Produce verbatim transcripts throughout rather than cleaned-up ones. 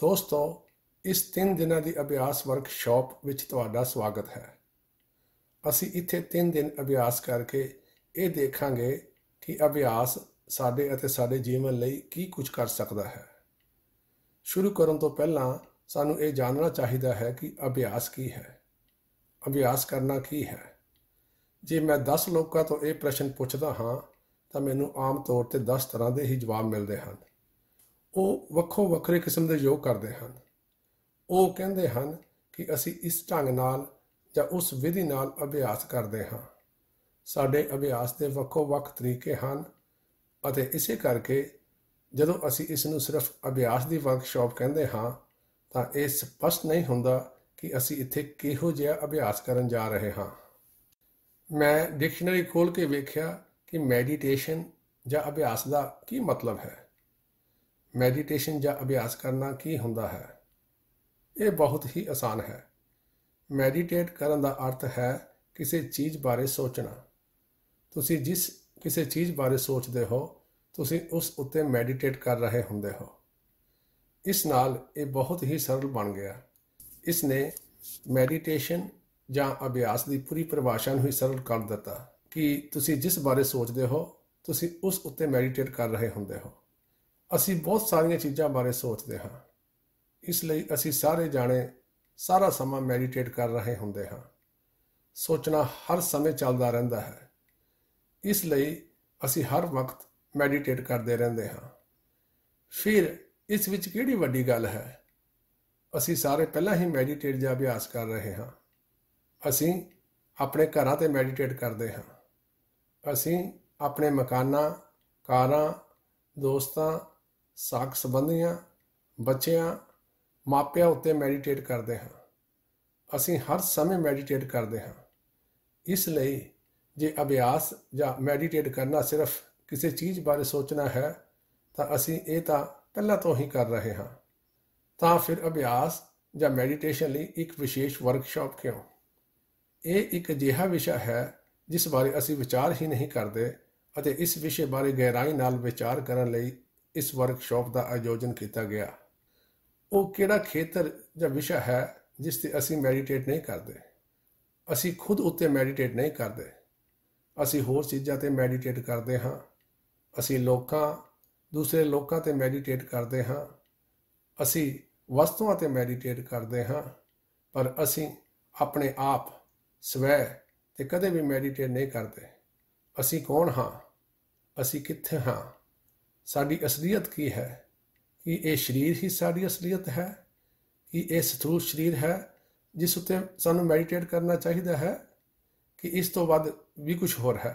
ਦੋਸਤੋ, ਇਸ ਤਿੰਨ ਦਿਨਾਂ ਦੀ ਅਭਿਆਸ ਵਰਕਸ਼ਾਪ ਵਿੱਚ ਤੁਹਾਡਾ ਸਵਾਗਤ ਹੈ। ਅਸੀਂ ਇੱਥੇ ਤਿੰਨ ਦਿਨ ਅਭਿਆਸ ਕਰਕੇ ਇਹ ਦੇਖਾਂਗੇ ਕਿ ਅਭਿਆਸ ਸਾਡੇ ਅਤੇ ਸਾਡੇ ਜੀਵਨ ਲਈ ਕੀ ਕੁਝ ਕਰ ਸਕਦਾ ਹੈ। ਸ਼ੁਰੂ ਕਰਨ ਤੋਂ ਪਹਿਲਾਂ ਸਾਨੂੰ ਇਹ ਜਾਣਨਾ ਚਾਹੀਦਾ ਹੈ ਕਿ ਅਭਿਆਸ ਕੀ ਹੈ, ਅਭਿਆਸ ਕਰਨਾ ਕੀ ਹੈ। ਜੇ ਮੈਂ ਦਸ ਲੋਕਾਂ ਤੋਂ ਇਹ ਪ੍ਰਸ਼ਨ ਪੁੱਛਦਾ ਹਾਂ ਤਾਂ ਮੈਨੂੰ ਆਮ ਤੌਰ 'ਤੇ ਦਸ ਤਰ੍ਹਾਂ ਦੇ ਹੀ ਜਵਾਬ ਮਿਲਦੇ ਹਨ। ਉਹ ਵੱਖੋ ਵੱਖਰੇ ਕਿਸਮ ਦੇ ਯੋਗ ਕਰਦੇ ਹਨ। ਉਹ ਕਹਿੰਦੇ ਹਨ ਕਿ ਅਸੀਂ ਇਸ ਢੰਗ ਨਾਲ ਜਾਂ ਉਸ ਵਿਧੀ ਨਾਲ ਅਭਿਆਸ ਕਰਦੇ ਹਾਂ। ਸਾਡੇ ਅਭਿਆਸ ਦੇ ਵੱਖੋ ਵੱਖ ਤਰੀਕੇ ਹਨ ਅਤੇ ਇਸੇ ਕਰਕੇ ਜਦੋਂ ਅਸੀਂ ਇਸ ਨੂੰ ਸਿਰਫ ਅਭਿਆਸ ਦੀ ਵਰਕਸ਼ਾਪ ਕਹਿੰਦੇ ਹਾਂ ਤਾਂ ਇਹ ਸਪਸ਼ਟ ਨਹੀਂ ਹੁੰਦਾ ਕਿ ਅਸੀਂ ਇੱਥੇ ਕਿਹੋ ਜਿਹਾ ਅਭਿਆਸ ਕਰਨ ਜਾ ਰਹੇ ਹਾਂ। ਮੈਂ ਡਿਕਸ਼ਨਰੀ ਖੋਲ੍ਹ ਕੇ ਵੇਖਿਆ ਕਿ ਮੈਡੀਟੇਸ਼ਨ ਜਾਂ ਅਭਿਆਸ ਦਾ ਕੀ ਮਤਲਬ ਹੈ। ਮੈਡੀਟੇਸ਼ਨ ਜਾਂ ਅਭਿਆਸ ਕਰਨਾ ਕੀ ਹੁੰਦਾ ਹੈ? ਇਹ ਬਹੁਤ ਹੀ ਆਸਾਨ ਹੈ। ਮੈਡੀਟੇਟ ਕਰਨ ਦਾ ਅਰਥ ਹੈ ਕਿਸੇ ਚੀਜ਼ ਬਾਰੇ ਸੋਚਣਾ। ਤੁਸੀਂ ਜਿਸ ਕਿਸੇ ਚੀਜ਼ ਬਾਰੇ ਸੋਚਦੇ ਹੋ ਤੁਸੀਂ ਉਸ ਉੱਤੇ ਮੈਡੀਟੇਟ ਕਰ ਰਹੇ ਹੁੰਦੇ ਹੋ। ਇਸ ਨਾਲ ਇਹ ਬਹੁਤ ਹੀ ਸਰਲ ਬਣ ਗਿਆ। ਇਸ ਨੇ ਮੈਡੀਟੇਸ਼ਨ ਜਾਂ ਅਭਿਆਸ ਦੀ ਪੂਰੀ ਪਰਿਭਾਸ਼ਾ ਨੂੰ ਹੀ ਸਰਲ ਕਰ ਦਿੱਤਾ ਕਿ ਤੁਸੀਂ ਜਿਸ ਬਾਰੇ ਸੋਚਦੇ ਹੋ ਤੁਸੀਂ ਉਸ ਉੱਤੇ ਮੈਡੀਟੇਟ ਕਰ ਰਹੇ ਹੁੰਦੇ ਹੋ। ਅਸੀਂ ਬਹੁਤ ਸਾਰੀਆਂ ਚੀਜ਼ਾਂ ਬਾਰੇ ਸੋਚਦੇ ਹਾਂ, ਇਸ ਲਈ ਅਸੀਂ ਸਾਰੇ ਜਾਣੇ ਸਾਰਾ ਸਮਾਂ ਮੈਡੀਟੇਟ ਕਰ ਰਹੇ ਹੁੰਦੇ ਹਾਂ। ਸੋਚਣਾ ਹਰ ਸਮੇਂ ਚੱਲਦਾ ਰਹਿੰਦਾ ਹੈ, ਇਸ ਲਈ ਅਸੀਂ ਹਰ ਵਕਤ ਮੈਡੀਟੇਟ ਕਰਦੇ ਰਹਿੰਦੇ ਹਾਂ। ਫਿਰ ਇਸ ਵਿੱਚ ਕਿਹੜੀ ਵੱਡੀ ਗੱਲ ਹੈ? ਅਸੀਂ ਸਾਰੇ ਪਹਿਲਾਂ ਹੀ ਮੈਡੀਟੇਟ ਜਾਂ ਅਭਿਆਸ ਕਰ ਰਹੇ ਹਾਂ। ਅਸੀਂ ਆਪਣੇ ਘਰਾਂ 'ਤੇ ਮੈਡੀਟੇਟ ਕਰਦੇ ਹਾਂ। ਅਸੀਂ ਆਪਣੇ ਮਕਾਨਾਂ, ਕਾਰਾਂ, ਦੋਸਤਾਂ, ਸਾਕ ਸੰਬੰਧੀਆਂ, ਬੱਚਿਆਂ, ਮਾਪਿਆਂ ਉੱਤੇ ਮੈਡੀਟੇਟ ਕਰਦੇ ਹਾਂ। ਅਸੀਂ ਹਰ ਸਮੇਂ ਮੈਡੀਟੇਟ ਕਰਦੇ ਹਾਂ। ਇਸ ਲਈ ਜੇ ਅਭਿਆਸ ਜਾਂ ਮੈਡੀਟੇਟ ਕਰਨਾ ਸਿਰਫ ਕਿਸੇ ਚੀਜ਼ ਬਾਰੇ ਸੋਚਣਾ ਹੈ ਤਾਂ ਅਸੀਂ ਇਹ ਤਾਂ ਪਹਿਲਾਂ ਤੋਂ ਹੀ ਕਰ ਰਹੇ ਹਾਂ। ਤਾਂ ਫਿਰ ਅਭਿਆਸ ਜਾਂ ਮੈਡੀਟੇਸ਼ਨ ਲਈ ਇੱਕ ਵਿਸ਼ੇਸ਼ ਵਰਕਸ਼ਾਪ ਕਿਉਂ? ਇਹ ਇੱਕ ਅਜਿਹਾ ਵਿਸ਼ਾ ਹੈ ਜਿਸ ਬਾਰੇ ਅਸੀਂ ਵਿਚਾਰ ਹੀ ਨਹੀਂ ਕਰਦੇ ਅਤੇ ਇਸ ਵਿਸ਼ੇ ਬਾਰੇ ਗਹਿਰਾਈ ਨਾਲ ਵਿਚਾਰ ਕਰਨ ਲਈ ਇਸ ਵਰਕਸ਼ਾਪ ਦਾ ਆਯੋਜਨ ਕੀਤਾ ਗਿਆ। ਉਹ ਕਿਹੜਾ ਖੇਤਰ ਜਾਂ ਵਿਸ਼ਾ ਹੈ ਜਿਸ 'ਤੇ ਅਸੀਂ ਮੈਡੀਟੇਟ ਨਹੀਂ ਕਰਦੇ? ਅਸੀਂ ਖੁਦ ਉੱਤੇ ਮੈਡੀਟੇਟ ਨਹੀਂ ਕਰਦੇ। ਅਸੀਂ ਹੋਰ ਚੀਜ਼ਾਂ 'ਤੇ ਮੈਡੀਟੇਟ ਕਰਦੇ ਹਾਂ। ਅਸੀਂ ਲੋਕਾਂ, ਦੂਸਰੇ ਲੋਕਾਂ 'ਤੇ ਮੈਡੀਟੇਟ ਕਰਦੇ ਹਾਂ। ਅਸੀਂ ਵਸਤੂਆਂ 'ਤੇ ਮੈਡੀਟੇਟ ਕਰਦੇ ਹਾਂ, ਪਰ ਅਸੀਂ ਆਪਣੇ ਆਪ ਸਵੈ 'ਤੇ ਕਦੇ ਵੀ ਮੈਡੀਟੇਟ ਨਹੀਂ ਕਰਦੇ। ਅਸੀਂ ਕੌਣ ਹਾਂ? ਅਸੀਂ ਕਿੱਥੇ ਹਾਂ? ਸਾਡੀ ਅਸਲੀਅਤ ਕੀ ਹੈ? ਕੀ ਇਹ ਸਰੀਰ ਹੀ ਸਾਡੀ ਅਸਲੀਅਤ ਹੈ? ਕੀ ਇਹ ਸਥੂਲ ਸਰੀਰ ਹੈ ਜਿਸ ਉੱਤੇ ਸਾਨੂੰ ਮੈਡੀਟੇਟ ਕਰਨਾ ਚਾਹੀਦਾ ਹੈ ਕਿ ਇਸ ਤੋਂ ਵੱਧ ਵੀ ਕੁਝ ਹੋਰ ਹੈ?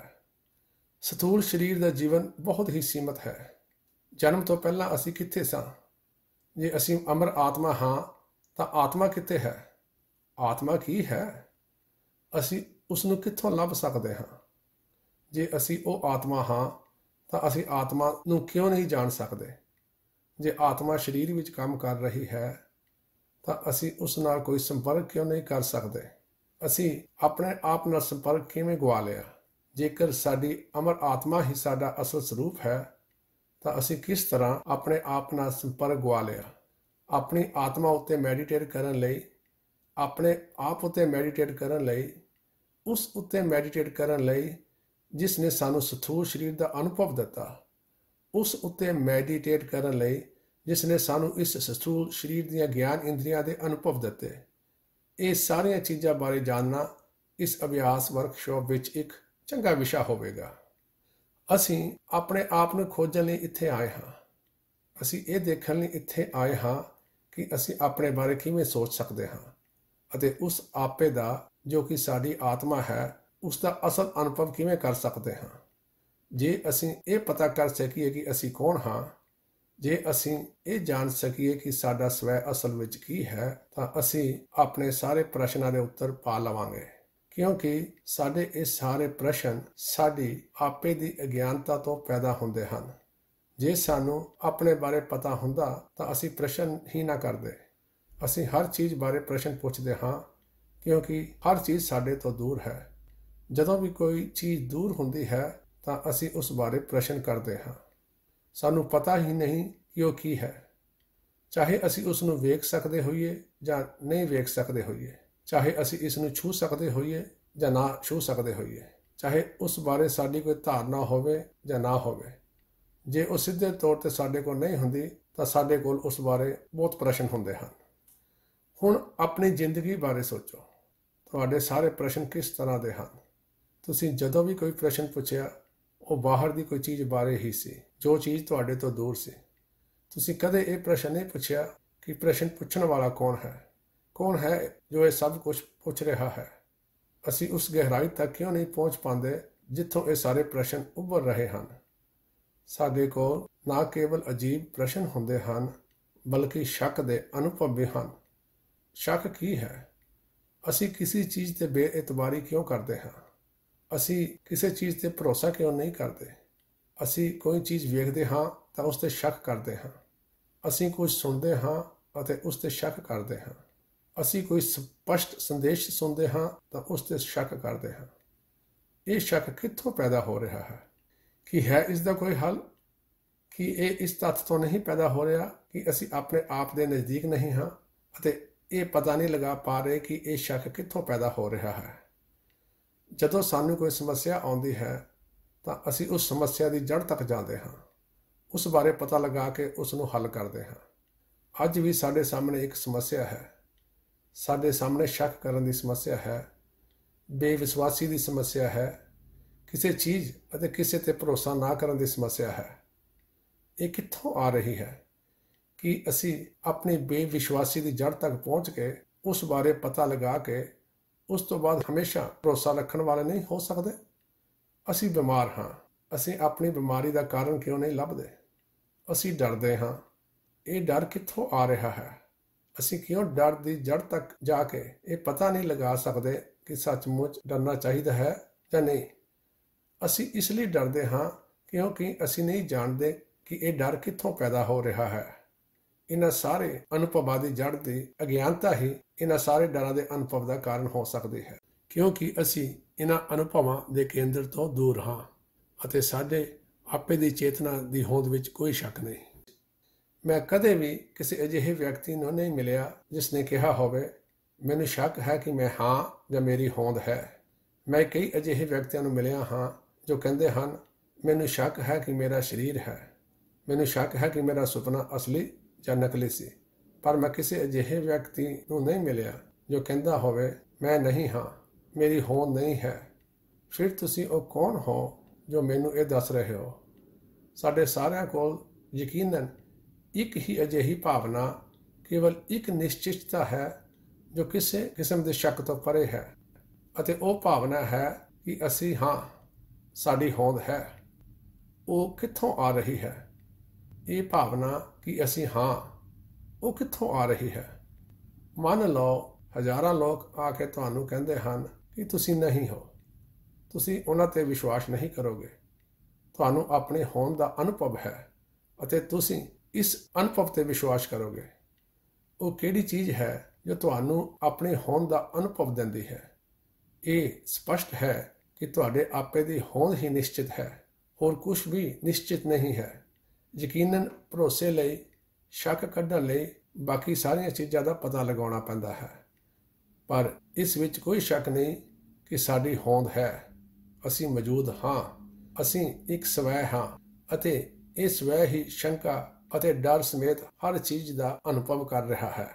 ਸਥੂਲ ਸਰੀਰ ਦਾ ਜੀਵਨ ਬਹੁਤ ਹੀ ਸੀਮਤ ਹੈ। ਜਨਮ ਤੋਂ ਪਹਿਲਾਂ ਅਸੀਂ ਕਿੱਥੇ ਸਾਂ? ਜੇ ਅਸੀਂ ਅਮਰ ਆਤਮਾ ਹਾਂ ਤਾਂ ਆਤਮਾ ਕਿੱਥੇ ਹੈ? ਆਤਮਾ ਕੀ ਹੈ? ਅਸੀਂ ਉਸ ਨੂੰ ਕਿੱਥੋਂ ਲੱਭ ਸਕਦੇ ਹਾਂ? ਜੇ ਅਸੀਂ ਉਹ ਆਤਮਾ ਹਾਂ ਤਾਂ ਅਸੀਂ ਆਤਮਾ ਨੂੰ ਕਿਉਂ ਨਹੀਂ ਜਾਣ ਸਕਦੇ? ਜੇ ਆਤਮਾ ਸਰੀਰ ਵਿੱਚ ਕੰਮ ਕਰ ਰਹੀ ਹੈ ਤਾਂ ਅਸੀਂ ਉਸ ਨਾਲ ਕੋਈ ਸੰਪਰਕ ਕਿਉਂ ਨਹੀਂ ਕਰ ਸਕਦੇ? ਅਸੀਂ ਆਪਣੇ ਆਪ ਨਾਲ ਸੰਪਰਕ ਕਿਵੇਂ ਗਵਾ ਲਿਆ? ਜੇਕਰ ਸਾਡੀ ਅਮਰ ਆਤਮਾ ਹੀ ਸਾਡਾ ਅਸਲ ਸਰੂਪ ਹੈ ਤਾਂ ਅਸੀਂ ਕਿਸ ਤਰ੍ਹਾਂ ਆਪਣੇ ਆਪ ਨਾਲ ਸੰਪਰਕ ਗਵਾ ਲਿਆ? ਆਪਣੀ ਆਤਮਾ ਉੱਤੇ ਮੈਡੀਟੇਟ ਕਰਨ ਲਈ, ਆਪਣੇ ਆਪ ਉੱਤੇ ਮੈਡੀਟੇਟ ਕਰਨ ਲਈ, ਉਸ ਉੱਤੇ ਮੈਡੀਟੇਟ ਕਰਨ ਲਈ ਜਿਸ ਨੇ ਸਾਨੂੰ ਸਥੂਲ ਸਰੀਰ ਦਾ ਅਨੁਭਵ ਦਿੱਤਾ, ਉਸ ਉੱਤੇ ਮੈਡੀਟੇਟ ਕਰਨ ਲਈ ਜਿਸ ਨੇ ਸਾਨੂੰ ਇਸ ਸਥੂਲ ਸਰੀਰ ਦੀਆਂ ਗਿਆਨ ਇੰਦਰੀਆਂ ਦੇ ਅਨੁਭਵ ਦਿੱਤੇ। ਇਹ ਸਾਰੀਆਂ ਚੀਜ਼ਾਂ ਬਾਰੇ ਜਾਣਨਾ ਇਸ ਅਭਿਆਸ ਵਰਕਸ਼ਾਪ ਵਿੱਚ ਇੱਕ ਚੰਗਾ ਵਿਸ਼ਾ ਹੋਵੇਗਾ। ਅਸੀਂ ਆਪਣੇ ਆਪ ਨੂੰ ਖੋਜਣ ਲਈ ਇੱਥੇ ਆਏ ਹਾਂ। ਅਸੀਂ ਇਹ ਦੇਖਣ ਲਈ ਇੱਥੇ ਆਏ ਹਾਂ ਕਿ ਅਸੀਂ ਆਪਣੇ ਬਾਰੇ ਕਿਵੇਂ ਸੋਚ ਸਕਦੇ ਹਾਂ ਅਤੇ ਉਸ ਆਪੇ ਦਾ ਜੋ ਕਿ ਸਾਡੀ ਆਤਮਾ ਹੈ ਉਸ ਦਾ ਅਸਲ ਅਨੁਭਵ ਕਿਵੇਂ ਕਰ ਸਕਦੇ ਹਾਂ। ਜੇ ਅਸੀਂ ਇਹ ਪਤਾ ਕਰ ਸਕੀਏ ਕਿ ਅਸੀਂ ਕੌਣ ਹਾਂ, ਜੇ ਅਸੀਂ ਇਹ ਜਾਣ ਸਕੀਏ ਕਿ ਸਾਡਾ ਸਵੈ ਅਸਲ ਵਿੱਚ ਕੀ ਹੈ, ਤਾਂ ਅਸੀਂ ਆਪਣੇ ਸਾਰੇ ਪ੍ਰਸ਼ਨਾਂ ਦੇ ਉੱਤਰ ਪਾ ਲਵਾਂਗੇ, ਕਿਉਂਕਿ ਸਾਡੇ ਇਹ ਸਾਰੇ ਪ੍ਰਸ਼ਨ ਸਾਡੀ ਆਪੇ ਦੀ ਅਗਿਆਨਤਾ ਤੋਂ ਪੈਦਾ ਹੁੰਦੇ ਹਨ। ਜੇ ਸਾਨੂੰ ਆਪਣੇ ਬਾਰੇ ਪਤਾ ਹੁੰਦਾ ਤਾਂ ਅਸੀਂ ਪ੍ਰਸ਼ਨ ਹੀ ਨਾ ਕਰਦੇ। ਅਸੀਂ ਹਰ ਚੀਜ਼ ਬਾਰੇ ਪ੍ਰਸ਼ਨ ਪੁੱਛਦੇ ਹਾਂ ਕਿਉਂਕਿ ਹਰ ਚੀਜ਼ ਸਾਡੇ ਤੋਂ ਦੂਰ ਹੈ। ਜਦੋਂ ਵੀ ਕੋਈ ਚੀਜ਼ ਦੂਰ ਹੁੰਦੀ ਹੈ ਤਾਂ ਅਸੀਂ ਉਸ ਬਾਰੇ ਪ੍ਰਸ਼ਨ ਕਰਦੇ ਹਾਂ। ਸਾਨੂੰ ਪਤਾ ਹੀ ਨਹੀਂ ਕਿ ਉਹ ਕੀ ਹੈ। ਚਾਹੇ ਅਸੀਂ ਉਸ ਨੂੰ ਵੇਖ ਸਕਦੇ ਹੋਈਏ ਜਾਂ ਨਹੀਂ ਵੇਖ ਸਕਦੇ ਹੋਈਏ, ਚਾਹੇ ਅਸੀਂ ਇਸ ਨੂੰ ਛੂਹ ਸਕਦੇ ਹੋਈਏ ਜਾਂ ਨਾ ਛੂਹ ਸਕਦੇ ਹੋਈਏ, ਚਾਹੇ ਉਸ ਬਾਰੇ ਸਾਡੀ ਕੋਈ ਧਾਰਨਾ ਹੋਵੇ ਜਾਂ ਨਾ ਹੋਵੇ। ਜੇ ਉਹ ਸਿੱਧੇ ਤੌਰ 'ਤੇ ਸਾਡੇ ਕੋਲ ਨਹੀਂ ਹੁੰਦੀ ਤਾਂ ਸਾਡੇ ਕੋਲ ਉਸ ਬਾਰੇ ਬਹੁਤ ਪ੍ਰਸ਼ਨ ਹੁੰਦੇ ਹਨ। ਹੁਣ ਆਪਣੀ ਜ਼ਿੰਦਗੀ ਬਾਰੇ ਸੋਚੋ, ਤੁਹਾਡੇ ਸਾਰੇ ਪ੍ਰਸ਼ਨ ਕਿਸ ਤਰ੍ਹਾਂ ਦੇ ਹਨ? ਤੁਸੀਂ ਜਦੋਂ ਵੀ ਕੋਈ ਪ੍ਰਸ਼ਨ ਪੁੱਛਿਆ ਉਹ ਬਾਹਰ ਦੀ ਕੋਈ ਚੀਜ਼ ਬਾਰੇ ਹੀ ਸੀ, ਜੋ ਚੀਜ਼ ਤੁਹਾਡੇ ਤੋਂ ਦੂਰ ਸੀ। ਤੁਸੀਂ ਕਦੇ ਇਹ ਪ੍ਰਸ਼ਨ ਨਹੀਂ ਪੁੱਛਿਆ ਕਿ ਪ੍ਰਸ਼ਨ ਪੁੱਛਣ ਵਾਲਾ ਕੌਣ ਹੈ, ਕੌਣ ਹੈ ਜੋ ਇਹ ਸਭ ਕੁਝ ਪੁੱਛ ਰਿਹਾ ਹੈ। ਅਸੀਂ ਉਸ ਗਹਿਰਾਈ ਤੱਕ ਕਿਉਂ ਨਹੀਂ ਪਹੁੰਚ ਪਾਉਂਦੇ ਜਿੱਥੋਂ ਇਹ ਸਾਰੇ ਪ੍ਰਸ਼ਨ ਉੱਭਰ ਰਹੇ ਹਨ। ਸਾਡੇ ਕੋਲ ਨਾ ਕੇਵਲ ਅਜੀਬ ਪ੍ਰਸ਼ਨ ਹੁੰਦੇ ਹਨ ਬਲਕਿ ਸ਼ੱਕ ਦੇ ਅਨੁਭਵ ਵੀ ਹਨ। ਸ਼ੱਕ ਕੀ ਹੈ? ਅਸੀਂ ਕਿਸੇ ਚੀਜ਼ 'ਤੇ ਬੇਇਤਬਾਰੀ ਕਿਉਂ ਕਰਦੇ ਹਾਂ? ਅਸੀਂ ਕਿਸੇ ਚੀਜ਼ 'ਤੇ ਭਰੋਸਾ ਕਿਉਂ ਨਹੀਂ ਕਰਦੇ? ਅਸੀਂ ਕੋਈ ਚੀਜ਼ ਵੇਖਦੇ ਹਾਂ ਤਾਂ ਉਸ 'ਤੇ ਸ਼ੱਕ ਕਰਦੇ ਹਾਂ। ਅਸੀਂ ਕੁਝ ਸੁਣਦੇ ਹਾਂ ਅਤੇ ਉਸ 'ਤੇ ਸ਼ੱਕ ਕਰਦੇ ਹਾਂ। ਅਸੀਂ ਕੋਈ ਸਪਸ਼ਟ ਸੰਦੇਸ਼ ਸੁਣਦੇ ਹਾਂ ਤਾਂ ਉਸ 'ਤੇ ਸ਼ੱਕ ਕਰਦੇ ਹਾਂ। ਇਹ ਸ਼ੱਕ ਕਿੱਥੋਂ ਪੈਦਾ ਹੋ ਰਿਹਾ ਹੈ? ਕੀ ਹੈ ਇਸ ਦਾ ਕੋਈ ਹੱਲ? ਕੀ ਇਹ ਇਸ ਤੱਥ ਤੋਂ ਨਹੀਂ ਪੈਦਾ ਹੋ ਰਿਹਾ ਕਿ ਅਸੀਂ ਆਪਣੇ ਆਪ ਦੇ ਨਜ਼ਦੀਕ ਨਹੀਂ ਹਾਂ ਅਤੇ ਇਹ ਪਤਾ ਨਹੀਂ ਲਗਾ ਪਾ ਰਹੇ ਕਿ ਇਹ ਸ਼ੱਕ ਕਿੱਥੋਂ ਪੈਦਾ ਹੋ ਰਿਹਾ ਹੈ? ਜਦੋਂ ਸਾਨੂੰ ਕੋਈ ਸਮੱਸਿਆ ਆਉਂਦੀ ਹੈ ਤਾਂ ਅਸੀਂ ਉਸ ਸਮੱਸਿਆ ਦੀ ਜੜ ਤੱਕ ਜਾਂਦੇ ਹਾਂ, ਉਸ ਬਾਰੇ ਪਤਾ ਲਗਾ ਕੇ ਉਸ ਨੂੰ ਹੱਲ ਕਰਦੇ ਹਾਂ। ਅੱਜ ਵੀ ਸਾਡੇ ਸਾਹਮਣੇ ਇੱਕ ਸਮੱਸਿਆ ਹੈ। ਸਾਡੇ ਸਾਹਮਣੇ ਸ਼ੱਕ ਕਰਨ ਦੀ ਸਮੱਸਿਆ ਹੈ, ਬੇਵਿਸ਼ਵਾਸੀ ਦੀ ਸਮੱਸਿਆ ਹੈ, ਕਿਸੇ ਚੀਜ਼ ਅਤੇ ਕਿਸੇ 'ਤੇ ਭਰੋਸਾ ਨਾ ਕਰਨ ਦੀ ਸਮੱਸਿਆ ਹੈ। ਇਹ ਕਿੱਥੋਂ ਆ ਰਹੀ ਹੈ? ਕਿ ਅਸੀਂ ਆਪਣੀ ਬੇਵਿਸ਼ਵਾਸੀ ਦੀ ਜੜ ਤੱਕ ਪਹੁੰਚ ਕੇ ਉਸ ਬਾਰੇ ਪਤਾ ਲਗਾ ਕੇ ਉਸ ਤੋਂ ਬਾਅਦ ਹਮੇਸ਼ਾ ਭਰੋਸਾ ਰੱਖਣ ਵਾਲੇ ਨਹੀਂ ਹੋ ਸਕਦੇ। ਅਸੀਂ ਬਿਮਾਰ ਹਾਂ, ਅਸੀਂ ਆਪਣੀ ਬਿਮਾਰੀ ਦਾ ਕਾਰਨ ਕਿਉਂ ਨਹੀਂ ਲੱਭਦੇ? ਅਸੀਂ ਡਰਦੇ ਹਾਂ। ਇਹ ਡਰ ਕਿੱਥੋਂ ਆ ਰਿਹਾ ਹੈ? ਅਸੀਂ ਕਿਉਂ ਡਰ ਦੀ ਜੜ ਤੱਕ ਜਾ ਕੇ ਇਹ ਪਤਾ ਨਹੀਂ ਲਗਾ ਸਕਦੇ ਕਿ ਸੱਚਮੁੱਚ ਡਰਨਾ ਚਾਹੀਦਾ ਹੈ ਜਾਂ ਨਹੀਂ? ਅਸੀਂ ਇਸ ਲਈ ਡਰਦੇ ਹਾਂ ਕਿਉਂਕਿ ਅਸੀਂ ਨਹੀਂ ਜਾਣਦੇ ਕਿ ਇਹ ਡਰ ਕਿੱਥੋਂ ਪੈਦਾ ਹੋ ਰਿਹਾ ਹੈ। ਇਹਨਾਂ ਸਾਰੇ ਅਨੁਭਵਾਂ ਦੀ ਜੜ ਦੀ ਅਗਿਆਨਤਾ ਹੀ ਇਹਨਾਂ ਸਾਰੇ ਡਰਾਂ ਦੇ ਅਨੁਭਵ ਦਾ ਕਾਰਨ ਹੋ ਸਕਦੀ ਹੈ, ਕਿਉਂਕਿ ਅਸੀਂ ਇਹਨਾਂ ਅਨੁਭਵਾਂ ਦੇ ਕੇਂਦਰ ਤੋਂ ਦੂਰ ਹਾਂ ਅਤੇ ਸਾਡੇ ਆਪੇ ਦੀ ਚੇਤਨਾ ਦੀ ਹੋਂਦ ਵਿੱਚ ਕੋਈ ਸ਼ੱਕ ਨਹੀਂ। ਮੈਂ ਕਦੇ ਵੀ ਕਿਸੇ ਅਜਿਹੇ ਵਿਅਕਤੀ ਨੂੰ ਨਹੀਂ ਮਿਲਿਆ ਜਿਸ ਨੇ ਕਿਹਾ ਹੋਵੇ, ਮੈਨੂੰ ਸ਼ੱਕ ਹੈ ਕਿ ਮੈਂ ਹਾਂ ਜਾਂ ਮੇਰੀ ਹੋਂਦ ਹੈ। ਮੈਂ ਕਈ ਅਜਿਹੇ ਵਿਅਕਤੀਆਂ ਨੂੰ ਮਿਲਿਆ ਹਾਂ ਜੋ ਕਹਿੰਦੇ ਹਨ, ਮੈਨੂੰ ਸ਼ੱਕ ਹੈ ਕਿ ਮੇਰਾ ਸਰੀਰ ਹੈ, ਮੈਨੂੰ ਸ਼ੱਕ ਹੈ ਕਿ ਮੇਰਾ ਸੁਪਨਾ ਅਸਲੀ ਜਾਂ ਨਕਲੀ ਸੀ। ਪਰ ਮੈਂ ਕਿਸੇ ਅਜਿਹੇ ਵਿਅਕਤੀ ਨੂੰ ਨਹੀਂ ਮਿਲਿਆ ਜੋ ਕਹਿੰਦਾ ਹੋਵੇ, ਮੈਂ ਨਹੀਂ ਹਾਂ, ਮੇਰੀ ਹੋਂਦ ਨਹੀਂ ਹੈ। ਫਿਰ ਤੁਸੀਂ ਉਹ ਕੌਣ ਹੋ ਜੋ ਮੈਨੂੰ ਇਹ ਦੱਸ ਰਹੇ ਹੋ? ਸਾਡੇ ਸਾਰਿਆਂ ਕੋਲ ਯਕੀਨਨ ਇੱਕ ਹੀ ਅਜਿਹੀ ਭਾਵਨਾ, ਕੇਵਲ ਇੱਕ ਨਿਸ਼ਚਿਤਤਾ ਹੈ ਜੋ ਕਿਸੇ ਕਿਸਮ ਦੇ ਸ਼ੱਕ ਤੋਂ ਪਰੇ ਹੈ, ਅਤੇ ਉਹ ਭਾਵਨਾ ਹੈ ਕਿ ਅਸੀਂ ਹਾਂ, ਸਾਡੀ ਹੋਂਦ ਹੈ। ਉਹ ਕਿੱਥੋਂ ਆ ਰਹੀ ਹੈ? ਇਹ ਭਾਵਨਾ ਕਿ ਅਸੀਂ ਹਾਂ, ਉਹ ਕਿੱਥੋਂ ਆ ਰਹੀ ਹੈ? ਮੰਨ ਲਓ ਹਜ਼ਾਰਾਂ ਲੋਕ ਆ ਕੇ ਤੁਹਾਨੂੰ ਕਹਿੰਦੇ ਹਨ ਕਿ ਤੁਸੀਂ ਨਹੀਂ ਹੋ। ਤੁਸੀਂ ਉਹਨਾਂ 'ਤੇ ਵਿਸ਼ਵਾਸ ਨਹੀਂ ਕਰੋਗੇ। ਤੁਹਾਨੂੰ ਆਪਣੀ ਹੋਂਦ ਦਾ ਅਨੁਭਵ ਹੈ ਅਤੇ ਤੁਸੀਂ ਇਸ ਅਨੁਭਵ 'ਤੇ ਵਿਸ਼ਵਾਸ ਕਰੋਗੇ। ਉਹ ਕਿਹੜੀ ਚੀਜ਼ ਹੈ ਜੋ ਤੁਹਾਨੂੰ ਆਪਣੀ ਹੋਂਦ ਦਾ ਅਨੁਭਵ ਦਿੰਦੀ ਹੈ? ਇਹ ਸਪਸ਼ਟ ਹੈ ਕਿ ਤੁਹਾਡੇ ਆਪੇ ਦੀ ਹੋਂਦ ਹੀ ਨਿਸ਼ਚਿਤ ਹੈ, ਹੋਰ ਕੁਝ ਵੀ ਨਿਸ਼ਚਿਤ ਨਹੀਂ ਹੈ। ਯਕੀਨਨ ਭਰੋਸੇ ਲਈ, ਸ਼ੱਕ ਕੱਢਣ ਲਈ ਬਾਕੀ ਸਾਰੀਆਂ ਚੀਜ਼ਾਂ ਦਾ ਪਤਾ ਲਗਾਉਣਾ ਪੈਂਦਾ ਹੈ, ਪਰ ਇਸ ਵਿੱਚ ਕੋਈ ਸ਼ੱਕ ਨਹੀਂ ਕਿ ਸਾਡੀ ਹੋਂਦ ਹੈ। ਅਸੀਂ ਮੌਜੂਦ ਹਾਂ, ਅਸੀਂ ਇੱਕ ਸਵੈ ਹਾਂ ਅਤੇ ਇਹ ਸਵੈ ਹੀ ਸ਼ੰਕਾ ਅਤੇ ਡਰ ਸਮੇਤ ਹਰ ਚੀਜ਼ ਦਾ ਅਨੁਭਵ ਕਰ ਰਿਹਾ ਹੈ।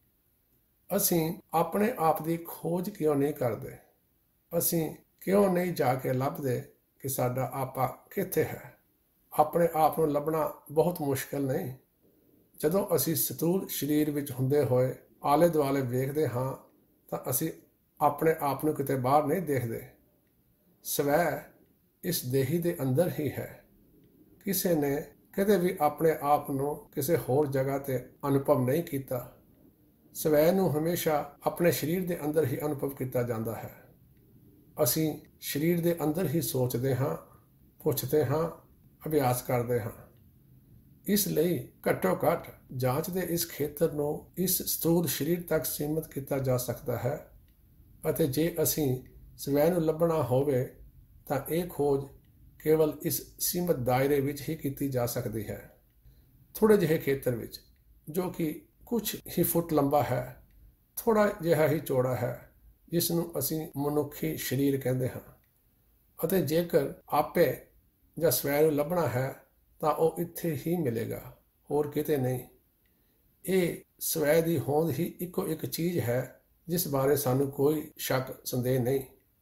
ਅਸੀਂ ਆਪਣੇ ਆਪ ਦੀ ਖੋਜ ਕਿਉਂ ਨਹੀਂ ਕਰਦੇ? ਅਸੀਂ ਕਿਉਂ ਨਹੀਂ ਜਾ ਕੇ ਲੱਭਦੇ ਕਿ ਸਾਡਾ ਆਪਾ ਕਿੱਥੇ ਹੈ? ਆਪਣੇ ਆਪ ਨੂੰ ਲੱਭਣਾ ਬਹੁਤ ਮੁਸ਼ਕਲ ਨਹੀਂ। ਜਦੋਂ ਅਸੀਂ ਸਥੂਲ ਸਰੀਰ ਵਿੱਚ ਹੁੰਦੇ ਹੋਏ ਆਲੇ ਦੁਆਲੇ ਵੇਖਦੇ ਹਾਂ ਤਾਂ ਅਸੀਂ ਆਪਣੇ ਆਪ ਨੂੰ ਕਿਤੇ ਬਾਹਰ ਨਹੀਂ ਦੇਖਦੇ। ਸਵੈ ਇਸ ਦੇਹੀ ਦੇ ਅੰਦਰ ਹੀ ਹੈ। ਕਿਸੇ ਨੇ ਕਦੇ ਵੀ ਆਪਣੇ ਆਪ ਨੂੰ ਕਿਸੇ ਹੋਰ ਜਗ੍ਹਾ 'ਤੇ ਅਨੁਭਵ ਨਹੀਂ ਕੀਤਾ। ਸਵੈ ਨੂੰ ਹਮੇਸ਼ਾ ਆਪਣੇ ਸਰੀਰ ਦੇ ਅੰਦਰ ਹੀ ਅਨੁਭਵ ਕੀਤਾ ਜਾਂਦਾ ਹੈ। ਅਸੀਂ ਸਰੀਰ ਦੇ ਅੰਦਰ ਹੀ ਸੋਚਦੇ ਹਾਂ, ਪੁੱਛਦੇ ਹਾਂ, ਅਭਿਆਸ ਕਰਦੇ ਹਾਂ। ਇਸ ਲਈ ਘੱਟੋ ਘੱਟ ਜਾਂਚ ਦੇ ਇਸ ਖੇਤਰ ਨੂੰ ਇਸ ਸਥੂਲ ਸਰੀਰ ਤੱਕ ਸੀਮਿਤ ਕੀਤਾ ਜਾ ਸਕਦਾ ਹੈ, ਅਤੇ ਜੇ ਅਸੀਂ ਸਵੈ ਨੂੰ ਲੱਭਣਾ ਹੋਵੇ ਤਾਂ ਇਹ ਖੋਜ ਕੇਵਲ ਇਸ ਸੀਮਿਤ ਦਾਇਰੇ ਵਿੱਚ ਹੀ ਕੀਤੀ ਜਾ ਸਕਦੀ ਹੈ। ਥੋੜ੍ਹੇ ਜਿਹੇ ਖੇਤਰ ਵਿੱਚ ਜੋ ਕਿ ਕੁਝ ਹੀ ਫੁੱਟ ਲੰਬਾ ਹੈ, ਥੋੜ੍ਹਾ ਜਿਹਾ ਹੀ ਚੌੜਾ ਹੈ, ਜਿਸ ਨੂੰ ਅਸੀਂ ਮਨੁੱਖੀ ਸਰੀਰ ਕਹਿੰਦੇ ਹਾਂ। ਅਤੇ ਜੇਕਰ ਆਪੇ ਜਾਂ ਸਵੈ ਨੂੰ ਲੱਭਣਾ ਹੈ ਤਾਂ ਉਹ ਇੱਥੇ ਹੀ ਮਿਲੇਗਾ, ਹੋਰ ਕਿਤੇ ਨਹੀਂ। ਇਹ ਸਵੈ ਦੀ ਹੋਂਦ ਹੀ ਇੱਕੋ ਇੱਕ ਚੀਜ਼ ਹੈ ਜਿਸ ਬਾਰੇ ਸਾਨੂੰ ਕੋਈ ਸ਼ੱਕ ਸੰਦੇਹ ਨਹੀਂ।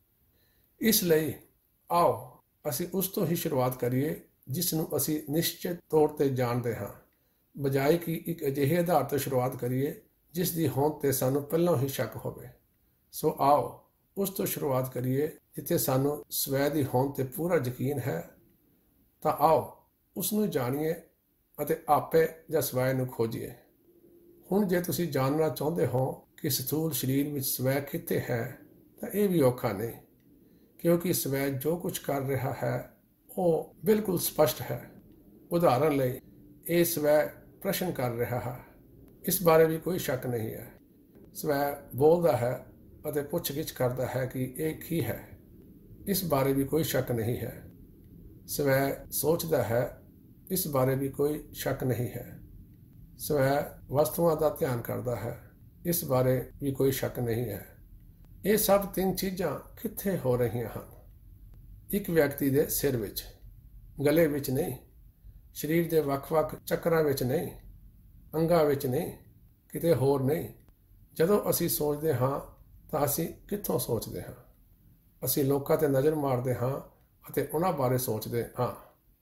ਇਸ ਲਈ ਆਓ ਅਸੀਂ ਉਸ ਤੋਂ ਹੀ ਸ਼ੁਰੂਆਤ ਕਰੀਏ ਜਿਸ ਨੂੰ ਅਸੀਂ ਨਿਸ਼ਚਿਤ ਤੌਰ 'ਤੇ ਜਾਣਦੇ ਹਾਂ, ਬਜਾਏ ਕਿ ਇੱਕ ਅਜਿਹੇ ਆਧਾਰ ਤੋਂ ਸ਼ੁਰੂਆਤ ਕਰੀਏ ਜਿਸ ਦੀ ਹੋਂਦ 'ਤੇ ਸਾਨੂੰ ਪਹਿਲਾਂ ਹੀ ਸ਼ੱਕ ਹੋਵੇ। ਸੋ ਆਓ ਉਸ ਤੋਂ ਸ਼ੁਰੂਆਤ ਕਰੀਏ ਜਿੱਥੇ ਸਾਨੂੰ ਸਵੈ ਦੀ ਹੋਂਦ 'ਤੇ ਪੂਰਾ ਯਕੀਨ ਹੈ। ਤਾਂ ਆਓ ਉਸ ਨੂੰ ਜਾਣੀਏ ਅਤੇ ਆਪੇ ਜਾਂ ਸਵੈ ਨੂੰ ਖੋਜੀਏ। ਹੁਣ ਜੇ ਤੁਸੀਂ ਜਾਣਨਾ ਚਾਹੁੰਦੇ ਹੋ ਕਿ ਸਥੂਲ ਸਰੀਰ ਵਿੱਚ ਸਵੈ ਕਿੱਥੇ ਹੈ ਤਾਂ ਇਹ ਵੀ ਔਖਾ ਨਹੀਂ, ਕਿਉਂਕਿ ਸਵੈ ਜੋ ਕੁਝ ਕਰ ਰਿਹਾ ਹੈ ਉਹ ਬਿਲਕੁਲ ਸਪਸ਼ਟ ਹੈ। ਉਦਾਹਰਨ ਲਈ, ਇਹ ਸਵੈ ਪ੍ਰਸ਼ਨ ਕਰ ਰਿਹਾ ਹੈ, ਇਸ ਬਾਰੇ ਵੀ ਕੋਈ ਸ਼ੱਕ ਨਹੀਂ ਹੈ। ਸਵੈ ਬੋਲਦਾ ਹੈ ਅਤੇ ਪੁੱਛਗਿੱਛ ਕਰਦਾ ਹੈ ਕਿ ਇਹ ਕੀ ਹੈ, ਇਸ ਬਾਰੇ ਵੀ ਕੋਈ ਸ਼ੱਕ ਨਹੀਂ ਹੈ। ਸਵੈ ਸੋਚਦਾ ਹੈ, ਇਸ ਬਾਰੇ ਵੀ ਕੋਈ ਸ਼ੱਕ ਨਹੀਂ ਹੈ। ਸਵੈ ਵਸਤੂਆਂ ਦਾ ਧਿਆਨ ਕਰਦਾ ਹੈ, ਇਸ ਬਾਰੇ ਵੀ ਕੋਈ ਸ਼ੱਕ ਨਹੀਂ ਹੈ। ਇਹ ਸਭ ਤਿੰਨ ਚੀਜ਼ਾਂ ਕਿੱਥੇ ਹੋ ਰਹੀਆਂ ਹਨ? ਇੱਕ ਵਿਅਕਤੀ ਦੇ ਸਿਰ ਵਿੱਚ, ਗਲੇ ਵਿੱਚ ਨਹੀਂ, ਸਰੀਰ ਦੇ ਵੱਖ-ਵੱਖ ਚੱਕਰਾਂ ਵਿੱਚ ਨਹੀਂ, ਅੰਗਾਂ ਵਿੱਚ ਨਹੀਂ, ਕਿਤੇ ਹੋਰ ਨਹੀਂ। ਜਦੋਂ ਅਸੀਂ ਸੋਚਦੇ ਹਾਂ ਤਾਂ ਅਸੀਂ ਕਿੱਥੋਂ ਸੋਚਦੇ ਹਾਂ? ਅਸੀਂ ਲੋਕਾਂ 'ਤੇ ਨਜ਼ਰ ਮਾਰਦੇ ਹਾਂ ਅਤੇ ਉਹਨਾਂ ਬਾਰੇ ਸੋਚਦੇ ਹਾਂ।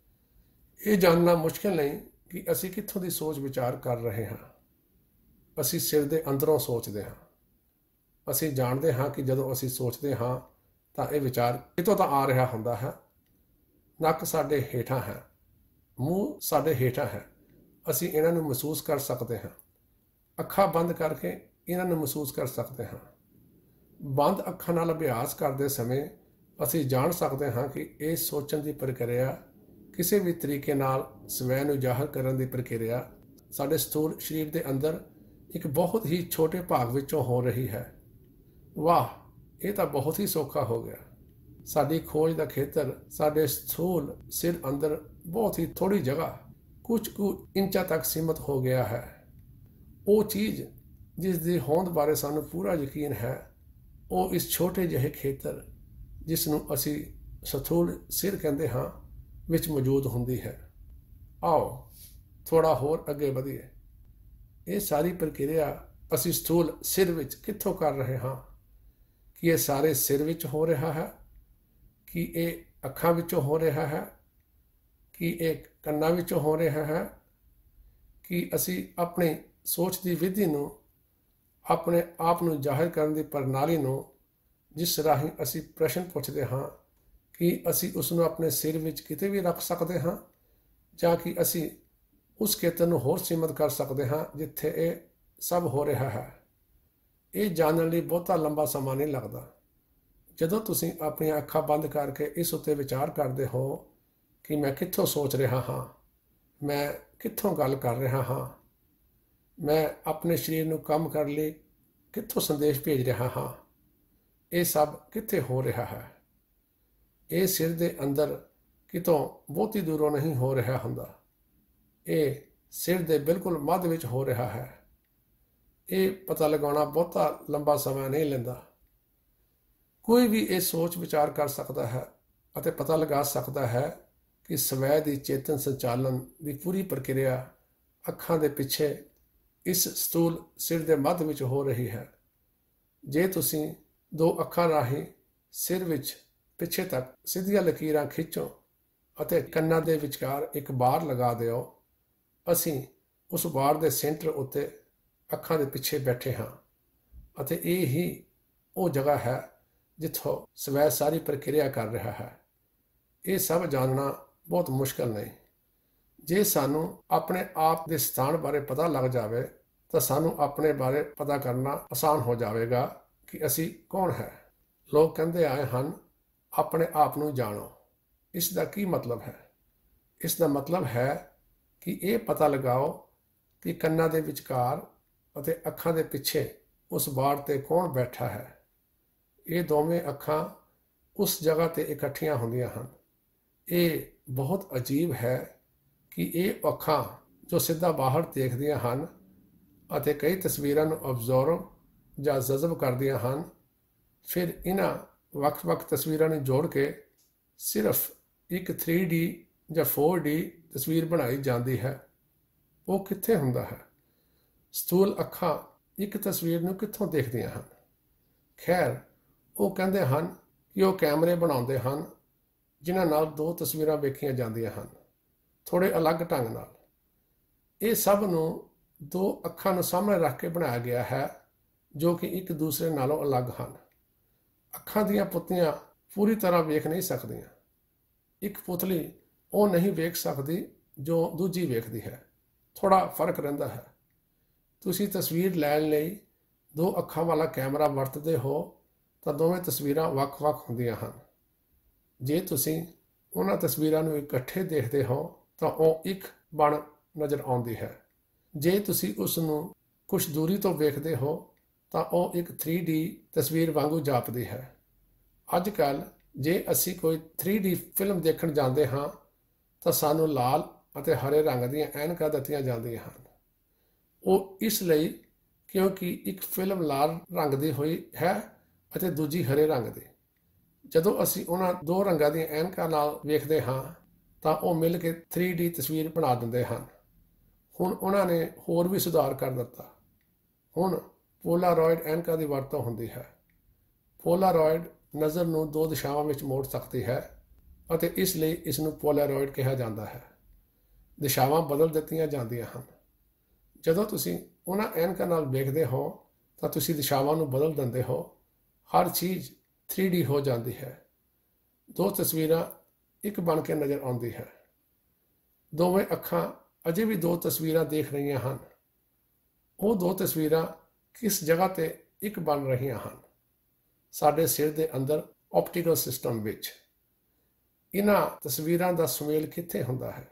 ਇਹ ਜਾਣਨਾ ਮੁਸ਼ਕਿਲ ਨਹੀਂ ਕਿ ਅਸੀਂ ਕਿੱਥੋਂ ਦੀ ਸੋਚ ਵਿਚਾਰ ਕਰ ਰਹੇ ਹਾਂ। ਅਸੀਂ ਸਿਰ ਦੇ ਅੰਦਰੋਂ ਸੋਚਦੇ ਹਾਂ। ਅਸੀਂ ਜਾਣਦੇ ਹਾਂ ਕਿ ਜਦੋਂ ਅਸੀਂ ਸੋਚਦੇ ਹਾਂ ਤਾਂ ਇਹ ਵਿਚਾਰ ਕਿਤੋਂ ਤਾਂ ਆ ਰਿਹਾ ਹੁੰਦਾ ਹੈ। ਨੱਕ ਸਾਡੇ ਹੇਠਾਂ ਹੈ, ਮੂੰਹ ਸਾਡੇ ਹੇਠਾਂ ਹੈ, ਅਸੀਂ ਇਹਨਾਂ ਨੂੰ ਮਹਿਸੂਸ ਕਰ ਸਕਦੇ ਹਾਂ। ਅੱਖਾਂ ਬੰਦ ਕਰਕੇ ਇਹਨਾਂ ਨੂੰ ਮਹਿਸੂਸ ਕਰ ਸਕਦੇ ਹਾਂ। ਬੰਦ ਅੱਖਾਂ ਨਾਲ ਅਭਿਆਸ ਕਰਦੇ ਸਮੇਂ ਅਸੀਂ ਜਾਣ ਸਕਦੇ ਹਾਂ ਕਿ ਇਹ ਸੋਚਣ ਦੀ ਪ੍ਰਕਿਰਿਆ, ਕਿਸੇ ਵੀ ਤਰੀਕੇ ਨਾਲ ਸਵੈ ਨੂੰ ਜ਼ਾਹਰ ਕਰਨ ਦੀ ਪ੍ਰਕਿਰਿਆ ਸਾਡੇ ਸਥੂਲ ਸਰੀਰ ਦੇ ਅੰਦਰ ਇੱਕ ਬਹੁਤ ਹੀ ਛੋਟੇ ਭਾਗ ਵਿੱਚੋਂ ਹੋ ਰਹੀ ਹੈ। ਵਾਹ, ਇਹ ਤਾਂ ਬਹੁਤ ਹੀ ਸੌਖਾ ਹੋ ਗਿਆ। ਸਾਡੀ ਖੋਜ ਦਾ ਖੇਤਰ ਸਾਡੇ ਸਥੂਲ ਸਿਰ ਅੰਦਰ ਬਹੁਤ ਹੀ ਥੋੜ੍ਹੀ ਜਗ੍ਹਾ, ਕੁਝ ਕੁ ਇੰਚਾਂ ਤੱਕ ਸੀਮਤ ਹੋ ਗਿਆ ਹੈ। ਉਹ ਚੀਜ਼ ਜਿਸ ਦੀ ਹੋਂਦ ਬਾਰੇ ਸਾਨੂੰ ਪੂਰਾ ਯਕੀਨ ਹੈ, ਉਹ ਇਸ ਛੋਟੇ ਜਿਹੇ ਖੇਤਰ ਜਿਸ ਨੂੰ ਅਸੀਂ ਸਥੂਲ ਸਿਰ ਕਹਿੰਦੇ ਹਾਂ ਵਿੱਚ ਮੌਜੂਦ ਹੁੰਦੀ ਹੈ। ਆਓ ਥੋੜ੍ਹਾ ਹੋਰ ਅੱਗੇ ਵਧੀਏ। ਇਹ ਸਾਰੀ ਪ੍ਰਕਿਰਿਆ ਅਸੀਂ ਸਥੂਲ ਸਿਰ ਵਿੱਚ ਕਿੱਥੋਂ ਕਰ ਰਹੇ ਹਾਂ? ਕੀ ਇਹ ਸਾਰੇ ਸਿਰ ਵਿੱਚ ਹੋ ਰਿਹਾ ਹੈ? ਕੀ ਇਹ ਅੱਖਾਂ ਵਿੱਚੋਂ ਹੋ ਰਿਹਾ ਹੈ? ਕੀ ਇਹ ਕੰਨਾਂ ਵਿੱਚੋਂ ਹੋ ਰਿਹਾ ਹੈ? ਕੀ ਅਸੀਂ ਆਪਣੀ ਸੋਚ ਦੀ ਵਿਧੀ ਨੂੰ, ਆਪਣੇ ਆਪ ਨੂੰ ਜ਼ਾਹਿਰ ਕਰਨ ਦੀ ਪ੍ਰਣਾਲੀ ਨੂੰ, ਜਿਸ ਰਾਹੀਂ ਅਸੀਂ ਪ੍ਰਸ਼ਨ ਪੁੱਛਦੇ ਹਾਂ, ਕਿ ਅਸੀਂ ਉਸ ਨੂੰ ਆਪਣੇ ਸਿਰ ਵਿੱਚ ਕਿਤੇ ਵੀ ਰੱਖ ਸਕਦੇ ਹਾਂ, ਜਾਂ ਕਿ ਅਸੀਂ ਉਸ ਖੇਤਰ ਨੂੰ ਹੋਰ ਸੀਮਤ ਕਰ ਸਕਦੇ ਹਾਂ ਜਿੱਥੇ ਇਹ ਸਭ ਹੋ ਰਿਹਾ ਹੈ? ਇਹ ਜਾਣਨ ਲਈ ਬਹੁਤਾ ਲੰਬਾ ਸਮਾਂ ਨਹੀਂ ਲੱਗਦਾ। ਜਦੋਂ ਤੁਸੀਂ ਆਪਣੀਆਂ ਅੱਖਾਂ ਬੰਦ ਕਰਕੇ ਇਸ ਉੱਤੇ ਵਿਚਾਰ ਕਰਦੇ ਹੋ ਕਿ ਮੈਂ ਕਿੱਥੋਂ ਸੋਚ ਰਿਹਾ ਹਾਂ, ਮੈਂ ਕਿੱਥੋਂ ਗੱਲ ਕਰ ਰਿਹਾ ਹਾਂ, ਮੈਂ ਆਪਣੇ ਸਰੀਰ ਨੂੰ ਕੰਮ ਕਰਨ ਲਈ ਕਿੱਥੋਂ ਸੰਦੇਸ਼ ਭੇਜ ਰਿਹਾ ਹਾਂ, ਇਹ ਸਭ ਕਿੱਥੇ ਹੋ ਰਿਹਾ ਹੈ? ਇਹ ਸਿਰ ਦੇ ਅੰਦਰ ਕਿਤੋਂ ਬਹੁਤੀ ਦੂਰੋਂ ਨਹੀਂ ਹੋ ਰਿਹਾ ਹੁੰਦਾ। ਇਹ ਸਿਰ ਦੇ ਬਿਲਕੁਲ ਮੱਧ ਵਿੱਚ ਹੋ ਰਿਹਾ ਹੈ। ਇਹ ਪਤਾ ਲਗਾਉਣਾ ਬਹੁਤਾ ਲੰਬਾ ਸਮਾਂ ਨਹੀਂ ਲੈਂਦਾ। ਕੋਈ ਵੀ ਇਹ ਸੋਚ ਵਿਚਾਰ ਕਰ ਸਕਦਾ ਹੈ ਅਤੇ ਪਤਾ ਲਗਾ ਸਕਦਾ ਹੈ ਕਿ ਸਵੈ ਦੀ ਚੇਤਨ ਸੰਚਾਲਨ ਦੀ ਪੂਰੀ ਪ੍ਰਕਿਰਿਆ ਅੱਖਾਂ ਦੇ ਪਿੱਛੇ ਇਸ ਸਥੂਲ ਸਿਰ ਦੇ ਮੱਧ ਵਿੱਚ ਹੋ ਰਹੀ ਹੈ। ਜੇ ਤੁਸੀਂ ਦੋ ਅੱਖਾਂ ਰਾਹੀਂ ਸਿਰ ਵਿੱਚ ਪਿੱਛੇ ਤੱਕ ਸਿੱਧੀਆਂ ਲਕੀਰਾਂ ਖਿੱਚੋ ਅਤੇ ਕੰਨਾਂ ਦੇ ਵਿਚਕਾਰ ਇੱਕ ਬਾਰ ਲਗਾ ਦਿਓ, ਅਸੀਂ ਉਸ ਬਾਰ ਦੇ ਸੈਂਟਰ ਉੱਤੇ ਅੱਖਾਂ ਦੇ ਪਿੱਛੇ ਬੈਠੇ ਹਾਂ ਅਤੇ ਇਹ ਹੀ ਉਹ ਜਗ੍ਹਾ ਹੈ ਜਿੱਥੋਂ ਸਵੈ ਸਾਰੀ ਪ੍ਰਕਿਰਿਆ ਕਰ ਰਿਹਾ ਹੈ। ਇਹ ਸਭ ਜਾਣਨਾ ਬਹੁਤ ਮੁਸ਼ਕਲ ਨਹੀਂ। ਜੇ ਸਾਨੂੰ ਆਪਣੇ ਆਪ ਦੇ ਸਥਾਨ ਬਾਰੇ ਪਤਾ ਲੱਗ ਜਾਵੇ ਤਾਂ ਸਾਨੂੰ ਆਪਣੇ ਬਾਰੇ ਪਤਾ ਕਰਨਾ ਆਸਾਨ ਹੋ ਜਾਵੇਗਾ ਕਿ ਅਸੀਂ ਕੌਣ ਹੈ। ਲੋਕ ਕਹਿੰਦੇ ਆਏ ਹਨ, ਆਪਣੇ ਆਪ ਨੂੰ ਜਾਣੋ। ਇਸ ਦਾ ਕੀ ਮਤਲਬ ਹੈ? ਇਸ ਦਾ ਮਤਲਬ ਹੈ ਕਿ ਇਹ ਪਤਾ ਲਗਾਓ ਕਿ ਕੰਨਾਂ ਦੇ ਵਿਚਕਾਰ ਅਤੇ ਅੱਖਾਂ ਦੇ ਪਿੱਛੇ ਉਸ ਬਾੜ 'ਤੇ ਕੌਣ ਬੈਠਾ ਹੈ। ਇਹ ਦੋਵੇਂ ਅੱਖਾਂ ਉਸ ਜਗ੍ਹਾ 'ਤੇ ਇਕੱਠੀਆਂ ਹੁੰਦੀਆਂ ਹਨ। ਇਹ ਬਹੁਤ ਅਜੀਬ ਹੈ ਕਿ ਇਹ ਅੱਖਾਂ ਜੋ ਸਿੱਧਾ ਬਾਹਰ ਦੇਖਦੀਆਂ ਹਨ ਅਤੇ ਕਈ ਤਸਵੀਰਾਂ ਨੂੰ ਅਬਜ਼ੋਰਵ ਜਾਂ ਜਜ਼ਬ ਕਰਦੀਆਂ ਹਨ। ਫਿਰ ਇਹਨਾਂ ਵੱਖ-ਵੱਖ ਤਸਵੀਰਾਂ ਨੂੰ ਜੋੜ ਕੇ ਸਿਰਫ ਇੱਕ ਥ੍ਰੀ ਡੀ ਜਾਂ ਫੋਰ ਡੀ ਤਸਵੀਰ ਬਣਾਈ ਜਾਂਦੀ ਹੈ। ਉਹ ਕਿੱਥੇ ਹੁੰਦਾ ਹੈ? ਸਥੂਲ ਅੱਖਾਂ ਇੱਕ ਤਸਵੀਰ ਨੂੰ ਕਿੱਥੋਂ ਦੇਖਦੀਆਂ ਹਨ? ਖੈਰ, ਉਹ ਕਹਿੰਦੇ ਹਨ ਕਿ ਉਹ ਕੈਮਰੇ ਬਣਾਉਂਦੇ ਹਨ ਜਿਨ੍ਹਾਂ ਨਾਲ ਦੋ ਤਸਵੀਰਾਂ ਵੇਖੀਆਂ ਜਾਂਦੀਆਂ ਹਨ, ਥੋੜ੍ਹੇ ਅਲੱਗ ਢੰਗ ਨਾਲ। ਇਹ ਸਭ ਨੂੰ ਦੋ ਅੱਖਾਂ ਨੂੰ ਸਾਹਮਣੇ ਰੱਖ ਕੇ ਬਣਾਇਆ ਗਿਆ ਹੈ ਜੋ ਕਿ ਇੱਕ ਦੂਸਰੇ ਨਾਲੋਂ ਅਲੱਗ ਹਨ। ਅੱਖਾਂ ਦੀਆਂ ਪੁਤਲੀਆਂ ਪੂਰੀ ਤਰ੍ਹਾਂ ਵੇਖ ਨਹੀਂ ਸਕਦੀਆਂ। ਇੱਕ ਪੁਤਲੀ ਉਹ ਨਹੀਂ ਵੇਖ ਸਕਦੀ ਜੋ ਦੂਜੀ ਵੇਖਦੀ ਹੈ। ਥੋੜ੍ਹਾ ਫਰਕ ਰਹਿੰਦਾ ਹੈ। ਤੁਸੀਂ ਤਸਵੀਰ ਲੈਣ ਲਈ ਦੋ ਅੱਖਾਂ ਵਾਲਾ ਕੈਮਰਾ ਵਰਤਦੇ ਹੋ ਤਾਂ ਦੋਵੇਂ ਤਸਵੀਰਾਂ ਵੱਖ-ਵੱਖ ਹੁੰਦੀਆਂ ਹਨ। ਜੇ ਤੁਸੀਂ ਉਹਨਾਂ ਤਸਵੀਰਾਂ ਨੂੰ ਇਕੱਠੇ ਦੇਖਦੇ ਹੋ ਤਾਂ ਉਹ ਇੱਕ ਬਣ ਨਜ਼ਰ ਆਉਂਦੀ ਹੈ। ਜੇ ਤੁਸੀਂ ਉਸ ਨੂੰ ਕੁਝ ਦੂਰੀ ਤੋਂ ਵੇਖਦੇ ਹੋ ਤਾਂ ਉਹ ਇੱਕ ਥ੍ਰੀ ਡੀ ਤਸਵੀਰ ਵਾਂਗੂ ਜਾਪਦੀ ਹੈ। ਅੱਜ ਕੱਲ੍ਹ ਜੇ ਅਸੀਂ ਕੋਈ ਥ੍ਰੀ ਡੀ ਫਿਲਮ ਦੇਖਣ ਜਾਂਦੇ ਹਾਂ ਤਾਂ ਸਾਨੂੰ ਲਾਲ ਅਤੇ ਹਰੇ ਰੰਗ ਦੀਆਂ ਐਨਕਾਂ ਦਿੱਤੀਆਂ ਜਾਂਦੀਆਂ ਹਨ। ਉਹ ਇਸ ਲਈ ਕਿਉਂਕਿ ਇੱਕ ਫਿਲਮ ਲਾਲ ਰੰਗ ਦੀ ਹੋਈ ਹੈ ਅਤੇ ਦੂਜੀ ਹਰੇ ਰੰਗ ਦੀ। ਜਦੋਂ ਅਸੀਂ ਉਹਨਾਂ ਦੋ ਰੰਗਾਂ ਦੀਆਂ ਐਨਕਾਂ ਨਾਲ ਵੇਖਦੇ ਹਾਂ ਤਾਂ ਉਹ ਮਿਲ ਕੇ ਥ੍ਰੀ ਡੀ ਤਸਵੀਰ ਬਣਾ ਦਿੰਦੇ ਹਨ। ਹੁਣ ਉਹਨਾਂ ਨੇ ਹੋਰ ਵੀ ਸੁਧਾਰ ਕਰ ਦਿੱਤਾ। ਹੁਣ ਪੋਲਾਰੋਇਡ ਐਨਕਾਂ ਦੀ ਵਰਤੋਂ ਹੁੰਦੀ ਹੈ। ਪੋਲਾਰੋਇਡ ਨਜ਼ਰ ਨੂੰ ਦੋ ਦਿਸ਼ਾਵਾਂ ਵਿੱਚ ਮੋੜ ਸਕਦੀ ਹੈ ਅਤੇ ਇਸ ਲਈ ਇਸ ਨੂੰ ਪੋਲਾਰੋਇਡ ਕਿਹਾ ਜਾਂਦਾ ਹੈ। ਦਿਸ਼ਾਵਾਂ ਬਦਲ ਦਿੱਤੀਆਂ ਜਾਂਦੀਆਂ ਹਨ। ਜਦੋਂ ਤੁਸੀਂ ਉਹਨਾਂ ਐਨਕਾਂ ਨਾਲ ਵੇਖਦੇ ਹੋ ਤਾਂ ਤੁਸੀਂ ਦਿਸ਼ਾਵਾਂ ਨੂੰ ਬਦਲ ਦਿੰਦੇ ਹੋ। ਹਰ ਚੀਜ਼ ਥ੍ਰੀ ਡੀ ਹੋ ਜਾਂਦੀ ਹੈ। ਦੋ ਤਸਵੀਰਾਂ ਇੱਕ ਬਣ ਕੇ ਨਜ਼ਰ ਆਉਂਦੀ ਹੈ। ਦੋਵੇਂ ਅੱਖਾਂ ਅਜੇ ਵੀ ਦੋ ਤਸਵੀਰਾਂ ਦੇਖ ਰਹੀਆਂ ਹਨ। ਉਹ ਦੋ ਤਸਵੀਰਾਂ ਕਿਸ ਜਗ੍ਹਾ ਤੇ ਇੱਕ ਬਣ ਰਹੀਆਂ ਹਨ? ਸਾਡੇ ਸਿਰ ਦੇ ਅੰਦਰ ਆਪਟੀਕਲ ਸਿਸਟਮ ਵਿੱਚ। ਇਹਨਾਂ ਤਸਵੀਰਾਂ ਦਾ ਸੁਮੇਲ ਕਿੱਥੇ ਹੁੰਦਾ ਹੈ?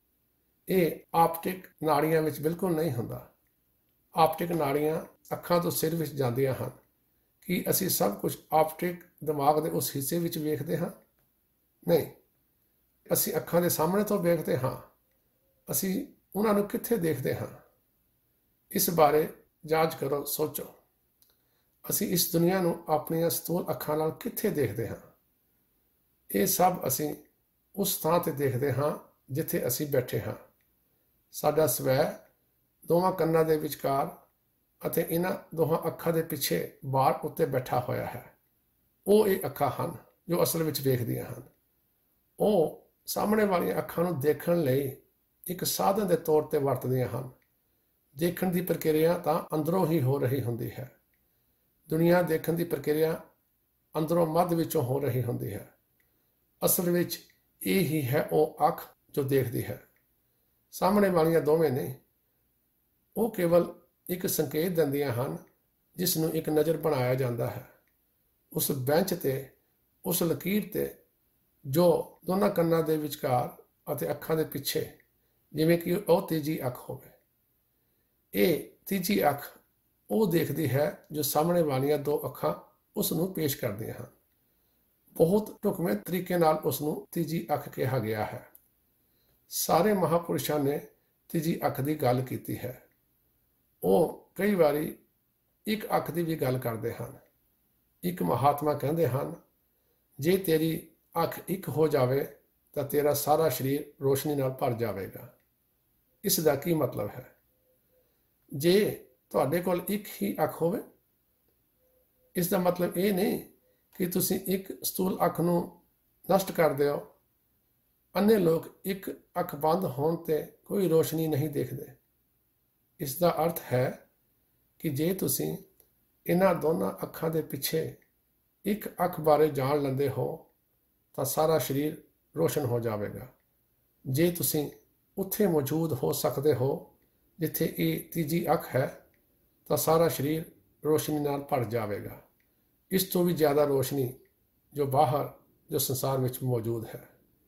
ਇਹ ਆਪਟਿਕ ਨਾੜੀਆਂ ਵਿੱਚ ਬਿਲਕੁਲ ਨਹੀਂ ਹੁੰਦਾ। ਆਪਟਿਕ ਨਾੜੀਆਂ ਅੱਖਾਂ ਤੋਂ ਸਿਰ ਵਿੱਚ ਜਾਂਦੀਆਂ ਹਨ। ਕੀ ਅਸੀਂ ਸਭ ਕੁਝ ਆਪਟਿਕ ਦਿਮਾਗ ਦੇ ਉਸ ਹਿੱਸੇ ਵਿੱਚ ਵੇਖਦੇ ਹਾਂ? ਨਹੀਂ। ਅਸੀਂ ਅੱਖਾਂ ਦੇ ਸਾਹਮਣੇ ਤੋਂ ਵੇਖਦੇ ਹਾਂ। ਅਸੀਂ ਉਹਨਾਂ ਨੂੰ ਕਿੱਥੇ ਦੇਖਦੇ ਹਾਂ? ਇਸ ਬਾਰੇ ਜਾਂਚ ਕਰੋ, ਸੋਚੋ। ਅਸੀਂ ਇਸ ਦੁਨੀਆ ਨੂੰ ਆਪਣੀਆਂ ਸਥੂਲ ਅੱਖਾਂ ਨਾਲ ਕਿੱਥੇ ਦੇਖਦੇ ਹਾਂ? ਇਹ ਸਭ ਅਸੀਂ ਉਸ ਥਾਂ ਤੇ ਦੇਖਦੇ ਹਾਂ ਜਿੱਥੇ ਅਸੀਂ ਬੈਠੇ ਹਾਂ। ਸਾਡਾ ਸਵੈ ਦੋਵਾਂ ਕੰਨਾਂ ਦੇ ਵਿਚਕਾਰ ਅਤੇ ਇਹਨਾਂ ਦੋਹਾਂ ਅੱਖਾਂ ਦੇ ਪਿੱਛੇ ਬਾਹਰ ਉੱਤੇ ਬੈਠਾ ਹੋਇਆ ਹੈ। ਉਹ ਇਹ ਅੱਖਾਂ ਹਨ ਜੋ ਅਸਲ ਵਿੱਚ ਵੇਖਦੀਆਂ ਹਨ। ਉਹ ਸਾਹਮਣੇ ਵਾਲੀਆਂ ਅੱਖਾਂ ਨੂੰ ਦੇਖਣ ਲਈ ਇੱਕ ਸਾਧਨ ਦੇ ਤੌਰ ਤੇ ਵਰਤਦੀਆਂ ਹਨ। ਦੇਖਣ ਦੀ ਪ੍ਰਕਿਰਿਆ ਤਾਂ ਅੰਦਰੋਂ ਹੀ ਹੋ ਰਹੀ ਹੁੰਦੀ ਹੈ। ਦੁਨੀਆ ਦੇਖਣ ਦੀ ਪ੍ਰਕਿਰਿਆ ਅੰਦਰੋਂ ਮੱਧ ਵਿੱਚੋਂ ਹੋ ਰਹੀ ਹੁੰਦੀ ਹੈ। ਅਸਲ ਵਿੱਚ ਇਹ ਹੀ ਹੈ ਉਹ ਅੱਖ ਜੋ ਦੇਖਦੀ ਹੈ। ਸਾਹਮਣੇ ਵਾਲੀਆਂ ਦੋਵੇਂ ਨਹੀਂ। ਉਹ ਕੇਵਲ ਇੱਕ ਸੰਕੇਤ ਦਿੰਦੀਆਂ ਹਨ ਜਿਸ ਨੂੰ ਇੱਕ ਨਜ਼ਰ ਬਣਾਇਆ ਜਾਂਦਾ ਹੈ। ਉਸ ਬੈਂਚ ਤੇ, ਉਸ ਲਕੀਰ ਤੇ ਜੋ ਦੋਨਾਂ ਕੰਨਾਂ ਦੇ ਵਿਚਕਾਰ ਅਤੇ ਅੱਖਾਂ ਦੇ ਪਿੱਛੇ, ਜਿਵੇਂ ਕਿ ਉਹ ਤੀਜੀ ਅੱਖ ਹੋਵੇ। ਇਹ ਤੀਜੀ ਅੱਖ ਉਹ ਦੇਖਦੀ ਹੈ ਜੋ ਸਾਹਮਣੇ ਵਾਲੀਆਂ ਦੋ ਅੱਖਾਂ ਉਸ ਨੂੰ ਪੇਸ਼ ਕਰਦੀਆਂ ਹਨ। ਬਹੁਤ ਢੁਕਵੇਂ ਤਰੀਕੇ ਨਾਲ ਉਸ ਨੂੰ ਤੀਜੀ ਅੱਖ ਕਿਹਾ ਗਿਆ ਹੈ। ਸਾਰੇ ਮਹਾਂਪੁਰਸ਼ਾਂ ਨੇ ਤੀਜੀ ਅੱਖ ਦੀ ਗੱਲ ਕੀਤੀ ਹੈ। ਉਹ ਕਈ ਵਾਰੀ ਇੱਕ ਅੱਖ ਦੀ ਵੀ ਗੱਲ ਕਰਦੇ ਹਨ। ਇੱਕ ਮਹਾਤਮਾ ਕਹਿੰਦੇ ਹਨ, ਜੇ ਤੇਰੀ ਅੱਖ ਇੱਕ ਹੋ ਜਾਵੇ ਤਾਂ ਤੇਰਾ ਸਾਰਾ ਸਰੀਰ ਰੋਸ਼ਨੀ ਨਾਲ ਭਰ ਜਾਵੇਗਾ। ਇਸ ਦਾ ਕੀ ਮਤਲਬ ਹੈ? ਜੇ ਤੁਹਾਡੇ ਕੋਲ ਇੱਕ ਹੀ ਅੱਖ ਹੋਵੇ, ਇਸ ਦਾ ਮਤਲਬ ਇਹ ਨਹੀਂ ਕਿ ਤੁਸੀਂ ਇੱਕ ਸਥੂਲ ਅੱਖ ਨੂੰ ਨਸ਼ਟ ਕਰ ਦਿਓ। ਅੰਨੇ ਲੋਕ ਇੱਕ ਅੱਖ ਬੰਦ ਹੋਣ ਤੇ ਕੋਈ ਰੋਸ਼ਨੀ ਨਹੀਂ ਦੇਖਦੇ। ਇਸ ਦਾ ਅਰਥ ਹੈ ਕਿ ਜੇ ਤੁਸੀਂ ਇਹਨਾਂ ਦੋਨਾਂ ਅੱਖਾਂ ਦੇ ਪਿੱਛੇ ਇੱਕ ਅੱਖ ਬਾਰੇ ਜਾਣ ਲੈਂਦੇ ਹੋ ਤਾਂ ਸਾਰਾ ਸਰੀਰ ਰੋਸ਼ਨ ਹੋ ਜਾਵੇਗਾ। ਜੇ ਤੁਸੀਂ ਉੱਥੇ ਮੌਜੂਦ ਹੋ ਸਕਦੇ ਹੋ ਜਿੱਥੇ ਇਹ ਤੀਜੀ ਅੱਖ ਹੈ ਤਾਂ ਸਾਰਾ ਸਰੀਰ ਰੋਸ਼ਨੀ ਨਾਲ ਭਰ ਜਾਵੇਗਾ। ਇਸ ਤੋਂ ਵੀ ਜ਼ਿਆਦਾ ਰੋਸ਼ਨੀ ਜੋ ਬਾਹਰ, ਜੋ ਸੰਸਾਰ ਵਿੱਚ ਮੌਜੂਦ ਹੈ।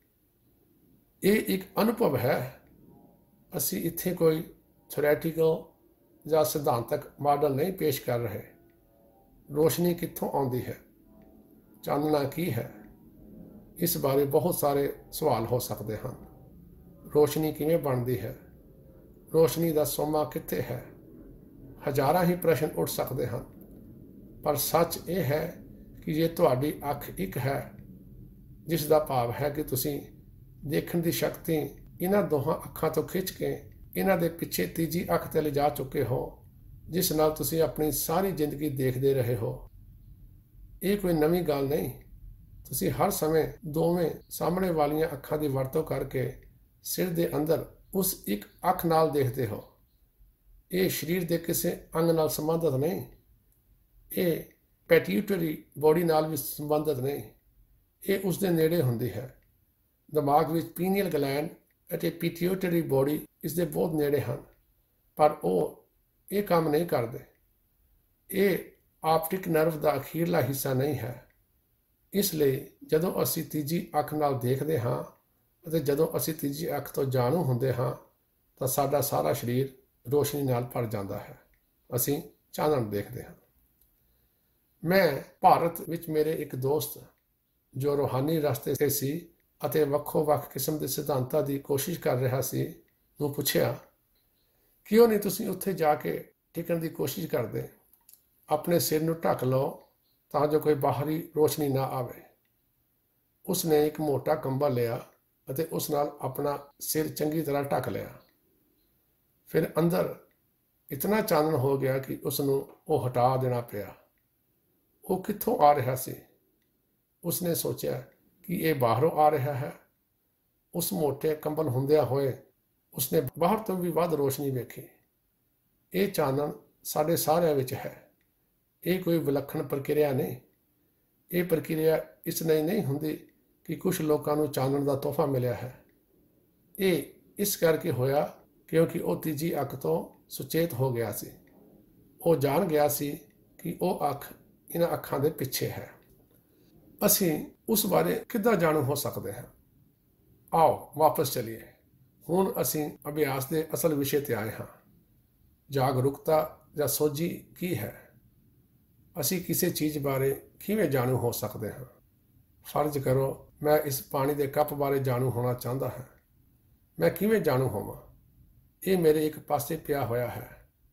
ਇਹ ਇੱਕ ਅਨੁਭਵ ਹੈ। ਅਸੀਂ ਇੱਥੇ ਕੋਈ ਥਿਓਰੈਟੀਕਲ ਜਾਂ ਸਿਧਾਂਤਕ ਮਾਡਲ ਨਹੀਂ ਪੇਸ਼ ਕਰ ਰਹੇ। ਰੋਸ਼ਨੀ ਕਿੱਥੋਂ ਆਉਂਦੀ ਹੈ? ਚਾਨਣਾ ਕੀ ਹੈ? ਇਸ ਬਾਰੇ ਬਹੁਤ ਸਾਰੇ ਸਵਾਲ ਹੋ ਸਕਦੇ ਹਨ। ਰੋਸ਼ਨੀ ਕਿਵੇਂ ਬਣਦੀ ਹੈ? ਰੋਸ਼ਨੀ ਦਾ ਸੋਮਾ ਕਿੱਥੇ ਹੈ? ਹਜ਼ਾਰਾਂ ਹੀ ਪ੍ਰਸ਼ਨ ਉੱਠ ਸਕਦੇ ਹਨ, ਪਰ ਸੱਚ ਇਹ ਹੈ ਕਿ ਜੇ ਤੁਹਾਡੀ ਅੱਖ ਇੱਕ ਹੈ, ਜਿਸ ਦਾ ਭਾਵ ਹੈ ਕਿ ਤੁਸੀਂ ਦੇਖਣ ਦੀ ਸ਼ਕਤੀ ਇਹਨਾਂ ਦੋਹਾਂ ਅੱਖਾਂ ਤੋਂ ਖਿੱਚ ਕੇ ਇਹਨਾਂ ਦੇ ਪਿੱਛੇ ਤੀਜੀ ਅੱਖ 'ਤੇ ਲਿਜਾ ਚੁੱਕੇ ਹੋ, ਜਿਸ ਨਾਲ ਤੁਸੀਂ ਆਪਣੀ ਸਾਰੀ ਜ਼ਿੰਦਗੀ ਦੇਖਦੇ ਰਹੇ ਹੋ। ਇਹ ਕੋਈ ਨਵੀਂ ਗੱਲ ਨਹੀਂ। ਤੁਸੀਂ ਹਰ ਸਮੇਂ ਦੋਵੇਂ ਸਾਹਮਣੇ ਵਾਲੀਆਂ ਅੱਖਾਂ ਦੀ ਵਰਤੋਂ ਕਰਕੇ ਸਿਰ ਦੇ ਅੰਦਰ ਉਸ ਇੱਕ ਅੱਖ ਨਾਲ ਦੇਖਦੇ ਹੋ। ਇਹ ਸਰੀਰ ਦੇ ਕਿਸੇ ਅੰਗ ਨਾਲ ਸੰਬੰਧਿਤ ਨਹੀਂ। ਇਹ ਪੈਟਿਊਟਰੀ ਬੋਡੀ ਨਾਲ ਵੀ ਸੰਬੰਧਿਤ ਨਹੀਂ। ਇਹ ਉਸ ਦੇ ਨੇੜੇ ਹੁੰਦੀ ਹੈ। ਦਿਮਾਗ ਵਿੱਚ ਪੀਨੀਅਲ ਗਲੈਂਡ ਅਤੇ ਪਿਟਿਊਟਰੀ ਬੋਡੀ ਇਸ ਦੇ ਬਹੁਤ ਨੇੜੇ ਹਨ, ਪਰ ਉਹ ਇਹ ਕੰਮ ਨਹੀਂ ਕਰਦੇ। ਇਹ ਆਪਟਿਕ ਨਰਵ ਦਾ ਅਖੀਰਲਾ ਹਿੱਸਾ ਨਹੀਂ ਹੈ। ਇਸ ਲਈ ਜਦੋਂ ਅਸੀਂ ਤੀਜੀ ਅੱਖ ਨਾਲ ਦੇਖਦੇ ਹਾਂ ਅਤੇ ਜਦੋਂ ਅਸੀਂ ਤੀਜੀ ਅੱਖ ਤੋਂ ਜਾਣੂ ਹੁੰਦੇ ਹਾਂ ਤਾਂ ਸਾਡਾ ਸਾਰਾ ਸਰੀਰ ਰੋਸ਼ਨੀ ਨਾਲ ਭਰ ਜਾਂਦਾ ਹੈ। ਅਸੀਂ ਚਾਨਣ ਦੇਖਦੇ ਹਾਂ। ਮੈਂ ਭਾਰਤ ਵਿੱਚ ਮੇਰੇ ਇੱਕ ਦੋਸਤ ਜੋ ਰੂਹਾਨੀ ਰਸਤੇ 'ਤੇ ਸੀ ਅਤੇ ਵੱਖੋ ਵੱਖ ਕਿਸਮ ਦੇ ਸਿਧਾਂਤਾਂ ਦੀ ਕੋਸ਼ਿਸ਼ ਕਰ ਰਿਹਾ ਸੀ ਨੂੰ ਪੁੱਛਿਆ, ਕਿਉਂ ਨਹੀਂ ਤੁਸੀਂ ਉੱਥੇ ਜਾ ਕੇ ਟਿਕਣ ਦੀ ਕੋਸ਼ਿਸ਼ ਕਰਦੇ? ਆਪਣੇ ਸਿਰ ਨੂੰ ਢੱਕ ਲਓ ਤਾਂ ਜੋ ਕੋਈ ਬਾਹਰੀ ਰੋਸ਼ਨੀ ਨਾ ਆਵੇ। ਉਸ ਨੇ ਇੱਕ ਮੋਟਾ ਕੰਬਲ ਲਿਆ ਅਤੇ ਉਸ ਨਾਲ ਆਪਣਾ ਸਿਰ ਚੰਗੀ ਤਰ੍ਹਾਂ ਢੱਕ ਲਿਆ। ਫਿਰ ਅੰਦਰ ਇਤਨਾ ਚਾਨਣ ਹੋ ਗਿਆ ਕਿ ਉਸ ਨੂੰ ਉਹ ਹਟਾ ਦੇਣਾ ਪਿਆ। ਉਹ ਕਿੱਥੋਂ ਆ ਰਿਹਾ ਸੀ? ਉਸਨੇ ਸੋਚਿਆ ਕਿ ਇਹ ਬਾਹਰੋਂ ਆ ਰਿਹਾ ਹੈ। ਉਸ ਮੋਟੇ ਕੰਬਲ ਹੁੰਦਿਆਂ ਹੋਏ ਉਸਨੇ ਬਾਹਰ ਤੋਂ ਵੀ ਵੱਧ ਰੋਸ਼ਨੀ ਵੇਖੀ। ਇਹ ਚਾਨਣ ਸਾਡੇ ਸਾਰਿਆਂ ਵਿੱਚ ਹੈ। ਇਹ ਕੋਈ ਵਿਲੱਖਣ ਪ੍ਰਕਿਰਿਆ ਨਹੀਂ। ਇਹ ਪ੍ਰਕਿਰਿਆ ਇਸ ਲਈ ਨਹੀਂ ਹੁੰਦੀ ਕਿ ਕੁਝ ਲੋਕਾਂ ਨੂੰ ਚਾਨਣ ਦਾ ਤੋਹਫਾ ਮਿਲਿਆ ਹੈ। ਇਹ ਇਸ ਕਰਕੇ ਹੋਇਆ ਕਿਉਂਕਿ ਉਹ ਤੀਜੀ ਅੱਖ ਤੋਂ ਸੁਚੇਤ ਹੋ ਗਿਆ ਸੀ। ਉਹ ਜਾਣ ਗਿਆ ਸੀ ਕਿ ਉਹ ਅੱਖ ਇਹਨਾਂ ਅੱਖਾਂ ਦੇ ਪਿੱਛੇ ਹੈ। ਅਸੀਂ ਉਸ ਬਾਰੇ ਕਿੱਦਾਂ ਜਾਣੂ ਹੋ ਸਕਦੇ ਹਾਂ? ਆਓ ਵਾਪਸ ਚਲੀਏ। ਹੁਣ ਅਸੀਂ ਅਭਿਆਸ ਦੇ ਅਸਲ ਵਿਸ਼ੇ 'ਤੇ ਆਏ ਹਾਂ। ਜਾਗਰੂਕਤਾ ਜਾਂ ਸੋਝੀ ਕੀ ਹੈ? ਅਸੀਂ ਕਿਸੇ ਚੀਜ਼ ਬਾਰੇ ਕਿਵੇਂ ਜਾਣੂ ਹੋ ਸਕਦੇ ਹਾਂ? ਫਰਜ਼ ਕਰੋ ਮੈਂ ਇਸ ਪਾਣੀ ਦੇ ਕੱਪ ਬਾਰੇ ਜਾਣੂ ਹੋਣਾ ਚਾਹੁੰਦਾ ਹਾਂ। ਮੈਂ ਕਿਵੇਂ ਜਾਣੂ ਹੋਵਾਂ? ਇਹ ਮੇਰੇ ਇੱਕ ਪਾਸੇ ਪਿਆ ਹੋਇਆ ਹੈ।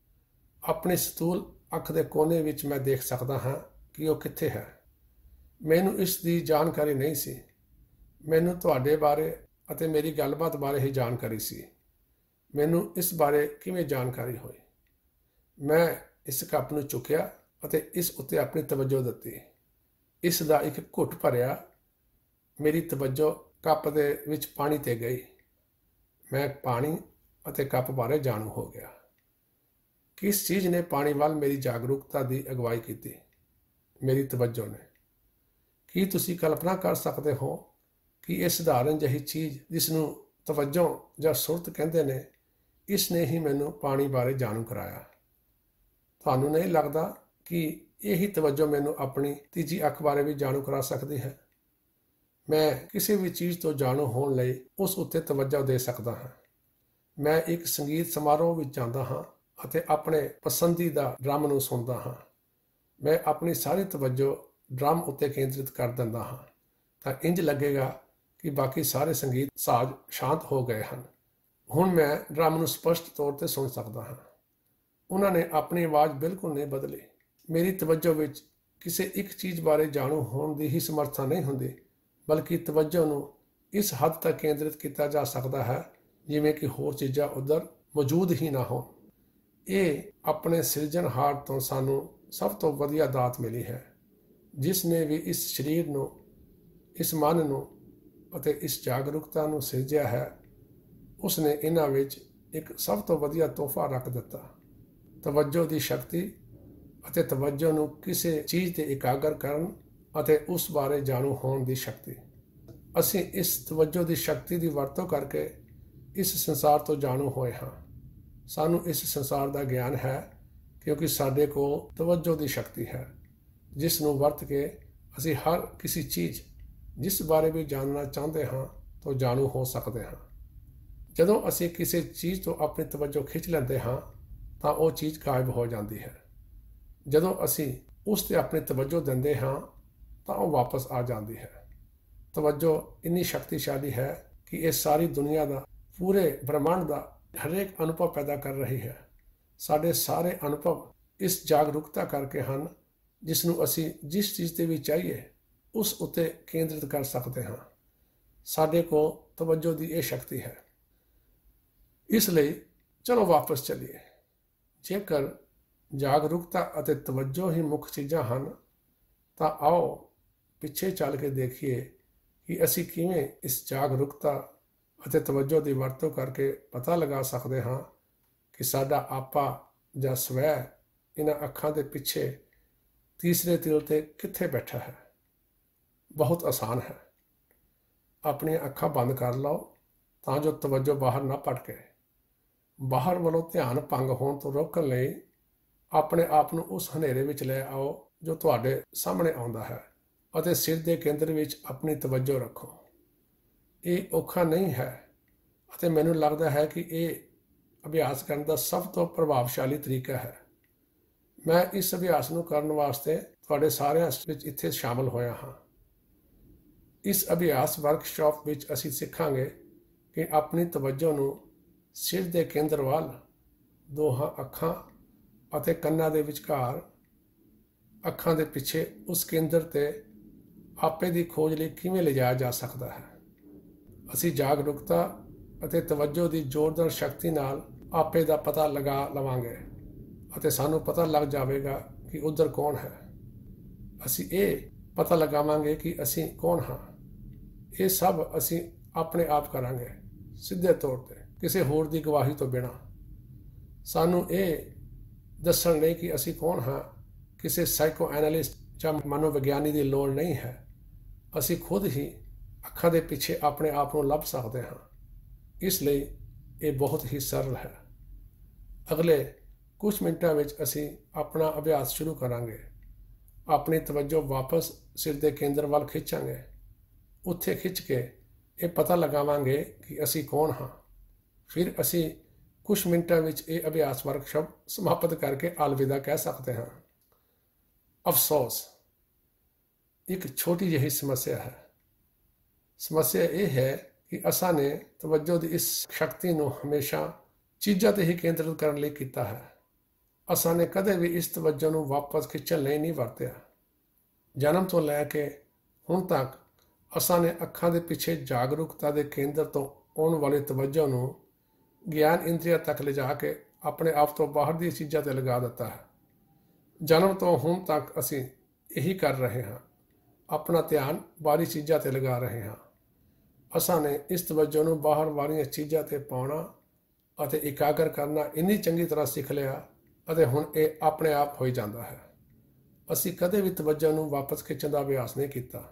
ਆਪਣੀ ਸਤੂਲ ਅੱਖ ਦੇ ਕੋਨੇ ਵਿੱਚ ਮੈਂ ਦੇਖ ਸਕਦਾ ਹਾਂ ਕਿ ਉਹ ਕਿੱਥੇ ਹੈ। ਮੈਨੂੰ ਇਸ ਦੀ ਜਾਣਕਾਰੀ ਨਹੀਂ ਸੀ। ਮੈਨੂੰ ਤੁਹਾਡੇ ਬਾਰੇ ਅਤੇ ਮੇਰੀ ਗੱਲਬਾਤ ਬਾਰੇ ਹੀ ਜਾਣਕਾਰੀ ਸੀ। ਮੈਨੂੰ ਇਸ ਬਾਰੇ ਕਿਵੇਂ ਜਾਣਕਾਰੀ ਹੋਈ? ਮੈਂ ਇਸ ਕੱਪ ਨੂੰ ਚੁੱਕਿਆ ਅਤੇ ਇਸ ਉੱਤੇ ਆਪਣੀ ਤਵੱਜੋ ਦਿੱਤੀ। ਇਸ ਦਾ ਇੱਕ ਘੁੱਟ ਭਰਿਆ। ਮੇਰੀ ਤਵੱਜੋ ਕੱਪ ਦੇ ਵਿੱਚ ਪਾਣੀ 'ਤੇ ਗਈ। ਮੈਂ ਪਾਣੀ ਅਤੇ ਕੱਪ ਬਾਰੇ ਜਾਣੂ ਹੋ ਗਿਆ। ਕਿਸ ਚੀਜ਼ ਨੇ ਪਾਣੀ ਵੱਲ ਮੇਰੀ ਜਾਗਰੂਕਤਾ ਦੀ ਅਗਵਾਈ ਕੀਤੀ? ਮੇਰੀ ਤਵੱਜੋ ਨੇ। ਕੀ ਤੁਸੀਂ ਕਲਪਨਾ ਕਰ ਸਕਦੇ ਹੋ ਕਿ ਇਹ ਸਧਾਰਨ ਜਿਹੀ ਚੀਜ਼ ਜਿਸ ਨੂੰ ਤਵੱਜੋ ਜਾਂ ਸੁਰਤ ਕਹਿੰਦੇ ਨੇ, ਇਸ ਨੇ ਹੀ ਮੈਨੂੰ ਪਾਣੀ ਬਾਰੇ ਜਾਣੂ ਕਰਾਇਆ? ਤੁਹਾਨੂੰ ਨਹੀਂ ਲੱਗਦਾ ਕਿ ਇਹੀ ਤਵੱਜੋ ਮੈਨੂੰ ਆਪਣੀ ਤੀਜੀ ਅੱਖ ਬਾਰੇ ਵੀ ਜਾਣੂ ਕਰਾ ਸਕਦੀ ਹੈ? ਮੈਂ ਕਿਸੇ ਵੀ ਚੀਜ਼ ਤੋਂ ਜਾਣੂ ਹੋਣ ਲਈ ਉਸ ਉੱਤੇ ਤਵੱਜੋ ਦੇ ਸਕਦਾ ਹਾਂ। ਮੈਂ ਇੱਕ ਸੰਗੀਤ ਸਮਾਰੋਹ ਵਿੱਚ ਜਾਂਦਾ ਹਾਂ ਅਤੇ ਆਪਣੇ ਪਸੰਦੀਦਾ ਡਰਮ ਨੂੰ ਸੁਣਦਾ ਹਾਂ। ਮੈਂ ਆਪਣੀ ਸਾਰੀ ਤਵੱਜੋ ਡਰਮ ਉੱਤੇ ਕੇਂਦਰਿਤ ਕਰ ਦਿੰਦਾ ਹਾਂ ਤਾਂ ਇੰਜ ਲੱਗੇਗਾ ਕਿ ਬਾਕੀ ਸਾਰੇ ਸੰਗੀਤ ਸਾਜ਼ ਸ਼ਾਂਤ ਹੋ ਗਏ ਹਨ। ਹੁਣ ਮੈਂ ਡਰਮ ਨੂੰ ਸਪਸ਼ਟ ਤੌਰ 'ਤੇ ਸੁਣ ਸਕਦਾ ਹਾਂ। ਉਹਨਾਂ ਨੇ ਆਪਣੀ ਆਵਾਜ਼ ਬਿਲਕੁਲ ਨਹੀਂ ਬਦਲੀ। ਮੇਰੀ ਤਵੱਜੋ ਵਿੱਚ ਕਿਸੇ ਇੱਕ ਚੀਜ਼ ਬਾਰੇ ਜਾਣੂ ਹੋਣ ਦੀ ਹੀ ਸਮਰੱਥਾ ਨਹੀਂ ਹੁੰਦੀ, ਬਲਕਿ ਤਵੱਜੋ ਨੂੰ ਇਸ ਹੱਦ ਤੱਕ ਕੇਂਦਰਿਤ ਕੀਤਾ ਜਾ ਸਕਦਾ ਹੈ ਜਿਵੇਂ ਕਿ ਹੋਰ ਚੀਜ਼ਾਂ ਉੱਧਰ ਮੌਜੂਦ ਹੀ ਨਾ ਹੋਣ। ਇਹ ਆਪਣੇ ਸਿਰਜਣਹਾਰ ਤੋਂ ਸਾਨੂੰ ਸਭ ਤੋਂ ਵਧੀਆ ਦਾਤ ਮਿਲੀ ਹੈ, ਜਿਸ ਨੇ ਵੀ ਇਸ ਸਰੀਰ ਨੂੰ, ਇਸ ਮਨ ਨੂੰ ਅਤੇ ਇਸ ਜਾਗਰੂਕਤਾ ਨੂੰ ਸਿਰਜਿਆ ਹੈ। ਉਸ ਨੇ ਇਹਨਾਂ ਵਿੱਚ ਇੱਕ ਸਭ ਤੋਂ ਵਧੀਆ ਤੋਹਫਾ ਰੱਖ ਦਿੱਤਾ, ਤਵੱਜੋ ਦੀ ਸ਼ਕਤੀ ਅਤੇ ਤਵੱਜੋ ਨੂੰ ਕਿਸੇ ਚੀਜ਼ 'ਤੇ ਇਕਾਗਰ ਕਰਨ ਅਤੇ ਉਸ ਬਾਰੇ ਜਾਣੂ ਹੋਣ ਦੀ ਸ਼ਕਤੀ। ਅਸੀਂ ਇਸ ਤਵੱਜੋ ਦੀ ਸ਼ਕਤੀ ਦੀ ਵਰਤੋਂ ਕਰਕੇ ਇਸ ਸੰਸਾਰ ਤੋਂ ਜਾਣੂ ਹੋਏ ਹਾਂ। ਸਾਨੂੰ ਇਸ ਸੰਸਾਰ ਦਾ ਗਿਆਨ ਹੈ ਕਿਉਂਕਿ ਸਾਡੇ ਕੋਲ ਤਵੱਜੋ ਦੀ ਸ਼ਕਤੀ ਹੈ, ਜਿਸ ਨੂੰ ਵਰਤ ਕੇ ਅਸੀਂ ਹਰ ਕਿਸੇ ਚੀਜ਼ ਜਿਸ ਬਾਰੇ ਵੀ ਜਾਣਨਾ ਚਾਹੁੰਦੇ ਹਾਂ ਤੋਂ ਜਾਣੂ ਹੋ ਸਕਦੇ ਹਾਂ। ਜਦੋਂ ਅਸੀਂ ਕਿਸੇ ਚੀਜ਼ ਤੋਂ ਆਪਣੀ ਤਵੱਜੋ ਖਿੱਚ ਲੈਂਦੇ ਹਾਂ ਤਾਂ ਉਹ ਚੀਜ਼ ਗਾਇਬ ਹੋ ਜਾਂਦੀ ਹੈ। ਜਦੋਂ ਅਸੀਂ ਉਸ 'ਤੇ ਆਪਣੀ ਤਵੱਜੋ ਦਿੰਦੇ ਹਾਂ ਤਾਂ ਉਹ ਵਾਪਸ ਆ ਜਾਂਦੀ ਹੈ। ਤਵੱਜੋ ਇੰਨੀ ਸ਼ਕਤੀਸ਼ਾਲੀ ਹੈ ਕਿ ਇਹ ਸਾਰੀ ਦੁਨੀਆ ਦਾ, ਪੂਰੇ ਬ੍ਰਹਿਮੰਡ ਦਾ ਹਰੇਕ ਅਨੁਭਵ ਪੈਦਾ ਕਰ ਰਹੀ ਹੈ। ਸਾਡੇ ਸਾਰੇ ਅਨੁਭਵ ਇਸ ਜਾਗਰੂਕਤਾ ਕਰਕੇ ਹਨ ਜਿਸ ਨੂੰ ਅਸੀਂ ਜਿਸ ਚੀਜ਼ 'ਤੇ ਵੀ ਚਾਹੀਏ ਉਸ ਉੱਤੇ ਕੇਂਦਰਿਤ ਕਰ ਸਕਦੇ ਹਾਂ। ਸਾਡੇ ਕੋਲ ਤਵੱਜੋ ਦੀ ਇਹ ਸ਼ਕਤੀ ਹੈ। ਇਸ ਲਈ ਚਲੋ ਵਾਪਸ ਚੱਲੀਏ। ਜੇਕਰ ਜਾਗਰੂਕਤਾ ਅਤੇ ਤਵੱਜੋ ਹੀ ਮੁੱਖ ਚੀਜ਼ਾਂ ਹਨ ਤਾਂ ਆਓ ਪਿੱਛੇ ਚੱਲ ਕੇ ਦੇਖੀਏ ਕਿ ਅਸੀਂ ਕਿਵੇਂ ਇਸ ਜਾਗਰੂਕਤਾ ਅਤੇ ਤਵੱਜੋ ਦੀ ਵਰਤੋਂ ਕਰਕੇ ਪਤਾ ਲਗਾ ਸਕਦੇ ਹਾਂ ਕਿ ਸਾਡਾ ਆਪਾ ਜਾਂ ਸਵੈ ਇਹਨਾਂ ਅੱਖਾਂ ਦੇ ਪਿੱਛੇ ਤੀਸਰੇ ਤਿਲ 'ਤੇ ਕਿੱਥੇ ਬੈਠਾ ਹੈ। ਬਹੁਤ ਆਸਾਨ ਹੈ। ਆਪਣੀਆਂ ਅੱਖਾਂ ਬੰਦ ਕਰ ਲਓ ਤਾਂ ਜੋ ਤਵੱਜੋ ਬਾਹਰ ਨਾ ਭਟਕੇ। ਬਾਹਰ ਵੱਲੋਂ ਧਿਆਨ ਭੰਗ ਹੋਣ ਤੋਂ ਰੋਕਣ ਲਈ ਆਪਣੇ ਆਪ ਨੂੰ ਉਸ ਹਨੇਰੇ ਵਿੱਚ ਲੈ ਆਓ ਜੋ ਤੁਹਾਡੇ ਸਾਹਮਣੇ ਆਉਂਦਾ ਹੈ ਅਤੇ ਸਿਰ ਦੇ ਕੇਂਦਰ ਵਿੱਚ ਆਪਣੀ ਤਵੱਜੋ ਰੱਖੋ। ਇਹ ਔਖਾ ਨਹੀਂ ਹੈ ਅਤੇ ਮੈਨੂੰ ਲੱਗਦਾ ਹੈ ਕਿ ਇਹ ਅਭਿਆਸ ਕਰਨ ਦਾ ਸਭ ਤੋਂ ਪ੍ਰਭਾਵਸ਼ਾਲੀ ਤਰੀਕਾ ਹੈ। ਮੈਂ ਇਸ ਅਭਿਆਸ ਨੂੰ ਕਰਨ ਵਾਸਤੇ ਤੁਹਾਡੇ ਸਾਰਿਆਂ ਵਿੱਚ ਇੱਥੇ ਸ਼ਾਮਲ ਹੋਇਆ ਹਾਂ। ਇਸ ਅਭਿਆਸ ਵਰਕਸ਼ਾਪ ਵਿੱਚ ਅਸੀਂ ਸਿੱਖਾਂਗੇ ਕਿ ਆਪਣੀ ਤਵੱਜੋ ਨੂੰ ਸਿਰ ਦੇ ਕੇਂਦਰ ਵੱਲ, ਦੋਹਾਂ ਅੱਖਾਂ ਅਤੇ ਕੰਨਾਂ ਦੇ ਵਿਚਕਾਰ, ਅੱਖਾਂ ਦੇ ਪਿੱਛੇ ਉਸ ਕੇਂਦਰ 'ਤੇ ਆਪੇ ਦੀ ਖੋਜ ਲਈ ਕਿਵੇਂ ਲਿਜਾਇਆ ਜਾ ਸਕਦਾ ਹੈ। ਅਸੀਂ ਜਾਗਰੂਕਤਾ ਅਤੇ ਤਵੱਜੋ ਦੀ ਜ਼ੋਰਦਾਰ ਸ਼ਕਤੀ ਨਾਲ ਆਪੇ ਦਾ ਪਤਾ ਲਗਾ ਲਵਾਂਗੇ ਅਤੇ ਸਾਨੂੰ ਪਤਾ ਲੱਗ ਜਾਵੇਗਾ ਕਿ ਉੱਧਰ ਕੌਣ ਹੈ। ਅਸੀਂ ਇਹ ਪਤਾ ਲਗਾਵਾਂਗੇ ਕਿ ਅਸੀਂ ਕੌਣ ਹਾਂ। ਇਹ ਸਭ ਅਸੀਂ ਆਪਣੇ ਆਪ ਕਰਾਂਗੇ, ਸਿੱਧੇ ਤੌਰ 'ਤੇ, ਕਿਸੇ ਹੋਰ ਦੀ ਗਵਾਹੀ ਤੋਂ ਬਿਨਾਂ। ਸਾਨੂੰ ਇਹ ਦੱਸਣ ਲਈ ਕਿ ਅਸੀਂ ਕੌਣ ਹਾਂ ਕਿਸੇ ਸਾਈਕੋ ਐਨਾਲਿਸਟ ਜਾਂ ਮਨੋਵਿਗਿਆਨੀ ਦੀ ਲੋੜ ਨਹੀਂ ਹੈ। ਅਸੀਂ ਖੁਦ ਹੀ ਅੱਖਾਂ ਦੇ ਪਿੱਛੇ ਆਪਣੇ ਆਪ ਨੂੰ ਲੱਭ ਸਕਦੇ ਹਾਂ। ਇਸ ਲਈ ਇਹ ਬਹੁਤ ਹੀ ਸਰਲ ਹੈ। ਅਗਲੇ ਕੁਝ ਮਿੰਟਾਂ ਵਿੱਚ ਅਸੀਂ ਆਪਣਾ ਅਭਿਆਸ ਸ਼ੁਰੂ ਕਰਾਂਗੇ। ਆਪਣੀ ਤਵੱਜੋ ਵਾਪਸ ਸਿਰ ਦੇ ਕੇਂਦਰ ਵੱਲ ਖਿੱਚਾਂਗੇ। ਉੱਥੇ ਖਿੱਚ ਕੇ ਇਹ ਪਤਾ ਲਗਾਵਾਂਗੇ ਕਿ ਅਸੀਂ ਕੌਣ ਹਾਂ। ਫਿਰ ਅਸੀਂ ਕੁਝ ਮਿੰਟਾਂ ਵਿੱਚ ਇਹ ਅਭਿਆਸ ਵਰਕਸ਼ਾਪ ਸਮਾਪਤ ਕਰਕੇ ਅਲਵਿਦਾ ਕਹਿ ਸਕਦੇ ਹਾਂ। ਅਫਸੋਸ, ਇੱਕ ਛੋਟੀ ਜਿਹੀ ਸਮੱਸਿਆ ਹੈ। ਸਮੱਸਿਆ ਇਹ ਹੈ ਕਿ ਅਸਾਂ ਨੇ ਤਵੱਜੋ ਦੀ ਇਸ ਸ਼ਕਤੀ ਨੂੰ ਹਮੇਸ਼ਾ ਚੀਜ਼ਾਂ 'ਤੇ ਹੀ ਕੇਂਦਰਿਤ ਕਰਨ ਲਈ ਕੀਤਾ ਹੈ। ਅਸਾਂ ਨੇ ਕਦੇ ਵੀ ਇਸ ਤਵੱਜੋ ਨੂੰ ਵਾਪਸ ਖਿੱਚਣ ਲਈ ਨਹੀਂ ਵਰਤਿਆ। ਜਨਮ ਤੋਂ ਲੈ ਕੇ ਹੁਣ ਤੱਕ ਅਸਾਂ ਨੇ ਅੱਖਾਂ ਦੇ ਪਿੱਛੇ ਜਾਗਰੂਕਤਾ ਦੇ ਕੇਂਦਰ ਤੋਂ ਆਉਣ ਵਾਲੀ ਤਵੱਜੋ ਨੂੰ ਗਿਆਨ ਇੰਦਰੀਆਂ ਤੱਕ ਲਿਜਾ ਕੇ ਆਪਣੇ ਆਪ ਤੋਂ ਬਾਹਰ ਦੀਆਂ ਚੀਜ਼ਾਂ 'ਤੇ ਲਗਾ ਦਿੱਤਾ ਹੈ। ਜਨਮ ਤੋਂ ਹੁਣ ਤੱਕ ਅਸੀਂ ਇਹੀ ਕਰ ਰਹੇ ਹਾਂ। ਆਪਣਾ ਧਿਆਨ ਬਾਹਰੀ ਚੀਜ਼ਾਂ 'ਤੇ ਲਗਾ ਰਹੇ ਹਾਂ। ਅਸਾਂ ਨੇ ਇਸ ਤਵੱਜੋ ਨੂੰ ਬਾਹਰ ਵਾਲੀਆਂ ਚੀਜ਼ਾਂ 'ਤੇ ਪਾਉਣਾ ਅਤੇ ਇਕਾਗਰ ਕਰਨਾ ਇੰਨੀ ਚੰਗੀ ਤਰ੍ਹਾਂ ਸਿੱਖ ਲਿਆ ਅਤੇ ਹੁਣ ਇਹ ਆਪਣੇ ਆਪ ਹੋਈ ਜਾਂਦਾ ਹੈ। ਅਸੀਂ ਕਦੇ ਵੀ ਤਵੱਜੋ ਨੂੰ ਵਾਪਸ ਖਿੱਚਣ ਦਾ ਅਭਿਆਸ ਨਹੀਂ ਕੀਤਾ।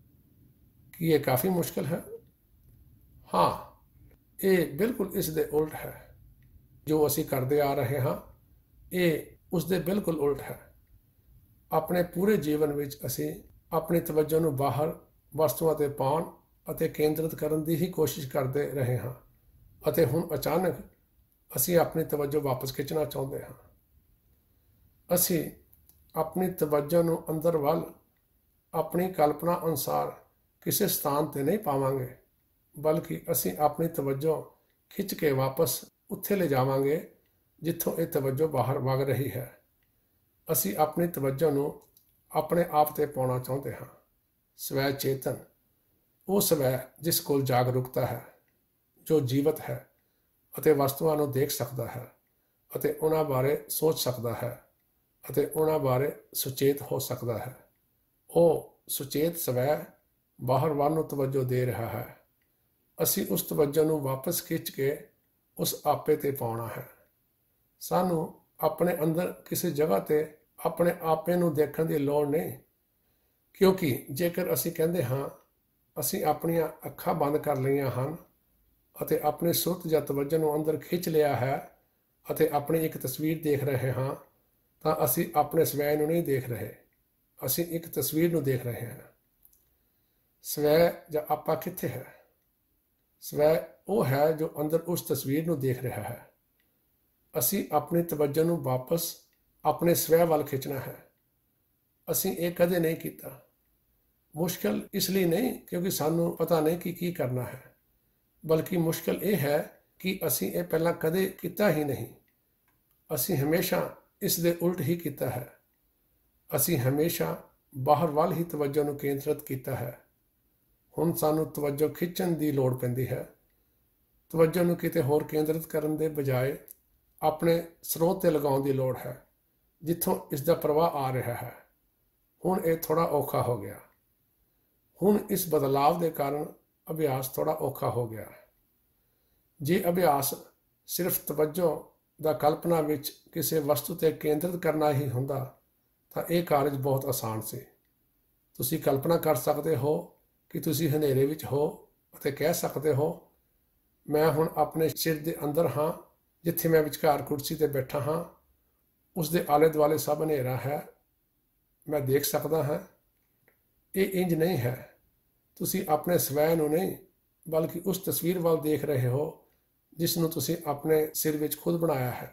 ਕੀ ਇਹ ਕਾਫੀ ਮੁਸ਼ਕਲ ਹੈ? ਹਾਂ, ਇਹ ਬਿਲਕੁਲ ਇਸ ਦੇ ਉਲਟ ਹੈ। ਜੋ ਅਸੀਂ ਕਰਦੇ ਆ ਰਹੇ ਹਾਂ ਇਹ ਉਸ ਦੇ ਬਿਲਕੁਲ ਉਲਟ ਹੈ। ਆਪਣੇ ਪੂਰੇ ਜੀਵਨ ਵਿੱਚ ਅਸੀਂ ਆਪਣੀ ਤਵੱਜੋ ਨੂੰ ਬਾਹਰ ਵਸਤੂਆਂ 'ਤੇ ਪਾਉਣ ਅਤੇ ਕੇਂਦਰਿਤ ਕਰਨ ਦੀ ਹੀ ਕੋਸ਼ਿਸ਼ ਕਰਦੇ ਰਹੇ ਹਾਂ ਅਤੇ ਹੁਣ ਅਚਾਨਕ ਅਸੀਂ ਆਪਣੀ ਤਵੱਜੋ ਵਾਪਸ ਖਿੱਚਣਾ ਚਾਹੁੰਦੇ ਹਾਂ। ਅਸੀਂ ਆਪਣੀ ਤਵੱਜੋ ਨੂੰ ਅੰਦਰ ਵੱਲ ਆਪਣੀ ਕਲਪਨਾ ਅਨੁਸਾਰ ਕਿਸੇ ਸਥਾਨ 'ਤੇ ਨਹੀਂ ਪਾਵਾਂਗੇ, ਬਲਕਿ ਅਸੀਂ ਆਪਣੀ ਤਵੱਜੋ ਖਿੱਚ ਕੇ ਵਾਪਸ ਉੱਥੇ ਲੈ ਜਾਵਾਂਗੇ ਜਿੱਥੋਂ ਇਹ ਤਵੱਜੋ ਬਾਹਰ ਵਗ ਰਹੀ ਹੈ। ਅਸੀਂ ਆਪਣੀ ਤਵੱਜੋ ਨੂੰ ਆਪਣੇ ਆਪ 'ਤੇ ਪਾਉਣਾ ਚਾਹੁੰਦੇ ਹਾਂ। ਸਵੈ ਚੇਤਨ, ਉਹ ਸਵੈ ਜਿਸ ਕੋਲ ਜਾਗਰੂਕਤਾ ਹੈ, ਜੋ ਜੀਵਤ ਹੈ ਅਤੇ ਵਸਤੂਆਂ ਨੂੰ ਦੇਖ ਸਕਦਾ ਹੈ ਅਤੇ ਉਹਨਾਂ ਬਾਰੇ ਸੋਚ ਸਕਦਾ ਹੈ ਅਤੇ ਉਹਨਾਂ ਬਾਰੇ ਸੁਚੇਤ ਹੋ ਸਕਦਾ ਹੈ। ਉਹ ਸੁਚੇਤ ਸਵੈ ਬਾਹਰ ਵੱਲ ਨੂੰ ਤਵੱਜੋ ਦੇ ਰਿਹਾ ਹੈ। ਅਸੀਂ ਉਸ ਤਵੱਜੋ ਨੂੰ ਵਾਪਸ ਖਿੱਚ ਕੇ ਉਸ ਆਪੇ 'ਤੇ ਪਾਉਣਾ ਹੈ। ਸਾਨੂੰ ਆਪਣੇ ਅੰਦਰ ਕਿਸੇ ਜਗ੍ਹਾ 'ਤੇ ਆਪਣੇ ਆਪੇ ਨੂੰ ਦੇਖਣ ਦੀ ਲੋੜ ਨਹੀਂ, ਕਿਉਂਕਿ ਜੇਕਰ ਅਸੀਂ ਕਹਿੰਦੇ ਹਾਂ ਅਸੀਂ ਆਪਣੀਆਂ ਅੱਖਾਂ ਬੰਦ ਕਰ ਲਈਆਂ ਹਨ ਅਤੇ ਆਪਣੀ ਸੁਰਤ ਜਾਂ ਤਵੱਜੋ ਨੂੰ ਅੰਦਰ ਖਿੱਚ ਲਿਆ ਹੈ ਅਤੇ ਆਪਣੀ ਇੱਕ ਤਸਵੀਰ ਦੇਖ ਰਹੇ ਹਾਂ, ਤਾਂ ਅਸੀਂ ਆਪਣੇ ਸਵੈ ਨੂੰ ਨਹੀਂ ਦੇਖ ਰਹੇ, ਅਸੀਂ ਇੱਕ ਤਸਵੀਰ ਨੂੰ ਦੇਖ ਰਹੇ ਹਾਂ। ਸਵੈ ਜਾਂ ਆਪਾ ਕਿੱਥੇ ਹੈ? ਸਵੈ ਉਹ ਹੈ ਜੋ ਅੰਦਰ ਉਸ ਤਸਵੀਰ ਨੂੰ ਦੇਖ ਰਿਹਾ ਹੈ। ਅਸੀਂ ਆਪਣੀ ਤਵੱਜੋ ਨੂੰ ਵਾਪਸ ਆਪਣੇ ਸਵੈ ਵੱਲ ਖਿੱਚਣਾ ਹੈ। ਅਸੀਂ ਇਹ ਕਦੇ ਨਹੀਂ ਕੀਤਾ। ਮੁਸ਼ਕਲ ਇਸ ਲਈ ਨਹੀਂ ਕਿਉਂਕਿ ਸਾਨੂੰ ਪਤਾ ਨਹੀਂ ਕਿ ਕੀ ਕਰਨਾ ਹੈ, ਬਲਕਿ ਮੁਸ਼ਕਲ ਇਹ ਹੈ ਕਿ ਅਸੀਂ ਇਹ ਪਹਿਲਾਂ ਕਦੇ ਕੀਤਾ ਹੀ ਨਹੀਂ। ਅਸੀਂ ਹਮੇਸ਼ਾ ਇਸ ਦੇ ਉਲਟ ਹੀ ਕੀਤਾ ਹੈ। ਅਸੀਂ ਹਮੇਸ਼ਾ ਬਾਹਰ ਵੱਲ ਹੀ ਤਵੱਜੋ ਨੂੰ ਕੇਂਦਰਿਤ ਕੀਤਾ ਹੈ। ਹੁਣ ਸਾਨੂੰ ਤਵੱਜੋ ਖਿੱਚਣ ਦੀ ਲੋੜ ਪੈਂਦੀ ਹੈ। ਤਵੱਜੋ ਨੂੰ ਕਿਤੇ ਹੋਰ ਕੇਂਦਰਿਤ ਕਰਨ ਦੇ ਬਜਾਏ ਆਪਣੇ ਸਰੋਤ 'ਤੇ ਲਗਾਉਣ ਦੀ ਲੋੜ ਹੈ, ਜਿੱਥੋਂ ਇਸ ਦਾ ਪ੍ਰਵਾਹ ਆ ਰਿਹਾ ਹੈ। ਹੁਣ ਇਹ ਥੋੜ੍ਹਾ ਔਖਾ ਹੋ ਗਿਆ। ਹੁਣ ਇਸ ਬਦਲਾਵ ਦੇ ਕਾਰਨ ਅਭਿਆਸ ਥੋੜ੍ਹਾ ਔਖਾ ਹੋ ਗਿਆ ਹੈ। ਜੇ ਅਭਿਆਸ ਸਿਰਫ ਤਵੱਜੋ ਦਾ ਕਲਪਨਾ ਵਿੱਚ ਕਿਸੇ ਵਸਤੂ 'ਤੇ ਕੇਂਦਰਿਤ ਕਰਨਾ ਹੀ ਹੁੰਦਾ ਤਾਂ ਇਹ ਕਾਰਜ ਬਹੁਤ ਆਸਾਨ ਸੀ। ਤੁਸੀਂ ਕਲਪਨਾ ਕਰ ਸਕਦੇ ਹੋ ਕਿ ਤੁਸੀਂ ਹਨੇਰੇ ਵਿੱਚ ਹੋ ਅਤੇ ਕਹਿ ਸਕਦੇ ਹੋ, ਮੈਂ ਹੁਣ ਆਪਣੇ ਸਿਰ ਦੇ ਅੰਦਰ ਹਾਂ, ਜਿੱਥੇ ਮੈਂ ਵਿਚਕਾਰ ਕੁਰਸੀ 'ਤੇ ਬੈਠਾ ਹਾਂ। ਉਸ ਦੇ ਆਲੇ ਦੁਆਲੇ ਸਭ ਹਨੇਰਾ ਹੈ, ਮੈਂ ਦੇਖ ਸਕਦਾ ਹਾਂ। ਇਹ ਇੰਜ ਨਹੀਂ ਹੈ। ਤੁਸੀਂ ਆਪਣੇ ਸਵੈ ਨੂੰ ਨਹੀਂ, ਬਲਕਿ ਉਸ ਤਸਵੀਰ ਵੱਲ ਦੇਖ ਰਹੇ ਹੋ ਜਿਸ ਨੂੰ ਤੁਸੀਂ ਆਪਣੇ ਸਿਰ ਵਿੱਚ ਖੁਦ ਬਣਾਇਆ ਹੈ।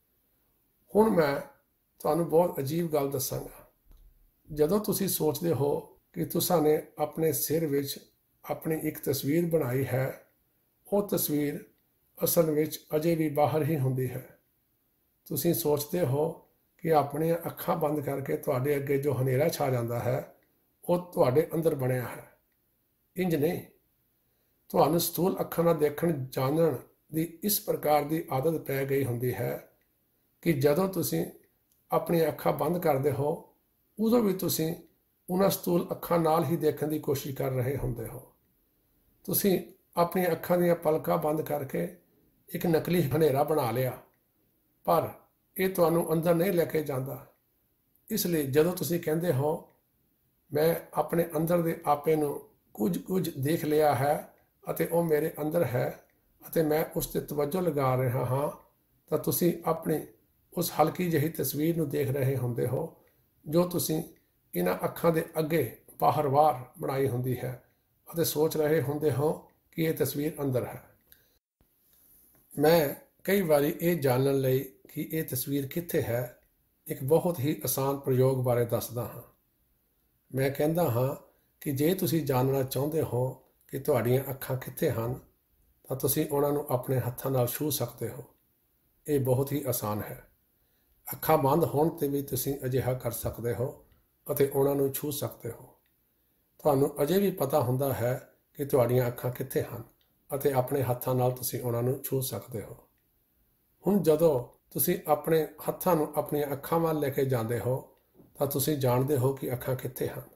ਹੁਣ ਮੈਂ ਤੁਹਾਨੂੰ ਬਹੁਤ ਅਜੀਬ ਗੱਲ ਦੱਸਾਂਗਾ। ਜਦੋਂ ਤੁਸੀਂ ਸੋਚਦੇ ਹੋ ਕਿ ਤੁਸਾਂ ਨੇ ਆਪਣੇ ਸਿਰ ਵਿੱਚ ਆਪਣੀ ਇੱਕ ਤਸਵੀਰ ਬਣਾਈ ਹੈ, ਉਹ ਤਸਵੀਰ ਅਸਲ ਵਿੱਚ ਅਜੇ ਵੀ ਬਾਹਰ ਹੀ ਹੁੰਦੀ ਹੈ। ਤੁਸੀਂ ਸੋਚਦੇ ਹੋ ਕਿ ਆਪਣੀਆਂ ਅੱਖਾਂ ਬੰਦ ਕਰਕੇ ਤੁਹਾਡੇ ਅੱਗੇ ਜੋ ਹਨੇਰਾ ਛਾ ਜਾਂਦਾ ਹੈ ਉਹ ਤੁਹਾਡੇ ਅੰਦਰ ਬਣਿਆ ਹੈ। ਇੰਜ ਨਹੀਂ। ਤੁਹਾਨੂੰ ਸਥੂਲ ਅੱਖਾਂ ਨਾਲ ਦੇਖਣ ਜਾਣਨ ਦੀ ਇਸ ਪ੍ਰਕਾਰ ਦੀ ਆਦਤ ਪੈ ਗਈ ਹੁੰਦੀ ਹੈ ਕਿ ਜਦੋਂ ਤੁਸੀਂ ਆਪਣੀਆਂ ਅੱਖਾਂ ਬੰਦ ਕਰਦੇ ਹੋ ਉਦੋਂ ਵੀ ਤੁਸੀਂ ਉਹਨਾਂ ਸਥੂਲ ਅੱਖਾਂ ਨਾਲ ਹੀ ਦੇਖਣ ਦੀ ਕੋਸ਼ਿਸ਼ ਕਰ ਰਹੇ ਹੁੰਦੇ ਹੋ। ਤੁਸੀਂ ਆਪਣੀਆਂ ਅੱਖਾਂ ਦੀਆਂ ਪਲਕਾਂ ਬੰਦ ਕਰਕੇ ਇੱਕ ਨਕਲੀ ਹਨੇਰਾ ਬਣਾ ਲਿਆ, ਪਰ ਇਹ ਤੁਹਾਨੂੰ ਅੰਦਰ ਨਹੀਂ ਲੈ ਕੇ ਜਾਂਦਾ। ਇਸ ਲਈ ਜਦੋਂ ਤੁਸੀਂ ਕਹਿੰਦੇ ਹੋ, ਮੈਂ ਆਪਣੇ ਅੰਦਰ ਦੇ ਆਪੇ ਨੂੰ ਕੁਝ ਕੁਝ ਦੇਖ ਲਿਆ ਹੈ ਅਤੇ ਉਹ ਮੇਰੇ ਅੰਦਰ ਹੈ ਅਤੇ ਮੈਂ ਉਸ 'ਤੇ ਤਵੱਜੋ ਲਗਾ ਰਿਹਾ ਹਾਂ, ਤਾਂ ਤੁਸੀਂ ਆਪਣੀ ਉਸ ਹਲਕੀ ਜਿਹੀ ਤਸਵੀਰ ਨੂੰ ਦੇਖ ਰਹੇ ਹੁੰਦੇ ਹੋ ਜੋ ਤੁਸੀਂ ਇਹਨਾਂ ਅੱਖਾਂ ਦੇ ਅੱਗੇ ਬਾਹਰ-ਬਾਹਰ ਬਣਾਈ ਹੁੰਦੀ ਹੈ ਅਤੇ ਸੋਚ ਰਹੇ ਹੁੰਦੇ ਹੋ ਕਿ ਇਹ ਤਸਵੀਰ ਅੰਦਰ ਹੈ। ਮੈਂ ਕਈ ਵਾਰੀ ਇਹ ਜਾਣਨ ਲਈ ਕਿ ਇਹ ਤਸਵੀਰ ਕਿੱਥੇ ਹੈ ਇੱਕ ਬਹੁਤ ਹੀ ਆਸਾਨ ਪ੍ਰਯੋਗ ਬਾਰੇ ਦੱਸਦਾ ਹਾਂ। ਮੈਂ ਕਹਿੰਦਾ ਹਾਂ ਕਿ ਜੇ ਤੁਸੀਂ ਜਾਣਨਾ ਚਾਹੁੰਦੇ ਹੋ ਕਿ ਤੁਹਾਡੀਆਂ ਅੱਖਾਂ ਕਿੱਥੇ ਹਨ ਤਾਂ ਤੁਸੀਂ ਉਹਨਾਂ ਨੂੰ ਆਪਣੇ ਹੱਥਾਂ ਨਾਲ ਛੂਹ ਸਕਦੇ ਹੋ। ਇਹ ਬਹੁਤ ਹੀ ਆਸਾਨ ਹੈ। ਅੱਖਾਂ ਬੰਦ ਹੋਣ 'ਤੇ ਵੀ ਤੁਸੀਂ ਅਜਿਹਾ ਕਰ ਸਕਦੇ ਹੋ ਅਤੇ ਉਹਨਾਂ ਨੂੰ ਛੂਹ ਸਕਦੇ ਹੋ। ਤੁਹਾਨੂੰ ਅਜੇ ਵੀ ਪਤਾ ਹੁੰਦਾ ਹੈ ਕਿ ਤੁਹਾਡੀਆਂ ਅੱਖਾਂ ਕਿੱਥੇ ਹਨ ਅਤੇ ਆਪਣੇ ਹੱਥਾਂ ਨਾਲ ਤੁਸੀਂ ਉਹਨਾਂ ਨੂੰ ਛੂਹ ਸਕਦੇ ਹੋ। ਹੁਣ ਜਦੋਂ ਤੁਸੀਂ ਆਪਣੇ ਹੱਥਾਂ ਨੂੰ ਆਪਣੀਆਂ ਅੱਖਾਂ ਵੱਲ ਲੈ ਕੇ ਜਾਂਦੇ ਹੋ ਤਾਂ ਤੁਸੀਂ ਜਾਣਦੇ ਹੋ ਕਿ ਅੱਖਾਂ ਕਿੱਥੇ ਹਨ।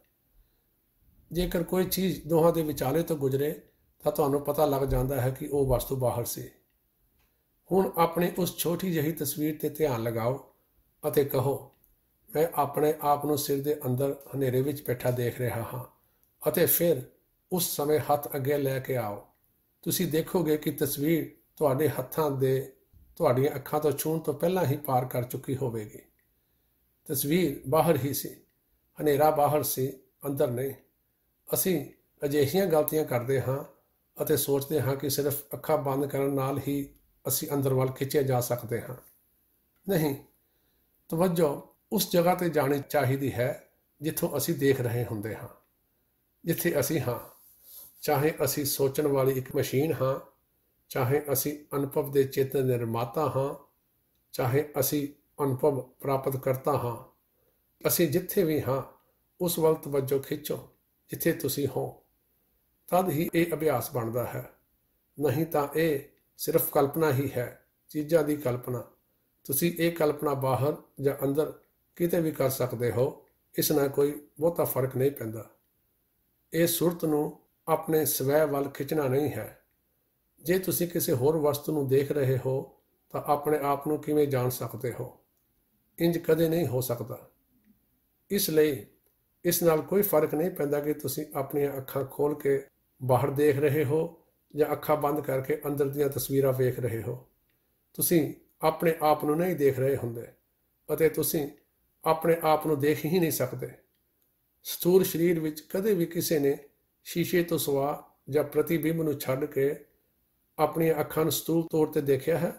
ਜੇਕਰ ਕੋਈ ਚੀਜ਼ ਦੋਹਾਂ ਦੇ ਵਿਚਾਲੇ ਤੋਂ ਗੁਜ਼ਰੇ ਤਾਂ ਤੁਹਾਨੂੰ ਪਤਾ ਲੱਗ ਜਾਂਦਾ ਹੈ ਕਿ ਉਹ ਵਸਤੂ ਬਾਹਰ ਸੀ। ਹੁਣ ਆਪਣੀ ਉਸ ਛੋਟੀ ਜਿਹੀ ਤਸਵੀਰ 'ਤੇ ਧਿਆਨ ਲਗਾਓ ਅਤੇ ਕਹੋ, ਮੈਂ ਆਪਣੇ ਆਪ ਨੂੰ ਸਿਰ ਦੇ ਅੰਦਰ ਹਨੇਰੇ ਵਿੱਚ ਬੈਠਾ ਦੇਖ ਰਿਹਾ ਹਾਂ, ਅਤੇ ਫਿਰ ਉਸ ਸਮੇਂ ਹੱਥ ਅੱਗੇ ਲੈ ਕੇ ਆਓ। ਤੁਸੀਂ ਦੇਖੋਗੇ ਕਿ ਤਸਵੀਰ ਤੁਹਾਡੇ ਹੱਥਾਂ ਦੇ ਤੁਹਾਡੀਆਂ ਅੱਖਾਂ ਤੋਂ ਛੂਹਣ ਤੋਂ ਪਹਿਲਾਂ ਹੀ ਪਾਰ ਕਰ ਚੁੱਕੀ ਹੋਵੇਗੀ। ਤਸਵੀਰ ਬਾਹਰ ਹੀ ਸੀ, ਹਨੇਰਾ ਬਾਹਰ ਸੀ, ਅੰਦਰ ਨਹੀਂ। ਅਸੀਂ ਅਜਿਹੀਆਂ ਗਲਤੀਆਂ ਕਰਦੇ ਹਾਂ ਅਤੇ ਸੋਚਦੇ ਹਾਂ ਕਿ ਸਿਰਫ ਅੱਖਾਂ ਬੰਦ ਕਰਨ ਨਾਲ ਹੀ ਅਸੀਂ ਅੰਦਰ ਵੱਲ ਖਿੱਚੇ ਜਾ ਸਕਦੇ ਹਾਂ। ਨਹੀਂ, ਤਵੱਜੋ ਉਸ ਜਗ੍ਹਾ 'ਤੇ ਜਾਣੀ ਚਾਹੀਦੀ ਹੈ ਜਿੱਥੋਂ ਅਸੀਂ ਦੇਖ ਰਹੇ ਹੁੰਦੇ ਹਾਂ, ਜਿੱਥੇ ਅਸੀਂ ਹਾਂ। ਚਾਹੇ ਅਸੀਂ ਸੋਚਣ ਵਾਲੀ ਇੱਕ ਮਸ਼ੀਨ ਹਾਂ, ਚਾਹੇ ਅਸੀਂ ਅਨੁਭਵ ਦੇ ਚੇਤਨ ਨਿਰਮਾਤਾ ਹਾਂ, ਚਾਹੇ ਅਸੀਂ ਅਨੁਭਵ ਪ੍ਰਾਪਤ ਕਰਤਾ ਹਾਂ। ਅਸੀਂ ਜਿੱਥੇ ਵੀ ਹਾਂ ਉਸ ਵੱਲ ਤਵੱਜੋ ਖਿੱਚੋ ਜਿੱਥੇ ਤੁਸੀਂ ਹੋ। ਤਦ ਹੀ ਇਹ ਅਭਿਆਸ ਬਣਦਾ ਹੈ। ਨਹੀਂ ਤਾਂ ਇਹ ਸਿਰਫ ਕਲਪਨਾ ਹੀ ਹੈ, ਚੀਜ਼ਾਂ ਦੀ ਕਲਪਨਾ। ਤੁਸੀਂ ਇਹ ਕਲਪਨਾ ਬਾਹਰ ਜਾਂ ਅੰਦਰ ਕਿਤੇ ਵੀ ਕਰ ਸਕਦੇ ਹੋ, ਇਸ ਨਾਲ ਕੋਈ ਬਹੁਤਾ ਫਰਕ ਨਹੀਂ ਪੈਂਦਾ। ਇਹ ਸੁਰਤ ਨੂੰ ਆਪਣੇ ਸਵੈ ਵੱਲ ਖਿੱਚਣਾ ਨਹੀਂ ਹੈ। ਜੇ ਤੁਸੀਂ ਕਿਸੇ ਹੋਰ ਵਸਤੂ ਨੂੰ ਦੇਖ ਰਹੇ ਹੋ ਤਾਂ ਆਪਣੇ ਆਪ ਨੂੰ ਕਿਵੇਂ ਜਾਣ ਸਕਦੇ ਹੋ? ਇੰਜ ਕਦੇ ਨਹੀਂ ਹੋ ਸਕਦਾ। ਇਸ ਲਈ ਇਸ ਨਾਲ ਕੋਈ ਫਰਕ ਨਹੀਂ ਪੈਂਦਾ ਕਿ ਤੁਸੀਂ ਆਪਣੀਆਂ ਅੱਖਾਂ ਖੋਲ੍ਹ ਕੇ ਬਾਹਰ ਦੇਖ ਰਹੇ ਹੋ ਜਾਂ ਅੱਖਾਂ ਬੰਦ ਕਰਕੇ ਅੰਦਰ ਦੀਆਂ ਤਸਵੀਰਾਂ ਵੇਖ ਰਹੇ ਹੋ। ਤੁਸੀਂ ਆਪਣੇ ਆਪ ਨੂੰ ਨਹੀਂ ਦੇਖ ਰਹੇ ਹੁੰਦੇ ਅਤੇ ਤੁਸੀਂ ਆਪਣੇ ਆਪ ਨੂੰ ਦੇਖ ਹੀ ਨਹੀਂ ਸਕਦੇ। ਸਥੂਲ ਸਰੀਰ ਵਿੱਚ ਕਦੇ ਵੀ ਕਿਸੇ ਨੇ ਸ਼ੀਸ਼ੇ ਤੋਂ ਸਿਵਾ ਜਾਂ ਪ੍ਰਤੀਬਿੰਬ ਨੂੰ ਛੱਡ ਕੇ ਆਪਣੀਆਂ ਅੱਖਾਂ ਨੂੰ ਸਥੂਲ ਤੌਰ 'ਤੇ ਦੇਖਿਆ ਹੈ?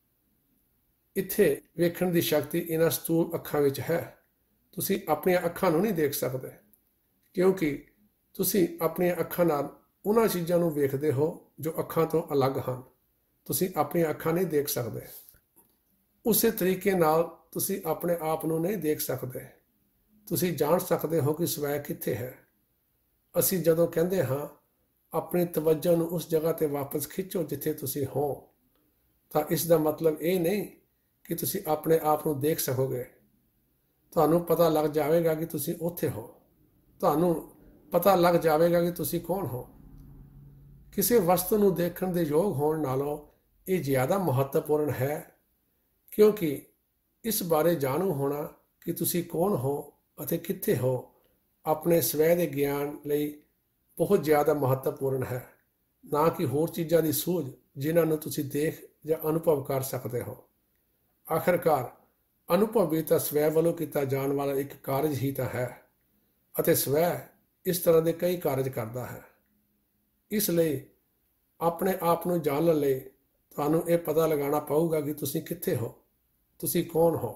ਇੱਥੇ ਵੇਖਣ ਦੀ ਸ਼ਕਤੀ ਇਹਨਾਂ ਸਥੂਲ ਅੱਖਾਂ ਵਿੱਚ ਹੈ। ਤੁਸੀਂ ਆਪਣੀਆਂ ਅੱਖਾਂ ਨੂੰ ਨਹੀਂ ਦੇਖ ਸਕਦੇ ਕਿਉਂਕਿ ਤੁਸੀਂ ਆਪਣੀਆਂ ਅੱਖਾਂ ਨਾਲ ਉਹਨਾਂ ਚੀਜ਼ਾਂ ਨੂੰ ਵੇਖਦੇ ਹੋ ਜੋ ਅੱਖਾਂ ਤੋਂ ਅਲੱਗ ਹਨ। ਤੁਸੀਂ ਆਪਣੀਆਂ ਅੱਖਾਂ ਨਹੀਂ ਦੇਖ ਸਕਦੇ। ਉਸੇ ਤਰੀਕੇ ਨਾਲ ਤੁਸੀਂ ਆਪਣੇ ਆਪ ਨੂੰ ਨਹੀਂ ਦੇਖ ਸਕਦੇ। ਤੁਸੀਂ ਜਾਣ ਸਕਦੇ ਹੋ ਕਿ ਸਵੈ ਕਿੱਥੇ ਹੈ। ਅਸੀਂ ਜਦੋਂ ਕਹਿੰਦੇ ਹਾਂ ਆਪਣੀ ਤਵੱਜੋ ਨੂੰ ਉਸ ਜਗ੍ਹਾ 'ਤੇ ਵਾਪਸ ਖਿੱਚੋ ਜਿੱਥੇ ਤੁਸੀਂ ਹੋ, ਤਾਂ ਇਸ ਦਾ ਮਤਲਬ ਇਹ ਨਹੀਂ ਕਿ ਤੁਸੀਂ ਆਪਣੇ ਆਪ ਨੂੰ ਦੇਖ ਸਕੋਗੇ। ਤੁਹਾਨੂੰ ਪਤਾ ਲੱਗ ਜਾਵੇਗਾ ਕਿ ਤੁਸੀਂ ਉੱਥੇ ਹੋ। ਤੁਹਾਨੂੰ ਪਤਾ ਲੱਗ ਜਾਵੇਗਾ ਕਿ ਤੁਸੀਂ ਕੌਣ ਹੋ। ਕਿਸੇ ਵਸਤੂ ਨੂੰ ਦੇਖਣ ਦੇ ਯੋਗ ਹੋਣ ਨਾਲੋਂ ਇਹ ਜ਼ਿਆਦਾ ਮਹੱਤਵਪੂਰਨ ਹੈ, ਕਿਉਂਕਿ ਇਸ ਬਾਰੇ ਜਾਣੂ ਹੋਣਾ ਕਿ ਤੁਸੀਂ ਕੌਣ ਹੋ ਅਤੇ ਕਿੱਥੇ ਹੋ ਆਪਣੇ ਸਵੈ ਦੇ ਗਿਆਨ ਲਈ ਬਹੁਤ ਜ਼ਿਆਦਾ ਮਹੱਤਵਪੂਰਨ ਹੈ, ਨਾ ਕਿ ਹੋਰ ਚੀਜ਼ਾਂ ਦੀ ਸੂਝ ਜਿਨ੍ਹਾਂ ਨੂੰ ਤੁਸੀਂ ਦੇਖ ਜਾਂ ਅਨੁਭਵ ਕਰ ਸਕਦੇ ਹੋ। ਆਖਰਕਾਰ ਅਨੁਭਵ ਵੀ ਤਾਂ ਸਵੈ ਵੱਲੋਂ ਕੀਤਾ ਜਾਣ ਵਾਲਾ ਇੱਕ ਕਾਰਜ ਹੀ ਤਾਂ ਹੈ, ਅਤੇ ਸਵੈ ਇਸ ਤਰ੍ਹਾਂ ਦੇ ਕਈ ਕਾਰਜ ਕਰਦਾ ਹੈ। ਇਸ ਲਈ ਆਪਣੇ ਆਪ ਨੂੰ ਜਾਣਨ ਲਈ ਤੁਹਾਨੂੰ ਇਹ ਪਤਾ ਲਗਾਉਣਾ ਪਊਗਾ ਕਿ ਤੁਸੀਂ ਕਿੱਥੇ ਹੋ, ਤੁਸੀਂ ਕੌਣ ਹੋ।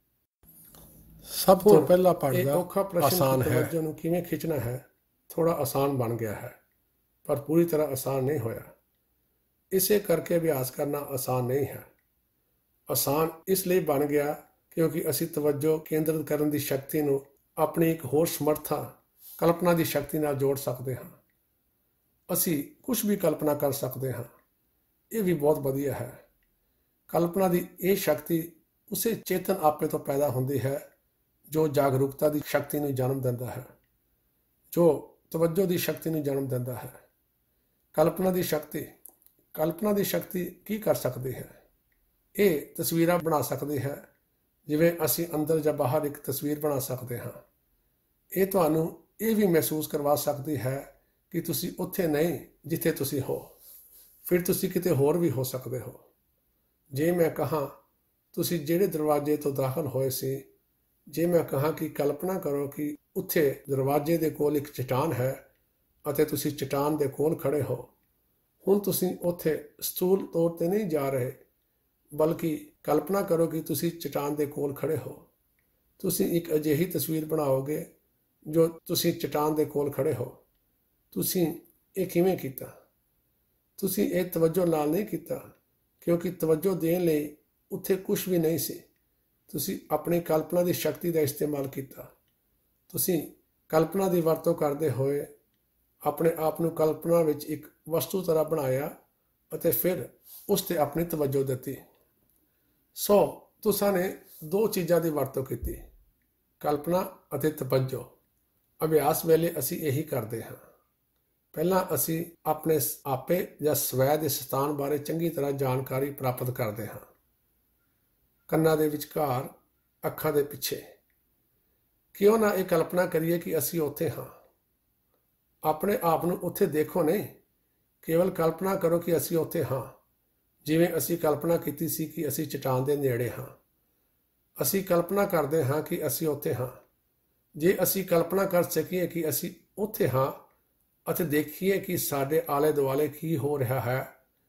ਸਭ ਤੋਂ ਪਹਿਲਾ ਪੜ੍ਹਦਾ ਔਖਾ ਪ੍ਰਸ਼ਨ ਤਵੱਜੋ ਨੂੰ ਕਿਵੇਂ ਖਿੱਚਣਾ ਹੈ ਥੋੜਾ ਆਸਾਨ ਬਣ ਗਿਆ ਹੈ, ਪਰ ਪੂਰੀ ਤਰ੍ਹਾਂ ਆਸਾਨ ਨਹੀਂ ਹੋਇਆ। ਇਸੇ ਕਰਕੇ ਅਭਿਆਸ ਕਰਨਾ ਆਸਾਨ ਨਹੀਂ ਹੈ। ਆਸਾਨ ਇਸ ਲਈ ਬਣ ਗਿਆ ਕਿਉਂਕਿ ਅਸੀਂ ਤਵੱਜੋ ਕੇਂਦਰਿਤ ਕਰਨ ਦੀ ਸ਼ਕਤੀ ਨੂੰ ਆਪਣੀ ਇੱਕ ਹੋਰ ਸਮਰੱਥਾ ਕਲਪਨਾ ਦੀ ਸ਼ਕਤੀ ਨਾਲ ਜੋੜ ਸਕਦੇ ਹਾਂ। ਅਸੀਂ ਕੁਝ ਵੀ ਕਲਪਨਾ ਕਰ ਸਕਦੇ ਹਾਂ, ਇਹ ਵੀ ਬਹੁਤ ਵਧੀਆ ਹੈ। ਕਲਪਨਾ ਦੀ ਇਹ ਸ਼ਕਤੀ ਉਸੇ ਚੇਤਨ ਆਪੇ ਤੋਂ ਪੈਦਾ ਹੁੰਦੀ ਹੈ ਜੋ ਜਾਗਰੂਕਤਾ ਦੀ ਸ਼ਕਤੀ ਨੂੰ ਜਨਮ ਦਿੰਦਾ ਹੈ, ਜੋ ਤਵੱਜੋ ਦੀ ਸ਼ਕਤੀ ਨੂੰ ਜਨਮ ਦਿੰਦਾ ਹੈ। ਕਲਪਨਾ ਦੀ ਸ਼ਕਤੀ ਕਲਪਨਾ ਦੀ ਸ਼ਕਤੀ ਕੀ ਕਰ ਸਕਦੀ ਹੈ? ਇਹ ਤਸਵੀਰਾਂ ਬਣਾ ਸਕਦੀ ਹੈ, ਜਿਵੇਂ ਅਸੀਂ ਅੰਦਰ ਜਾਂ ਬਾਹਰ ਇੱਕ ਤਸਵੀਰ ਬਣਾ ਸਕਦੇ ਹਾਂ। ਇਹ ਤੁਹਾਨੂੰ ਇਹ ਵੀ ਮਹਿਸੂਸ ਕਰਵਾ ਸਕਦੀ ਹੈ ਕਿ ਤੁਸੀਂ ਉੱਥੇ ਨਹੀਂ ਜਿੱਥੇ ਤੁਸੀਂ ਹੋ, ਫਿਰ ਤੁਸੀਂ ਕਿਤੇ ਹੋਰ ਵੀ ਹੋ ਸਕਦੇ ਹੋ। ਜੇ ਮੈਂ ਕਹਾਂ ਤੁਸੀਂ ਜਿਹੜੇ ਦਰਵਾਜ਼ੇ ਤੋਂ ਦਾਖਲ ਹੋਏ ਸੀ, ਜੇ ਮੈਂ ਕਹਾਂ ਕਿ ਕਲਪਨਾ ਕਰੋ ਕਿ ਉੱਥੇ ਦਰਵਾਜ਼ੇ ਦੇ ਕੋਲ ਇੱਕ ਚਟਾਨ ਹੈ ਅਤੇ ਤੁਸੀਂ ਚਟਾਨ ਦੇ ਕੋਲ ਖੜੇ ਹੋ, ਹੁਣ ਤੁਸੀਂ ਉੱਥੇ ਸਥੂਲ ਤੌਰ 'ਤੇ ਨਹੀਂ ਜਾ ਰਹੇ, ਬਲਕਿ ਕਲਪਨਾ ਕਰੋ ਕਿ ਤੁਸੀਂ ਚਟਾਨ ਦੇ ਕੋਲ ਖੜੇ ਹੋ। ਤੁਸੀਂ ਇੱਕ ਅਜਿਹੀ ਤਸਵੀਰ ਬਣਾਓਗੇ ਜੋ ਤੁਸੀਂ ਚਟਾਨ ਦੇ ਕੋਲ ਖੜੇ ਹੋ। ਤੁਸੀਂ ਇਹ ਕਿਵੇਂ ਕੀਤਾ? ਤੁਸੀਂ ਇਹ ਤਵੱਜੋ ਨਾਲ ਨਹੀਂ ਕੀਤਾ, ਕਿਉਂਕਿ ਤਵੱਜੋ ਦੇਣ ਲਈ ਉੱਥੇ ਕੁਝ ਵੀ ਨਹੀਂ ਸੀ। ਤੁਸੀਂ ਆਪਣੀ ਕਲਪਨਾ ਦੀ ਸ਼ਕਤੀ ਦਾ ਇਸਤੇਮਾਲ ਕੀਤਾ। ਤੁਸੀਂ ਕਲਪਨਾ ਦੀ ਵਰਤੋਂ ਕਰਦੇ ਹੋਏ ਆਪਣੇ ਆਪ ਨੂੰ ਕਲਪਨਾ ਵਿੱਚ ਇੱਕ ਵਸਤੂ ਤਰ੍ਹਾਂ ਬਣਾਇਆ ਅਤੇ ਫਿਰ ਉਸ 'ਤੇ ਆਪਣੀ ਤਵੱਜੋ ਦਿੱਤੀ। ਸੋ ਤੁਸਾਂ ਨੇ ਦੋ ਚੀਜ਼ਾਂ ਦੀ ਵਰਤੋਂ ਕੀਤੀ, ਕਲਪਨਾ ਅਤੇ ਤਵੱਜੋ। ਅਭਿਆਸ ਵੇਲੇ ਅਸੀਂ ਇਹੀ ਕਰਦੇ ਹਾਂ। ਪਹਿਲਾਂ ਅਸੀਂ ਆਪਣੇ ਆਪੇ ਜਾਂ ਸਵੈ ਦੇ ਸਥਾਨ ਬਾਰੇ ਚੰਗੀ ਤਰ੍ਹਾਂ ਜਾਣਕਾਰੀ ਪ੍ਰਾਪਤ ਕਰਦੇ ਹਾਂ। ਕੰਨਾਂ ਦੇ ਵਿਚਕਾਰ, ਅੱਖਾਂ ਦੇ ਪਿੱਛੇ। ਕਿਉਂ ਨਾ ਇਹ ਕਲਪਨਾ ਕਰੀਏ ਕਿ ਅਸੀਂ ਉੱਥੇ ਹਾਂ। ਆਪਣੇ ਆਪ ਨੂੰ ਉੱਥੇ ਦੇਖੋ ਨਹੀਂ, ਕੇਵਲ ਕਲਪਨਾ ਕਰੋ ਕਿ ਅਸੀਂ ਉੱਥੇ ਹਾਂ, ਜਿਵੇਂ ਅਸੀਂ ਕਲਪਨਾ ਕੀਤੀ ਸੀ ਕਿ ਅਸੀਂ ਚਟਾਨ ਦੇ ਨੇੜੇ ਹਾਂ। ਅਸੀਂ ਕਲਪਨਾ ਕਰਦੇ ਹਾਂ ਕਿ ਅਸੀਂ ਉੱਥੇ ਹਾਂ। ਜੇ ਅਸੀਂ ਕਲਪਨਾ ਕਰ ਸਕੀਏ ਕਿ ਅਸੀਂ ਉੱਥੇ ਹਾਂ ਅਤੇ ਦੇਖੀਏ ਕਿ ਸਾਡੇ ਆਲੇ ਦੁਆਲੇ ਕੀ ਹੋ ਰਿਹਾ ਹੈ,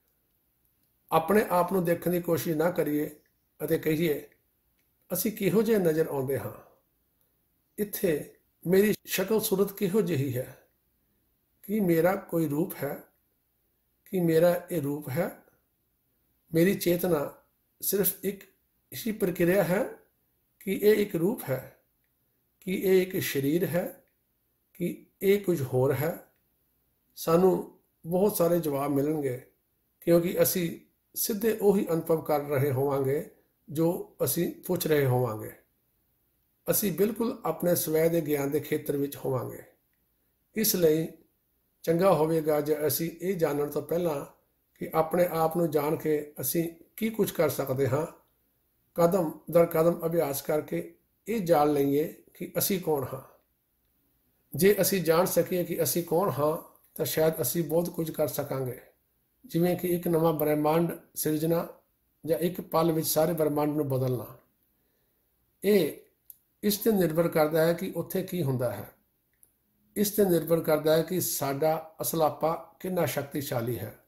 ਆਪਣੇ ਆਪ ਨੂੰ ਦੇਖਣ ਦੀ ਕੋਸ਼ਿਸ਼ ਨਾ ਕਰੀਏ ਅਤੇ ਕਹੀਏ ਅਸੀਂ ਕਿਹੋ ਜਿਹੇ ਨਜ਼ਰ ਆਉਂਦੇ ਹਾਂ, ਇੱਥੇ ਮੇਰੀ ਸ਼ਕਲ ਸੂਰਤ ਕਿਹੋ ਜਿਹੀ ਹੈ, ਕੀ ਮੇਰਾ ਕੋਈ ਰੂਪ ਹੈ, ਕੀ ਮੇਰਾ ਇਹ ਰੂਪ ਹੈ, ਮੇਰੀ ਚੇਤਨਾ ਸਿਰਫ ਇੱਕ ਇਸੀ ਪ੍ਰਕਿਰਿਆ ਹੈ ਕਿ ਇਹ ਇੱਕ ਰੂਪ ਹੈ, ਕਿ ਇਹ ਇੱਕ ਸਰੀਰ ਹੈ, ਕਿ ਇਹ ਕੁਝ ਹੋਰ ਹੈ। ਸਾਨੂੰ ਬਹੁਤ ਸਾਰੇ ਜਵਾਬ ਮਿਲਣਗੇ, ਕਿਉਂਕਿ ਅਸੀਂ ਸਿੱਧੇ ਉਹੀ ਅਨੁਭਵ ਕਰ ਰਹੇ ਹੋਵਾਂਗੇ ਜੋ ਅਸੀਂ ਪੁੱਛ ਰਹੇ ਹੋਵਾਂਗੇ। ਅਸੀਂ ਬਿਲਕੁਲ ਆਪਣੇ ਸਵੈ ਦੇ ਗਿਆਨ ਦੇ ਖੇਤਰ ਵਿੱਚ ਹੋਵਾਂਗੇ। ਇਸ ਲਈ ਚੰਗਾ ਹੋਵੇਗਾ ਜੇ ਅਸੀਂ ਇਹ ਜਾਣਨ ਤੋਂ ਪਹਿਲਾਂ ਕਿ ਆਪਣੇ ਆਪ ਨੂੰ ਜਾਣ ਕੇ ਅਸੀਂ ਕੀ ਕੁਝ ਕਰ ਸਕਦੇ ਹਾਂ, ਕਦਮ ਦਰ ਕਦਮ ਅਭਿਆਸ ਕਰਕੇ ਇਹ ਜਾਣ ਲਈਏ ਕਿ ਅਸੀਂ ਕੌਣ ਹਾਂ। ਜੇ ਅਸੀਂ ਜਾਣ ਸਕੀਏ ਕਿ ਅਸੀਂ ਕੌਣ ਹਾਂ ਤਾਂ ਸ਼ਾਇਦ ਅਸੀਂ ਬਹੁਤ ਕੁਝ ਕਰ ਸਕਾਂਗੇ, ਜਿਵੇਂ ਕਿ ਇੱਕ ਨਵਾਂ ਬ੍ਰਹਿਮੰਡ ਸਿਰਜਣਾ ਜਾਂ ਇੱਕ ਪਲ ਵਿੱਚ ਸਾਰੇ ਬ੍ਰਹਿਮੰਡ ਨੂੰ ਬਦਲਣਾ। ਇਹ ਇਸ 'ਤੇ ਨਿਰਭਰ ਕਰਦਾ ਹੈ ਕਿ ਉੱਥੇ ਕੀ ਹੁੰਦਾ ਹੈ। ਇਸ 'ਤੇ ਨਿਰਭਰ ਕਰਦਾ ਹੈ ਕਿ ਸਾਡਾ ਅਸਲ ਆਪਾ ਕਿੰਨਾ ਸ਼ਕਤੀਸ਼ਾਲੀ ਹੈ।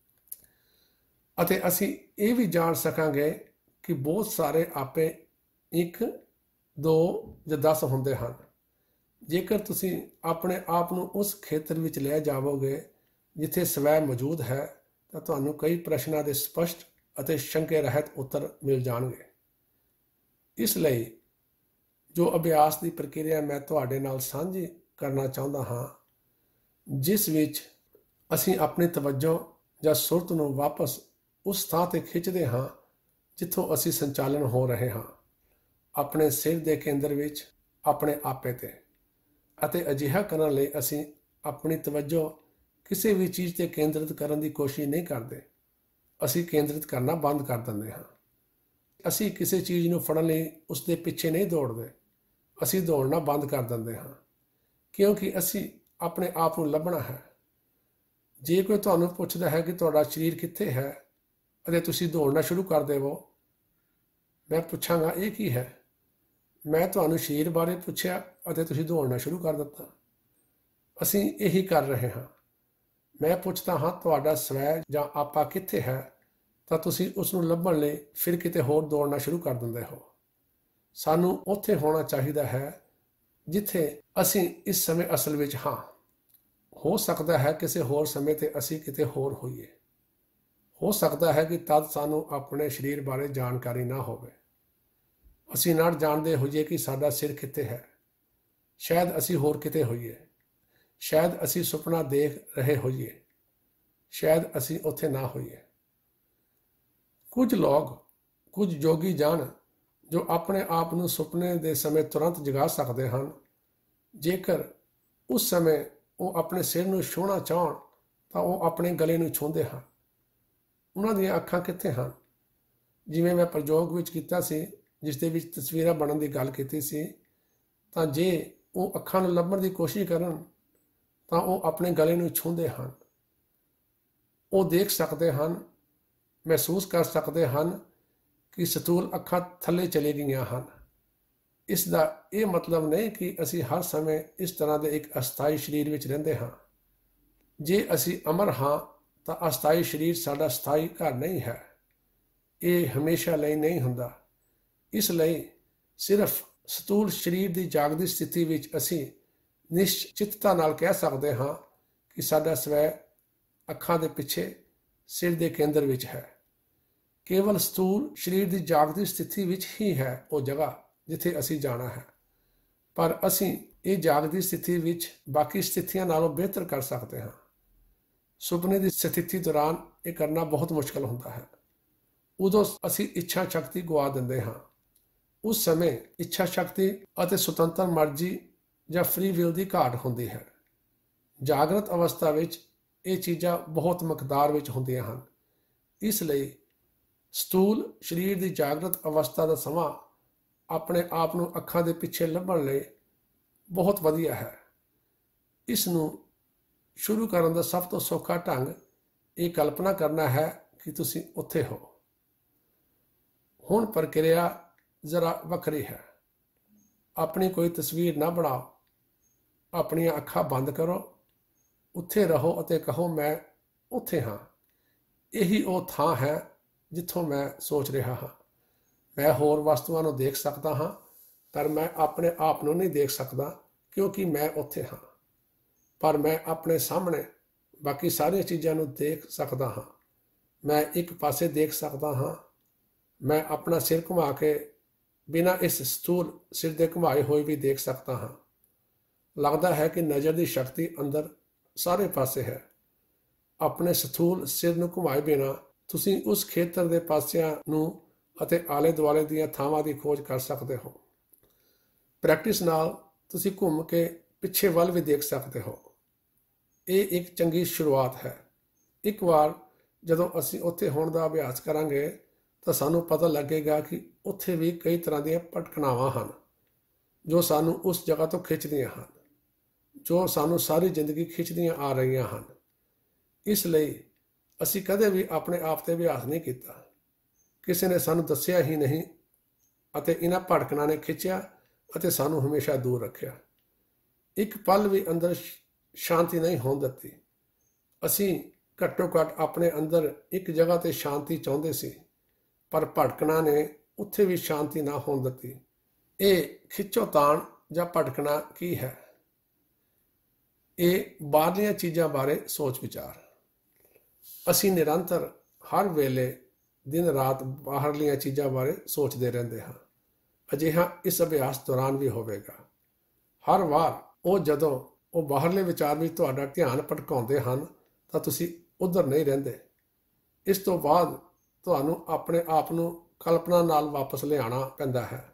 ਅਤੇ ਅਸੀਂ ਇਹ ਵੀ ਜਾਣ ਸਕਾਂਗੇ ਕਿ ਬਹੁਤ ਸਾਰੇ ਆਪੇ ਇੱਕ, ਦੋ ਜਾਂ ਦਸ ਹੁੰਦੇ ਹਨ। ਜੇਕਰ ਤੁਸੀਂ ਆਪਣੇ ਆਪ ਨੂੰ ਉਸ ਖੇਤਰ ਵਿੱਚ ਲੈ ਜਾਵੋਗੇ ਜਿੱਥੇ ਸਵੈ ਮੌਜੂਦ ਹੈ, ਤਾਂ ਤੁਹਾਨੂੰ ਕਈ ਪ੍ਰਸ਼ਨਾਂ ਦੇ ਸਪਸ਼ਟ ਅਤੇ ਸ਼ੰਕੇ ਰਹਿਤ ਉੱਤਰ ਮਿਲ ਜਾਣਗੇ। ਇਸ ਲਈ ਜੋ ਅਭਿਆਸ ਦੀ ਪ੍ਰਕਿਰਿਆ ਮੈਂ ਤੁਹਾਡੇ ਨਾਲ ਸਾਂਝੀ ਕਰਨਾ ਚਾਹੁੰਦਾ ਹਾਂ, ਜਿਸ ਵਿੱਚ ਅਸੀਂ ਆਪਣੀ ਤਵੱਜੋ ਜਾਂ ਸੁਰਤ ਨੂੰ ਵਾਪਸ ਉਸ ਥਾਂ 'ਤੇ ਖਿੱਚਦੇ ਹਾਂ ਜਿੱਥੋਂ ਅਸੀਂ ਸੰਚਾਲਨ ਹੋ ਰਹੇ ਹਾਂ, ਆਪਣੇ ਸਿਰ ਦੇ ਕੇਂਦਰ ਵਿੱਚ, ਆਪਣੇ ਆਪੇ 'ਤੇ। ਅਤੇ ਅਜਿਹਾ ਕਰਨ ਲਈ ਅਸੀਂ ਆਪਣੀ ਤਵੱਜੋ ਕਿਸੇ ਵੀ ਚੀਜ਼ 'ਤੇ ਕੇਂਦਰਿਤ ਕਰਨ ਦੀ ਕੋਸ਼ਿਸ਼ ਨਹੀਂ ਕਰਦੇ। ਅਸੀਂ ਕੇਂਦਰਿਤ ਕਰਨਾ ਬੰਦ ਕਰ ਦਿੰਦੇ ਹਾਂ। ਅਸੀਂ ਕਿਸੇ ਚੀਜ਼ ਨੂੰ ਫੜਨ ਲਈ ਉਸ ਦੇ ਪਿੱਛੇ ਨਹੀਂ ਦੌੜਦੇ, ਅਸੀਂ ਦੌੜਨਾ ਬੰਦ ਕਰ ਦਿੰਦੇ ਹਾਂ, ਕਿਉਂਕਿ ਅਸੀਂ ਆਪਣੇ ਆਪ ਨੂੰ ਲੱਭਣਾ ਹੈ। ਜੇ ਕੋਈ ਤੁਹਾਨੂੰ ਪੁੱਛਦਾ ਹੈ ਕਿ ਤੁਹਾਡਾ ਸਰੀਰ ਕਿੱਥੇ ਹੈ ਅਤੇ ਤੁਸੀਂ ਦੌੜਨਾ ਸ਼ੁਰੂ ਕਰ ਦੇਵੋ, ਮੈਂ ਪੁੱਛਾਂਗਾ ਇਹ ਕੀ ਹੈ? ਮੈਂ ਤੁਹਾਨੂੰ ਸਰੀਰ ਬਾਰੇ ਪੁੱਛਿਆ ਅਤੇ ਤੁਸੀਂ ਦੌੜਨਾ ਸ਼ੁਰੂ ਕਰ ਦਿੱਤਾ। ਅਸੀਂ ਇਹੀ ਕਰ ਰਹੇ ਹਾਂ। ਮੈਂ ਪੁੱਛਦਾ ਹਾਂ ਤੁਹਾਡਾ ਸਵੈ ਜਾਂ ਆਪਾ ਕਿੱਥੇ ਹੈ, ਤਾਂ ਤੁਸੀਂ ਉਸ ਨੂੰ ਲੱਭਣ ਲਈ ਫਿਰ ਕਿਤੇ ਹੋਰ ਦੌੜਨਾ ਸ਼ੁਰੂ ਕਰ ਦਿੰਦੇ ਹੋ। ਸਾਨੂੰ ਉੱਥੇ ਹੋਣਾ ਚਾਹੀਦਾ ਹੈ ਜਿੱਥੇ ਅਸੀਂ ਇਸ ਸਮੇਂ ਅਸਲ ਵਿੱਚ ਹਾਂ। ਹੋ ਸਕਦਾ ਹੈ ਕਿਸੇ ਹੋਰ ਸਮੇਂ 'ਤੇ ਅਸੀਂ ਕਿਤੇ ਹੋਰ ਹੋਈਏ। ਹੋ ਸਕਦਾ ਹੈ ਕਿ ਤਦ ਸਾਨੂੰ ਆਪਣੇ ਸਰੀਰ ਬਾਰੇ ਜਾਣਕਾਰੀ ਨਾ ਹੋਵੇ। ਅਸੀਂ ਨਾ ਜਾਣਦੇ ਹੋਈਏ ਕਿ ਸਾਡਾ ਸਿਰ ਕਿੱਥੇ ਹੈ। ਸ਼ਾਇਦ ਅਸੀਂ ਹੋਰ ਕਿਤੇ ਹੋਈਏ। ਸ਼ਾਇਦ ਅਸੀਂ ਸੁਪਨਾ ਦੇਖ ਰਹੇ ਹੋਈਏ। ਸ਼ਾਇਦ ਅਸੀਂ ਉੱਥੇ ਨਾ ਹੋਈਏ। ਕੁਝ ਲੋਕ, ਕੁਝ ਜੋਗੀ ਜਨ ਜੋ ਆਪਣੇ ਆਪ ਨੂੰ ਸੁਪਨੇ ਦੇ ਸਮੇਂ ਤੁਰੰਤ ਜਗਾ ਸਕਦੇ ਹਨ, ਜੇਕਰ ਉਸ ਸਮੇਂ ਉਹ ਆਪਣੇ ਸਿਰ ਨੂੰ ਛੂਹਣਾ ਚਾਹਣ ਤਾਂ ਉਹ ਆਪਣੇ ਗਲੇ ਨੂੰ ਛੂਹਦੇ ਹਨ। ਉਹਨਾਂ ਦੀਆਂ ਅੱਖਾਂ ਕਿੱਥੇ ਹਨ? ਜਿਵੇਂ ਮੈਂ ਪ੍ਰਯੋਗ ਵਿੱਚ ਕੀਤਾ ਸੀ, ਜਿਸ ਦੇ ਵਿੱਚ ਤਸਵੀਰਾਂ ਬਣਨ ਦੀ ਗੱਲ ਕੀਤੀ ਸੀ, ਤਾਂ ਜੇ ਉਹ ਅੱਖਾਂ ਨੂੰ ਲੱਭਣ ਦੀ ਕੋਸ਼ਿਸ਼ ਕਰਨ ਤਾਂ ਉਹ ਆਪਣੇ ਗਲੇ ਨੂੰ ਛੂਹਦੇ ਹਨ। ਉਹ ਦੇਖ ਸਕਦੇ ਹਨ, ਮਹਿਸੂਸ ਕਰ ਸਕਦੇ ਹਨ ਕਿ ਸਥੂਲ ਅੱਖਾਂ ਥੱਲੇ ਚਲੇ ਗਈਆਂ ਹਨ। ਇਸ ਦਾ ਇਹ ਮਤਲਬ ਨਹੀਂ ਕਿ ਅਸੀਂ ਹਰ ਸਮੇਂ ਇਸ ਤਰ੍ਹਾਂ ਦੇ ਇੱਕ ਅਸਥਾਈ ਸਰੀਰ ਵਿੱਚ ਰਹਿੰਦੇ ਹਾਂ। ਜੇ ਅਸੀਂ ਅਮਰ ਹਾਂ ਤਾਂ ਅਸਥਾਈ ਸਰੀਰ ਸਾਡਾ ਸਥਾਈ ਘਰ ਨਹੀਂ ਹੈ। ਇਹ ਹਮੇਸ਼ਾ ਲਈ ਨਹੀਂ ਹੁੰਦਾ। ਇਸ ਲਈ ਸਿਰਫ ਸਥੂਲ ਸਰੀਰ ਦੀ ਜਾਗਦੀ ਸਥਿਤੀ ਵਿੱਚ ਅਸੀਂ ਨਿਸ਼ਚਿਤਤਾ ਨਾਲ ਕਹਿ ਸਕਦੇ ਹਾਂ ਕਿ ਸਾਡਾ ਸਵੈ ਅੱਖਾਂ ਦੇ ਪਿੱਛੇ ਸਿਰ ਦੇ ਕੇਂਦਰ ਵਿੱਚ ਹੈ। ਕੇਵਲ ਸਥੂਲ ਸਰੀਰ ਦੀ ਜਾਗਦੀ ਸਥਿਤੀ ਵਿੱਚ ਹੀ ਹੈ ਉਹ ਜਗ੍ਹਾ ਜਿੱਥੇ ਅਸੀਂ ਜਾਣਾ ਹੈ। ਪਰ ਅਸੀਂ ਇਹ ਜਾਗਦੀ ਸਥਿਤੀ ਵਿੱਚ ਬਾਕੀ ਸਥਿਤੀਆਂ ਨਾਲੋਂ ਬਿਹਤਰ ਕਰ ਸਕਦੇ ਹਾਂ। ਸੁਪਨੇ ਦੀ ਸਥਿਤੀ ਦੌਰਾਨ ਇਹ ਕਰਨਾ ਬਹੁਤ ਮੁਸ਼ਕਲ ਹੁੰਦਾ ਹੈ। ਉਦੋਂ ਅਸੀਂ ਇੱਛਾ ਸ਼ਕਤੀ ਗਵਾ ਦਿੰਦੇ ਹਾਂ। ਉਸ ਸਮੇਂ ਇੱਛਾ ਸ਼ਕਤੀ ਅਤੇ ਸੁਤੰਤਰ ਮਰਜ਼ੀ ਜਾਂ ਫ੍ਰੀ ਵਿਲ ਦੀ ਘਾਟ ਹੁੰਦੀ ਹੈ। ਜਾਗਰਤ ਅਵਸਥਾ ਵਿੱਚ ਇਹ ਚੀਜ਼ਾਂ ਬਹੁਤ ਮਕਦਾਰ ਵਿੱਚ ਹੁੰਦੀਆਂ ਹਨ। ਇਸ ਲਈ ਸਥੂਲ ਸਰੀਰ ਦੀ ਜਾਗਰਤ ਅਵਸਥਾ ਦਾ ਸਮਾਂ ਆਪਣੇ ਆਪ ਨੂੰ ਅੱਖਾਂ ਦੇ ਪਿੱਛੇ ਲੱਭਣ ਲਈ ਬਹੁਤ ਵਧੀਆ ਹੈ। ਇਸ ਨੂੰ ਸ਼ੁਰੂ ਕਰਨ ਦਾ ਸਭ ਤੋਂ ਸੌਖਾ ਢੰਗ ਇਹ ਕਲਪਨਾ ਕਰਨਾ ਹੈ ਕਿ ਤੁਸੀਂ ਉੱਥੇ ਹੋ। ਹੁਣ ਪ੍ਰਕਿਰਿਆ ਜ਼ਰਾ ਵੱਖਰੀ ਹੈ। ਆਪਣੀ ਕੋਈ ਤਸਵੀਰ ਨਾ ਬਣਾਓ। ਆਪਣੀਆਂ ਅੱਖਾਂ ਬੰਦ ਕਰੋ, ਉੱਥੇ ਰਹੋ ਅਤੇ ਕਹੋ ਮੈਂ ਉੱਥੇ ਹਾਂ। ਇਹੀ ਉਹ ਥਾਂ ਹੈ ਜਿੱਥੋਂ ਮੈਂ ਸੋਚ ਰਿਹਾ ਹਾਂ। ਮੈਂ ਹੋਰ ਵਸਤੂਆਂ ਨੂੰ ਦੇਖ ਸਕਦਾ ਹਾਂ, ਪਰ ਮੈਂ ਆਪਣੇ ਆਪ ਨੂੰ ਨਹੀਂ ਦੇਖ ਸਕਦਾ ਕਿਉਂਕਿ ਮੈਂ ਉੱਥੇ ਹਾਂ। ਪਰ ਮੈਂ ਆਪਣੇ ਸਾਹਮਣੇ ਬਾਕੀ ਸਾਰੀਆਂ ਚੀਜ਼ਾਂ ਨੂੰ ਦੇਖ ਸਕਦਾ ਹਾਂ। ਮੈਂ ਇੱਕ ਪਾਸੇ ਦੇਖ ਸਕਦਾ ਹਾਂ। ਮੈਂ ਆਪਣਾ ਸਿਰ ਘੁਮਾ ਕੇ ਬਿਨਾਂ ਇਸ ਸਥੂਲ ਸਿਰ ਦੇ ਘੁਮਾਏ ਹੋਏ ਵੀ ਦੇਖ ਸਕਦਾ ਹਾਂ। ਲੱਗਦਾ ਹੈ ਕਿ ਨਜ਼ਰ ਦੀ ਸ਼ਕਤੀ ਅੰਦਰ ਸਾਰੇ ਪਾਸੇ ਹੈ। ਆਪਣੇ ਸਥੂਲ ਸਿਰ ਨੂੰ ਘੁਮਾਏ ਬਿਨਾਂ ਤੁਸੀਂ ਉਸ ਖੇਤਰ ਦੇ ਪਾਸਿਆਂ ਨੂੰ ਅਤੇ ਆਲੇ ਦੁਆਲੇ ਦੀਆਂ ਥਾਵਾਂ ਦੀ ਖੋਜ ਕਰ ਸਕਦੇ ਹੋ। ਪ੍ਰੈਕਟਿਸ ਨਾਲ ਤੁਸੀਂ ਘੁੰਮ ਕੇ ਪਿੱਛੇ ਵੱਲ ਵੀ ਦੇਖ ਸਕਦੇ ਹੋ। ਇਹ ਇੱਕ ਚੰਗੀ ਸ਼ੁਰੂਆਤ ਹੈ। ਇੱਕ ਵਾਰ ਜਦੋਂ ਅਸੀਂ ਉੱਥੇ ਹੋਣ ਦਾ ਅਭਿਆਸ ਕਰਾਂਗੇ ਤਾਂ ਸਾਨੂੰ ਪਤਾ ਲੱਗੇਗਾ ਕਿ ਉੱਥੇ ਵੀ ਕਈ ਤਰ੍ਹਾਂ ਦੀਆਂ ਭਟਕਣਾਵਾਂ ਹਨ ਜੋ ਸਾਨੂੰ ਉਸ ਜਗ੍ਹਾ ਤੋਂ ਖਿੱਚਦੀਆਂ ਹਨ, ਜੋ ਸਾਨੂੰ ਸਾਰੀ ਜ਼ਿੰਦਗੀ ਖਿੱਚਦੀਆਂ ਆ ਰਹੀਆਂ ਹਨ। ਇਸ ਲਈ ਅਸੀਂ ਕਦੇ ਵੀ ਆਪਣੇ ਆਪ 'ਤੇ ਅਭਿਆਸ ਨਹੀਂ ਕੀਤਾ। ਕਿਸੇ ਨੇ ਸਾਨੂੰ ਦੱਸਿਆ ਹੀ ਨਹੀਂ ਅਤੇ ਇਹਨਾਂ ਭਟਕਣਾਂ ਨੇ ਖਿੱਚਿਆ ਅਤੇ ਸਾਨੂੰ ਹਮੇਸ਼ਾ ਦੂਰ ਰੱਖਿਆ। ਇੱਕ ਪਲ ਵੀ ਅੰਦਰ ਸ਼ਾਂਤੀ ਨਹੀਂ ਹੋਣ ਦਿੱਤੀ। ਅਸੀਂ ਘੱਟੋ ਘੱਟ ਆਪਣੇ ਅੰਦਰ ਇੱਕ ਜਗ੍ਹਾ 'ਤੇ ਸ਼ਾਂਤੀ ਚਾਹੁੰਦੇ ਸੀ, ਪਰ ਭਟਕਣਾ ਨੇ ਉੱਥੇ ਵੀ ਸ਼ਾਂਤੀ ਨਾ ਹੋਣ ਦਿੱਤੀ। ਇਹ ਖਿੱਚੋਤਾਣ ਜਾਂ ਭਟਕਣਾ ਕੀ ਹੈ? ਇਹ ਬਾਹਰਲੀਆਂ ਚੀਜ਼ਾਂ ਬਾਰੇ ਸੋਚ ਵਿਚਾਰ। ਅਸੀਂ ਨਿਰੰਤਰ ਹਰ ਵੇਲੇ ਦਿਨ ਰਾਤ ਬਾਹਰਲੀਆਂ ਚੀਜ਼ਾਂ ਬਾਰੇ ਸੋਚਦੇ ਰਹਿੰਦੇ ਹਾਂ। ਅਜਿਹਾ ਇਸ ਅਭਿਆਸ ਦੌਰਾਨ ਵੀ ਹੋਵੇਗਾ। ਹਰ ਵਾਰ ਉਹ ਜਦੋਂ ਉਹ ਬਾਹਰਲੇ ਵਿਚਾਰ ਵਿੱਚ ਤੁਹਾਡਾ ਧਿਆਨ ਭਟਕਾਉਂਦੇ ਹਨ ਤਾਂ ਤੁਸੀਂ ਉੱਧਰ ਨਹੀਂ ਰਹਿੰਦੇ। ਇਸ ਤੋਂ ਬਾਅਦ ਤੁਹਾਨੂੰ ਆਪਣੇ ਆਪ ਨੂੰ ਕਲਪਨਾ ਨਾਲ ਵਾਪਸ ਲਿਆਉਣਾ ਪੈਂਦਾ ਹੈ।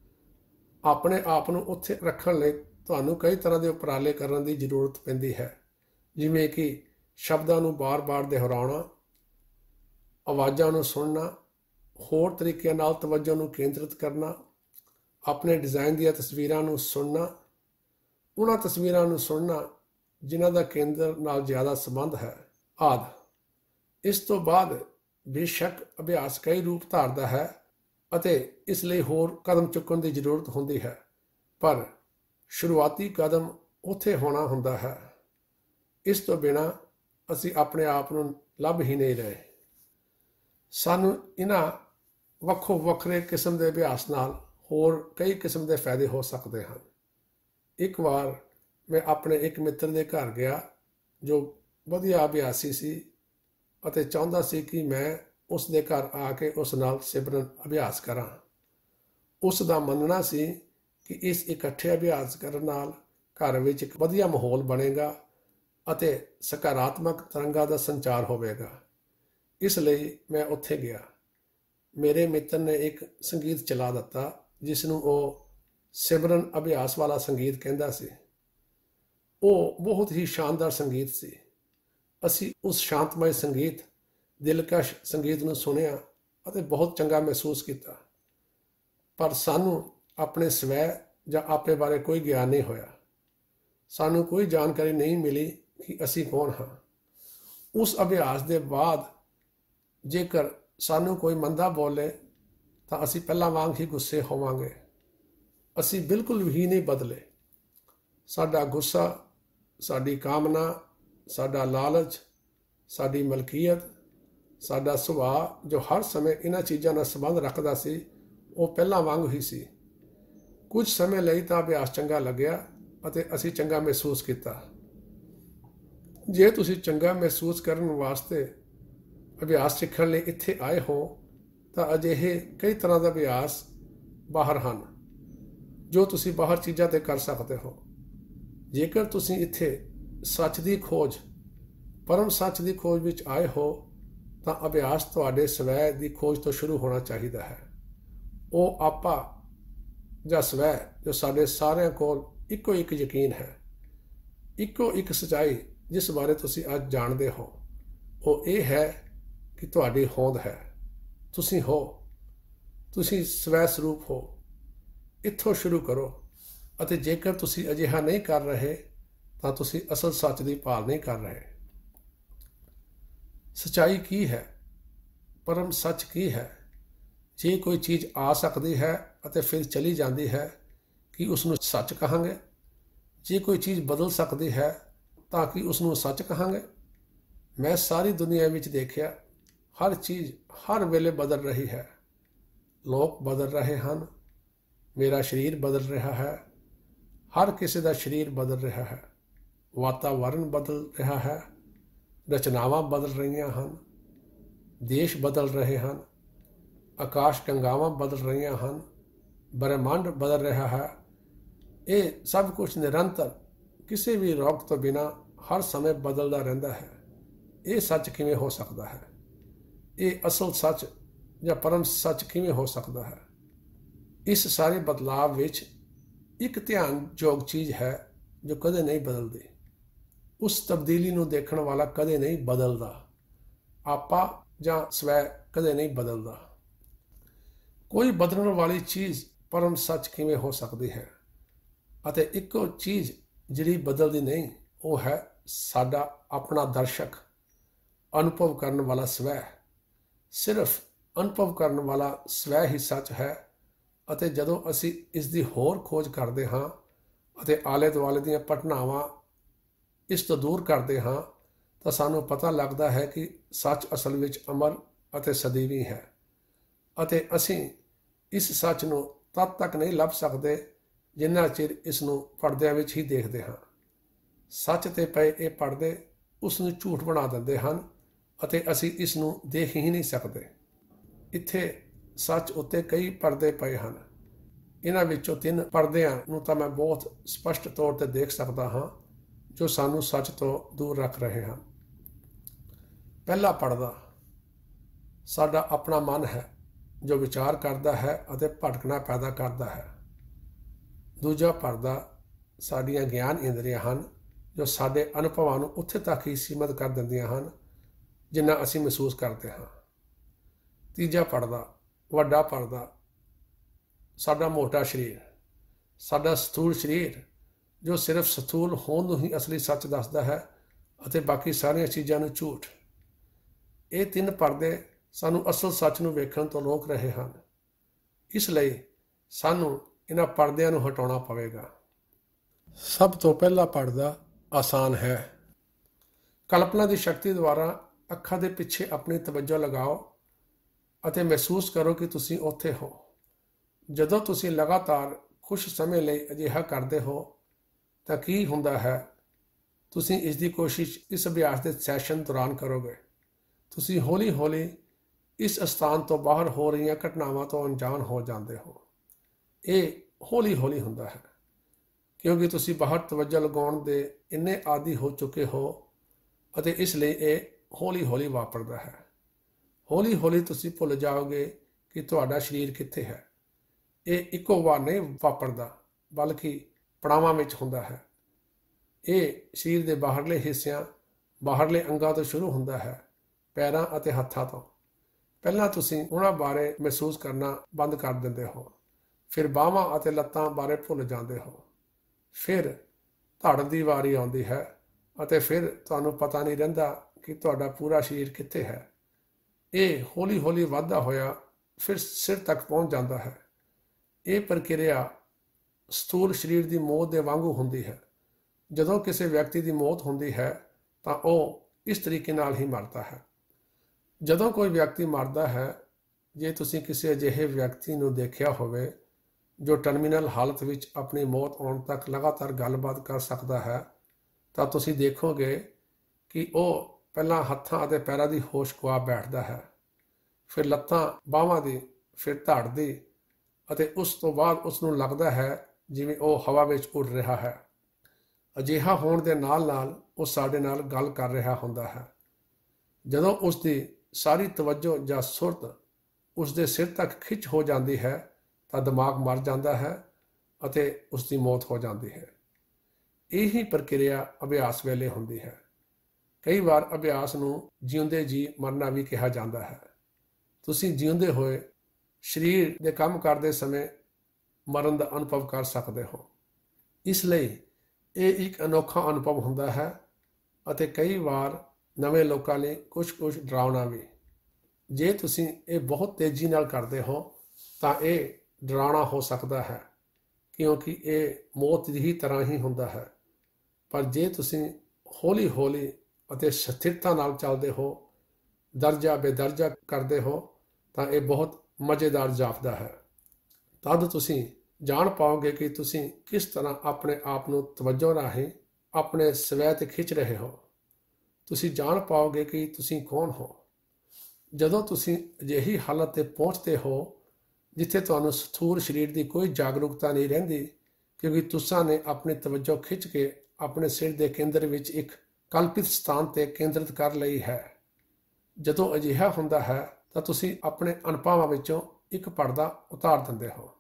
ਆਪਣੇ ਆਪ ਨੂੰ ਉੱਥੇ ਰੱਖਣ ਲਈ ਤੁਹਾਨੂੰ ਕਈ ਤਰ੍ਹਾਂ ਦੇ ਉਪਰਾਲੇ ਕਰਨ ਦੀ ਜ਼ਰੂਰਤ ਪੈਂਦੀ ਹੈ, ਜਿਵੇਂ ਕਿ ਸ਼ਬਦਾਂ ਨੂੰ ਬਾਰ-ਬਾਰ ਦੁਹਰਾਉਣਾ, ਆਵਾਜ਼ਾਂ ਨੂੰ ਸੁਣਨਾ, ਹੋਰ ਤਰੀਕਿਆਂ ਨਾਲ ਤਵੱਜੋ ਨੂੰ ਕੇਂਦਰਿਤ ਕਰਨਾ, ਆਪਣੇ ਡਿਜ਼ਾਈਨ ਦੀਆਂ ਤਸਵੀਰਾਂ ਨੂੰ ਸੁਣਨਾ, ਉਹਨਾਂ ਤਸਵੀਰਾਂ ਨੂੰ ਸੁਣਨਾ ਜਿਨ੍ਹਾਂ ਦਾ ਕੇਂਦਰ ਨਾਲ ਜ਼ਿਆਦਾ ਸੰਬੰਧ ਹੈ, ਆਦਿ। ਇਸ ਤੋਂ ਬਾਅਦ ਬੇਸ਼ੱਕ ਅਭਿਆਸ ਕਈ ਰੂਪ ਧਾਰਦਾ ਹੈ ਅਤੇ ਇਸ ਲਈ ਹੋਰ ਕਦਮ ਚੁੱਕਣ ਦੀ ਜ਼ਰੂਰਤ ਹੁੰਦੀ ਹੈ, ਪਰ ਸ਼ੁਰੂਆਤੀ ਕਦਮ ਉੱਥੇ ਹੋਣਾ ਹੁੰਦਾ ਹੈ। ਇਸ ਤੋਂ ਬਿਨਾਂ ਅਸੀਂ ਆਪਣੇ ਆਪ ਨੂੰ ਲੱਭ ਹੀ ਨਹੀਂ ਰਹੇ। ਸਾਨੂੰ ਇਹਨਾਂ ਵੱਖੋ ਵੱਖਰੇ ਕਿਸਮ ਦੇ ਅਭਿਆਸ ਨਾਲ ਹੋਰ ਕਈ ਕਿਸਮ ਦੇ ਫਾਇਦੇ ਹੋ ਸਕਦੇ ਹਨ। ਇੱਕ ਵਾਰ ਮੈਂ ਆਪਣੇ ਇੱਕ ਮਿੱਤਰ ਦੇ ਘਰ ਗਿਆ ਜੋ ਵਧੀਆ ਅਭਿਆਸੀ ਸੀ ਅਤੇ ਚਾਹੁੰਦਾ ਸੀ ਕਿ ਮੈਂ ਉਸ ਦੇ ਘਰ ਆ ਕੇ ਉਸ ਨਾਲ ਸਿਮਰਨ ਅਭਿਆਸ ਕਰਾਂ। ਉਸ ਦਾ ਮੰਨਣਾ ਸੀ ਕਿ ਇਸ ਇਕੱਠੇ ਅਭਿਆਸ ਕਰਨ ਨਾਲ ਘਰ ਵਿੱਚ ਇੱਕ ਵਧੀਆ ਮਾਹੌਲ ਬਣੇਗਾ ਅਤੇ ਸਕਾਰਾਤਮਕ ਤਰੰਗਾਂ ਦਾ ਸੰਚਾਰ ਹੋਵੇਗਾ। ਇਸ ਲਈ ਮੈਂ ਉੱਥੇ ਗਿਆ। ਮੇਰੇ ਮਿੱਤਰ ਨੇ ਇੱਕ ਸੰਗੀਤ ਚਲਾ ਦਿੱਤਾ ਜਿਸ ਨੂੰ ਉਹ ਸਿਮਰਨ ਅਭਿਆਸ ਵਾਲਾ ਸੰਗੀਤ ਕਹਿੰਦਾ ਸੀ। ਉਹ ਬਹੁਤ ਹੀ ਸ਼ਾਨਦਾਰ ਸੰਗੀਤ ਸੀ। ਅਸੀਂ ਉਸ ਸ਼ਾਂਤਮਈ ਸੰਗੀਤ, ਦਿਲਕਸ਼ ਸੰਗੀਤ ਨੂੰ ਸੁਣਿਆ ਅਤੇ ਬਹੁਤ ਚੰਗਾ ਮਹਿਸੂਸ ਕੀਤਾ, ਪਰ ਸਾਨੂੰ ਆਪਣੇ ਸਵੈ ਜਾਂ ਆਪੇ ਬਾਰੇ ਕੋਈ ਗਿਆਨ ਨਹੀਂ ਹੋਇਆ। ਸਾਨੂੰ ਕੋਈ ਜਾਣਕਾਰੀ ਨਹੀਂ ਮਿਲੀ ਕਿ ਅਸੀਂ ਕੌਣ ਹਾਂ। ਉਸ ਅਭਿਆਸ ਦੇ ਬਾਅਦ ਜੇਕਰ ਸਾਨੂੰ ਕੋਈ ਮੰਦਾ ਬੋਲੇ ਤਾਂ ਅਸੀਂ ਪਹਿਲਾਂ ਵਾਂਗ ਹੀ ਗੁੱਸੇ ਹੋਵਾਂਗੇ। ਅਸੀਂ ਬਿਲਕੁਲ ਵੀ ਨਹੀਂ ਬਦਲੇ। ਸਾਡਾ ਗੁੱਸਾ, ਸਾਡੀ ਕਾਮਨਾ, ਸਾਡਾ ਲਾਲਚ, ਸਾਡੀ ਮਲਕੀਅਤ, ਸਾਡਾ ਸੁਭਾਅ ਜੋ ਹਰ ਸਮੇਂ ਇਹਨਾਂ ਚੀਜ਼ਾਂ ਨਾਲ ਸੰਬੰਧ ਰੱਖਦਾ ਸੀ, ਉਹ ਪਹਿਲਾਂ ਵਾਂਗ ਹੀ ਸੀ। ਕੁਝ ਸਮੇਂ ਲਈ ਤਾਂ ਅਭਿਆਸ ਚੰਗਾ ਲੱਗਿਆ ਅਤੇ ਅਸੀਂ ਚੰਗਾ ਮਹਿਸੂਸ ਕੀਤਾ। ਜੇ ਤੁਸੀਂ ਚੰਗਾ ਮਹਿਸੂਸ ਕਰਨ ਵਾਸਤੇ ਅਭਿਆਸ ਸਿੱਖਣ ਲਈ ਇੱਥੇ ਆਏ ਹੋ ਤਾਂ ਅਜਿਹੇ ਕਈ ਤਰ੍ਹਾਂ ਦੇ ਅਭਿਆਸ ਬਾਹਰ ਹਨ ਜੋ ਤੁਸੀਂ ਬਾਹਰ ਚੀਜ਼ਾਂ 'ਤੇ ਕਰ ਸਕਦੇ ਹੋ। ਜੇਕਰ ਤੁਸੀਂ ਇੱਥੇ ਸੱਚ ਦੀ ਖੋਜ, ਪਰਮ ਸੱਚ ਦੀ ਖੋਜ ਵਿੱਚ ਆਏ ਹੋ ਤਾਂ ਅਭਿਆਸ ਤੁਹਾਡੇ ਸਵੈ ਦੀ ਖੋਜ ਤੋਂ ਸ਼ੁਰੂ ਹੋਣਾ ਚਾਹੀਦਾ ਹੈ। ਉਹ ਆਪਾ ਜਾਂ ਸਵੈ ਜੋ ਸਾਡੇ ਸਾਰਿਆਂ ਕੋਲ ਇੱਕੋ ਇੱਕ ਯਕੀਨ ਹੈ, ਇੱਕੋ ਇੱਕ ਸੱਚਾਈ ਜਿਸ ਬਾਰੇ ਤੁਸੀਂ ਅੱਜ ਜਾਣਦੇ ਹੋ, ਉਹ ਇਹ ਹੈ ਕਿ ਤੁਹਾਡੀ ਹੋਂਦ ਹੈ। ਤੁਸੀਂ ਹੋ, ਤੁਸੀਂ ਸਵੈ ਸਰੂਪ ਹੋ। ਇੱਥੋਂ ਸ਼ੁਰੂ ਕਰੋ ਅਤੇ ਜੇਕਰ ਤੁਸੀਂ ਅਜਿਹਾ ਨਹੀਂ ਕਰ ਰਹੇ ਤਾਂ ਤੁਸੀਂ ਅਸਲ ਸੱਚ ਦੀ ਭਾਲ ਨਹੀਂ ਕਰ ਰਹੇ। ਸੱਚਾਈ ਕੀ ਹੈ? ਪਰਮ ਸੱਚ ਕੀ ਹੈ? ਜੇ ਕੋਈ ਚੀਜ਼ ਆ ਸਕਦੀ ਹੈ ਅਤੇ ਫਿਰ ਚਲੀ ਜਾਂਦੀ ਹੈ, ਕੀ ਉਸ ਨੂੰ ਸੱਚ ਕਹਾਂਗੇ? ਜੇ ਕੋਈ ਚੀਜ਼ ਬਦਲ ਸਕਦੀ ਹੈ ਤਾਂ ਕੀ ਉਸ ਨੂੰ ਸੱਚ ਕਹਾਂਗੇ? ਮੈਂ ਸਾਰੀ ਦੁਨੀਆ ਵਿੱਚ ਦੇਖਿਆ, ਹਰ ਚੀਜ਼ ਹਰ ਵੇਲੇ ਬਦਲ ਰਹੀ ਹੈ। ਲੋਕ ਬਦਲ ਰਹੇ ਹਨ, ਮੇਰਾ ਸਰੀਰ ਬਦਲ ਰਿਹਾ ਹੈ, ਹਰ ਕਿਸੇ ਦਾ ਸਰੀਰ ਬਦਲ ਰਿਹਾ ਹੈ, ਵਾਤਾਵਰਣ ਬਦਲ ਰਿਹਾ ਹੈ, ਰਚਨਾਵਾਂ ਬਦਲ ਰਹੀਆਂ ਹਨ, ਦੇਸ਼ ਬਦਲ ਰਹੇ ਹਨ, ਆਕਾਸ਼ ਗੰਗਾਵਾਂ ਬਦਲ ਰਹੀਆਂ ਹਨ, ਬ੍ਰਹਿਮੰਡ ਬਦਲ ਰਿਹਾ ਹੈ। ਇਹ ਸਭ ਕੁਝ ਨਿਰੰਤਰ ਕਿਸੇ ਵੀ ਰੋਕ ਤੋਂ ਬਿਨਾਂ ਹਰ ਸਮੇਂ ਬਦਲਦਾ ਰਹਿੰਦਾ ਹੈ। ਇਹ ਸੱਚ ਕਿਵੇਂ ਹੋ ਸਕਦਾ ਹੈ? ਇਹ ਅਸਲ ਸੱਚ ਜਾਂ ਪਰਮ ਸੱਚ ਕਿਵੇਂ ਹੋ ਸਕਦਾ ਹੈ? ਇਸ ਸਾਰੇ ਬਦਲਾਵ ਵਿੱਚ ਇੱਕ ਧਿਆਨਯੋਗ ਚੀਜ਼ ਹੈ ਜੋ ਕਦੇ ਨਹੀਂ ਬਦਲਦੀ। ਉਸ ਤਬਦੀਲੀ ਨੂੰ ਦੇਖਣ ਵਾਲਾ ਕਦੇ ਨਹੀਂ ਬਦਲਦਾ। ਆਪਾ ਜਾਂ ਸਵੈ ਕਦੇ ਨਹੀਂ ਬਦਲਦਾ। ਕੋਈ ਬਦਲਣ ਵਾਲੀ ਚੀਜ਼ ਪਰਮ ਸੱਚ ਕਿਵੇਂ ਹੋ ਸਕਦੀ ਹੈ? ਅਤੇ ਇੱਕੋ ਚੀਜ਼ ਜਿਹੜੀ ਬਦਲਦੀ ਨਹੀਂ, ਉਹ ਹੈ ਸਾਡਾ ਆਪਣਾ ਦਰਸ਼ਕ, ਅਨੁਭਵ ਕਰਨ ਵਾਲਾ ਸਵੈ। ਸਿਰਫ ਅਨੁਭਵ ਕਰਨ ਵਾਲਾ ਸਵੈ ਹੀ ਸੱਚ ਹੈ ਅਤੇ ਜਦੋਂ ਅਸੀਂ ਇਸ ਦੀ ਹੋਰ ਖੋਜ ਕਰਦੇ ਹਾਂ ਅਤੇ ਆਲੇ ਦੁਆਲੇ ਦੀਆਂ ਘਟਨਾਵਾਂ ਇਸ ਤੋਂ ਦੂਰ ਕਰਦੇ ਹਾਂ ਤਾਂ ਸਾਨੂੰ ਪਤਾ ਲੱਗਦਾ ਹੈ ਕਿ ਸੱਚ ਅਸਲ ਵਿੱਚ ਅਮਰ ਅਤੇ ਸਦੀਵੀ ਹੈ ਅਤੇ ਅਸੀਂ ਇਸ ਸੱਚ ਨੂੰ ਤਦ ਤੱਕ ਨਹੀਂ ਲੱਭ ਸਕਦੇ ਜਿੰਨਾ ਚਿਰ ਇਸ ਨੂੰ ਪਰਦਿਆਂ ਵਿੱਚ ਹੀ ਦੇਖਦੇ ਹਾਂ। ਸੱਚ 'ਤੇ ਪਏ ਇਹ ਪਰਦੇ ਉਸ ਨੂੰ ਝੂਠ ਬਣਾ ਦਿੰਦੇ ਹਨ ਅਤੇ ਅਸੀਂ ਇਸ ਨੂੰ ਦੇਖ ਹੀ ਨਹੀਂ ਸਕਦੇ। ਇੱਥੇ ਸੱਚ ਉੱਤੇ ਕਈ ਪਰਦੇ ਪਏ ਹਨ। ਇਹਨਾਂ ਵਿੱਚੋਂ ਤਿੰਨ ਪਰਦਿਆਂ ਨੂੰ ਤਾਂ ਮੈਂ ਬਹੁਤ ਸਪਸ਼ਟ ਤੌਰ 'ਤੇ ਦੇਖ ਸਕਦਾ ਹਾਂ ਜੋ ਸਾਨੂੰ ਸੱਚ ਤੋਂ ਦੂਰ ਰੱਖ ਰਹੇ ਹਨ। ਪਹਿਲਾ ਪਰਦਾ ਸਾਡਾ ਆਪਣਾ ਮਨ ਹੈ ਜੋ ਵਿਚਾਰ ਕਰਦਾ ਹੈ ਅਤੇ ਭਟਕਣਾ ਪੈਦਾ ਕਰਦਾ ਹੈ। ਦੂਜਾ ਪਰਦਾ ਸਾਡੀਆਂ ਗਿਆਨ ਇੰਦਰੀਆਂ ਹਨ ਜੋ ਸਾਡੇ ਅਨੁਭਵਾਂ ਨੂੰ ਉੱਥੇ ਤੱਕ ਹੀ ਸੀਮਤ ਕਰ ਦਿੰਦੀਆਂ ਹਨ ਜਿੰਨਾ ਅਸੀਂ ਮਹਿਸੂਸ ਕਰਦੇ ਹਾਂ। ਤੀਜਾ ਪਰਦਾ ਵੱਡਾ ਪਰਦਾ ਸਾਡਾ ਮੋਟਾ ਸਰੀਰ, ਸਾਡਾ ਸਥੂਲ ਸਰੀਰ ਜੋ ਸਿਰਫ ਸਥੂਲ ਹੋਣ ਨੂੰ ਹੀ ਅਸਲੀ ਸੱਚ ਦੱਸਦਾ ਹੈ ਅਤੇ ਬਾਕੀ ਸਾਰੀਆਂ ਚੀਜ਼ਾਂ ਨੂੰ ਝੂਠ। ਇਹ ਤਿੰਨ ਪਰਦੇ ਸਾਨੂੰ ਅਸਲ ਸੱਚ ਨੂੰ ਵੇਖਣ ਤੋਂ ਰੋਕ ਰਹੇ ਹਨ। ਇਸ ਲਈ ਸਾਨੂੰ ਇਹਨਾਂ ਪਰਦਿਆਂ ਨੂੰ ਹਟਾਉਣਾ ਪਵੇਗਾ। ਸਭ ਤੋਂ ਪਹਿਲਾ ਪਰਦਾ ਆਸਾਨ ਹੈ। ਕਲਪਨਾ ਦੀ ਸ਼ਕਤੀ ਦੁਆਰਾ ਅੱਖਾਂ ਦੇ ਪਿੱਛੇ ਆਪਣੀ ਤਵੱਜੋ ਲਗਾਓ ਅਤੇ ਮਹਿਸੂਸ ਕਰੋ ਕਿ ਤੁਸੀਂ ਉੱਥੇ ਹੋ। ਜਦੋਂ ਤੁਸੀਂ ਲਗਾਤਾਰ ਕੁਝ ਸਮੇਂ ਲਈ ਅਜਿਹਾ ਕਰਦੇ ਹੋ ਤਾਂ ਕੀ ਹੁੰਦਾ ਹੈ? ਤੁਸੀਂ ਇਸ ਦੀ ਕੋਸ਼ਿਸ਼ ਇਸ ਅਭਿਆਸ ਦੇ ਸੈਸ਼ਨ ਦੌਰਾਨ ਕਰੋਗੇ। ਤੁਸੀਂ ਹੌਲੀ ਹੌਲੀ ਇਸ ਸਥਾਨ ਤੋਂ ਬਾਹਰ ਹੋ ਰਹੀਆਂ ਘਟਨਾਵਾਂ ਤੋਂ ਅਣਜਾਣ ਹੋ ਜਾਂਦੇ ਹੋ। ਇਹ ਹੌਲੀ ਹੌਲੀ ਹੁੰਦਾ ਹੈ ਕਿਉਂਕਿ ਤੁਸੀਂ ਬਾਹਰ ਤਵੱਜੋ ਲਗਾਉਣ ਦੇ ਇੰਨੇ ਆਦੀ ਹੋ ਚੁੱਕੇ ਹੋ ਅਤੇ ਇਸ ਲਈ ਇਹ ਹੌਲੀ ਹੌਲੀ ਵਾਪਰਦਾ ਹੈ। ਹੌਲੀ ਹੌਲੀ ਤੁਸੀਂ ਭੁੱਲ ਜਾਓਗੇ ਕਿ ਤੁਹਾਡਾ ਸਰੀਰ ਕਿੱਥੇ ਹੈ। ਇਹ ਇੱਕੋ ਵਾਰ ਨਹੀਂ ਵਾਪਰਦਾ ਬਲਕਿ ਪੜਾਵਾਂ ਵਿੱਚ ਹੁੰਦਾ ਹੈ। ਇਹ ਸਰੀਰ ਦੇ ਬਾਹਰਲੇ ਹਿੱਸਿਆਂ ਬਾਹਰਲੇ ਅੰਗਾਂ ਤੋਂ ਸ਼ੁਰੂ ਹੁੰਦਾ ਹੈ, ਪੈਰਾਂ ਅਤੇ ਹੱਥਾਂ ਤੋਂ। ਪਹਿਲਾਂ ਤੁਸੀਂ ਉਹਨਾਂ ਬਾਰੇ ਮਹਿਸੂਸ ਕਰਨਾ ਬੰਦ ਕਰ ਦਿੰਦੇ ਹੋ, ਫਿਰ ਬਾਹਾਂ ਅਤੇ ਲੱਤਾਂ ਬਾਰੇ ਭੁੱਲ ਜਾਂਦੇ ਹੋ, ਫਿਰ ਧੜ ਦੀ ਵਾਰੀ ਆਉਂਦੀ ਹੈ ਅਤੇ ਫਿਰ ਤੁਹਾਨੂੰ ਪਤਾ ਨਹੀਂ ਰਹਿੰਦਾ ਕਿ ਤੁਹਾਡਾ ਪੂਰਾ ਸਰੀਰ ਕਿੱਥੇ ਹੈ। ਇਹ ਹੌਲੀ ਹੌਲੀ ਵੱਧਦਾ ਹੋਇਆ ਫਿਰ ਸਿਰ ਤੱਕ ਪਹੁੰਚ ਜਾਂਦਾ ਹੈ। ਇਹ ਪ੍ਰਕਿਰਿਆ ਸਥੂਲ ਸਰੀਰ ਦੀ ਮੌਤ ਦੇ ਵਾਂਗੂ ਹੁੰਦੀ ਹੈ। ਜਦੋਂ ਕਿਸੇ ਵਿਅਕਤੀ ਦੀ ਮੌਤ ਹੁੰਦੀ ਹੈ ਤਾਂ ਉਹ ਇਸ ਤਰੀਕੇ ਨਾਲ ਹੀ ਮਰਦਾ ਹੈ। ਜਦੋਂ ਕੋਈ ਵਿਅਕਤੀ ਮਰਦਾ ਹੈ, ਜੇ ਤੁਸੀਂ ਕਿਸੇ ਅਜਿਹੇ ਵਿਅਕਤੀ ਨੂੰ ਦੇਖਿਆ ਹੋਵੇ ਜੋ ਟਰਮੀਨਲ ਹਾਲਤ ਵਿੱਚ ਆਪਣੀ ਮੌਤ ਆਉਣ ਤੱਕ ਲਗਾਤਾਰ ਗੱਲਬਾਤ ਕਰ ਸਕਦਾ ਹੈ, ਤਾਂ ਤੁਸੀਂ ਦੇਖੋਗੇ ਕਿ ਉਹ ਪਹਿਲਾਂ ਹੱਥਾਂ ਅਤੇ ਪੈਰਾਂ ਦੀ ਹੋਸ਼ ਗਵਾ ਬੈਠਦਾ ਹੈ, ਫਿਰ ਲੱਤਾਂ ਬਾਹਾਂ ਦੀ, ਫਿਰ ਧੜ ਦੀ, ਅਤੇ ਉਸ ਤੋਂ ਬਾਅਦ ਉਸ ਨੂੰ ਲੱਗਦਾ ਹੈ ਜਿਵੇਂ ਉਹ ਹਵਾ ਵਿੱਚ ਉੱਡ ਰਿਹਾ ਹੈ। ਅਜਿਹਾ ਹੋਣ ਦੇ ਨਾਲ ਨਾਲ ਉਹ ਸਾਡੇ ਨਾਲ ਗੱਲ ਕਰ ਰਿਹਾ ਹੁੰਦਾ ਹੈ। ਜਦੋਂ ਉਸ ਦੀ ਸਾਰੀ ਤਵੱਜੋ ਜਾਂ ਸੁਰਤ ਉਸ ਦੇ ਸਿਰ ਤੱਕ ਖਿੱਚ ਹੋ ਜਾਂਦੀ ਹੈ ਤਾਂ ਦਿਮਾਗ ਮਰ ਜਾਂਦਾ ਹੈ ਅਤੇ ਉਸ ਦੀ ਮੌਤ ਹੋ ਜਾਂਦੀ ਹੈ। ਇਹੀ ਪ੍ਰਕਿਰਿਆ ਅਭਿਆਸ ਵੇਲੇ ਹੁੰਦੀ ਹੈ। ਕਈ ਵਾਰ ਅਭਿਆਸ ਨੂੰ ਜਿਉਂਦੇ ਜੀ ਮਰਨਾ ਵੀ ਕਿਹਾ ਜਾਂਦਾ ਹੈ। ਤੁਸੀਂ ਜਿਉਂਦੇ ਹੋਏ ਸਰੀਰ ਦੇ ਕੰਮ ਕਰਦੇ ਸਮੇਂ ਮਰਨ ਦਾ ਅਨੁਭਵ ਕਰ ਸਕਦੇ ਹੋ। ਇਸ ਲਈ ਇਹ ਇੱਕ ਅਨੋਖਾ ਅਨੁਭਵ ਹੁੰਦਾ ਹੈ ਅਤੇ ਕਈ ਵਾਰ ਨਵੇਂ ਲੋਕਾਂ ਲਈ ਕੁਝ ਕੁਝ ਡਰਾਉਣਾ ਵੀ। ਜੇ ਤੁਸੀਂ ਇਹ ਬਹੁਤ ਤੇਜ਼ੀ ਨਾਲ ਕਰਦੇ ਹੋ ਤਾਂ ਇਹ ਡਰਾਉਣਾ ਹੋ ਸਕਦਾ ਹੈ ਕਿਉਂਕਿ ਇਹ ਮੌਤ ਦੀ ਹੀ ਤਰ੍ਹਾਂ ਹੀ ਹੁੰਦਾ ਹੈ। ਪਰ ਜੇ ਤੁਸੀਂ ਹੌਲੀ ਹੌਲੀ ਅਤੇ ਸਥਿਰਤਾ ਨਾਲ ਚੱਲਦੇ ਹੋ, ਦਰਜਾ ਬੇਦਰਜਾ ਕਰਦੇ ਹੋ, ਤਾਂ ਇਹ ਬਹੁਤ ਮਜ਼ੇਦਾਰ ਜਾਪਦਾ ਹੈ। ਤਦ ਤੁਸੀਂ ਜਾਣ ਪਾਓਗੇ ਕਿ ਤੁਸੀਂ ਕਿਸ ਤਰ੍ਹਾਂ ਆਪਣੇ ਆਪ ਨੂੰ ਤਵੱਜੋ ਰਾਹੀਂ ਆਪਣੇ ਸਵੈ 'ਤੇ ਖਿੱਚ ਰਹੇ ਹੋ। ਤੁਸੀਂ ਜਾਣ ਪਾਓਗੇ ਕਿ ਤੁਸੀਂ ਕੌਣ ਹੋ। ਜਦੋਂ ਤੁਸੀਂ ਅਜਿਹੀ ਹਾਲਤ 'ਤੇ ਪਹੁੰਚਦੇ ਹੋ ਜਿੱਥੇ ਤੁਹਾਨੂੰ ਸਥੂਲ ਸਰੀਰ ਦੀ ਕੋਈ ਜਾਗਰੂਕਤਾ ਨਹੀਂ ਰਹਿੰਦੀ ਕਿਉਂਕਿ ਤੁਸੀਂ ਨੇ ਆਪਣੀ ਤਵੱਜੋ ਖਿੱਚ ਕੇ ਆਪਣੇ ਸਿਰ ਦੇ ਕੇਂਦਰ ਵਿੱਚ ਇੱਕ ਕਲਪਿਤ ਸਥਾਨ 'ਤੇ ਕੇਂਦਰਿਤ ਕਰ ਲਈ ਹੈ। ਜਦੋਂ ਅਜਿਹਾ ਹੁੰਦਾ ਹੈ ਤਾਂ ਤੁਸੀਂ ਆਪਣੇ ਅਨੁਭਵਾਂ ਵਿੱਚੋਂ ਇੱਕ ਪਰਦਾ ਉਤਾਰ ਦਿੰਦੇ ਹੋ।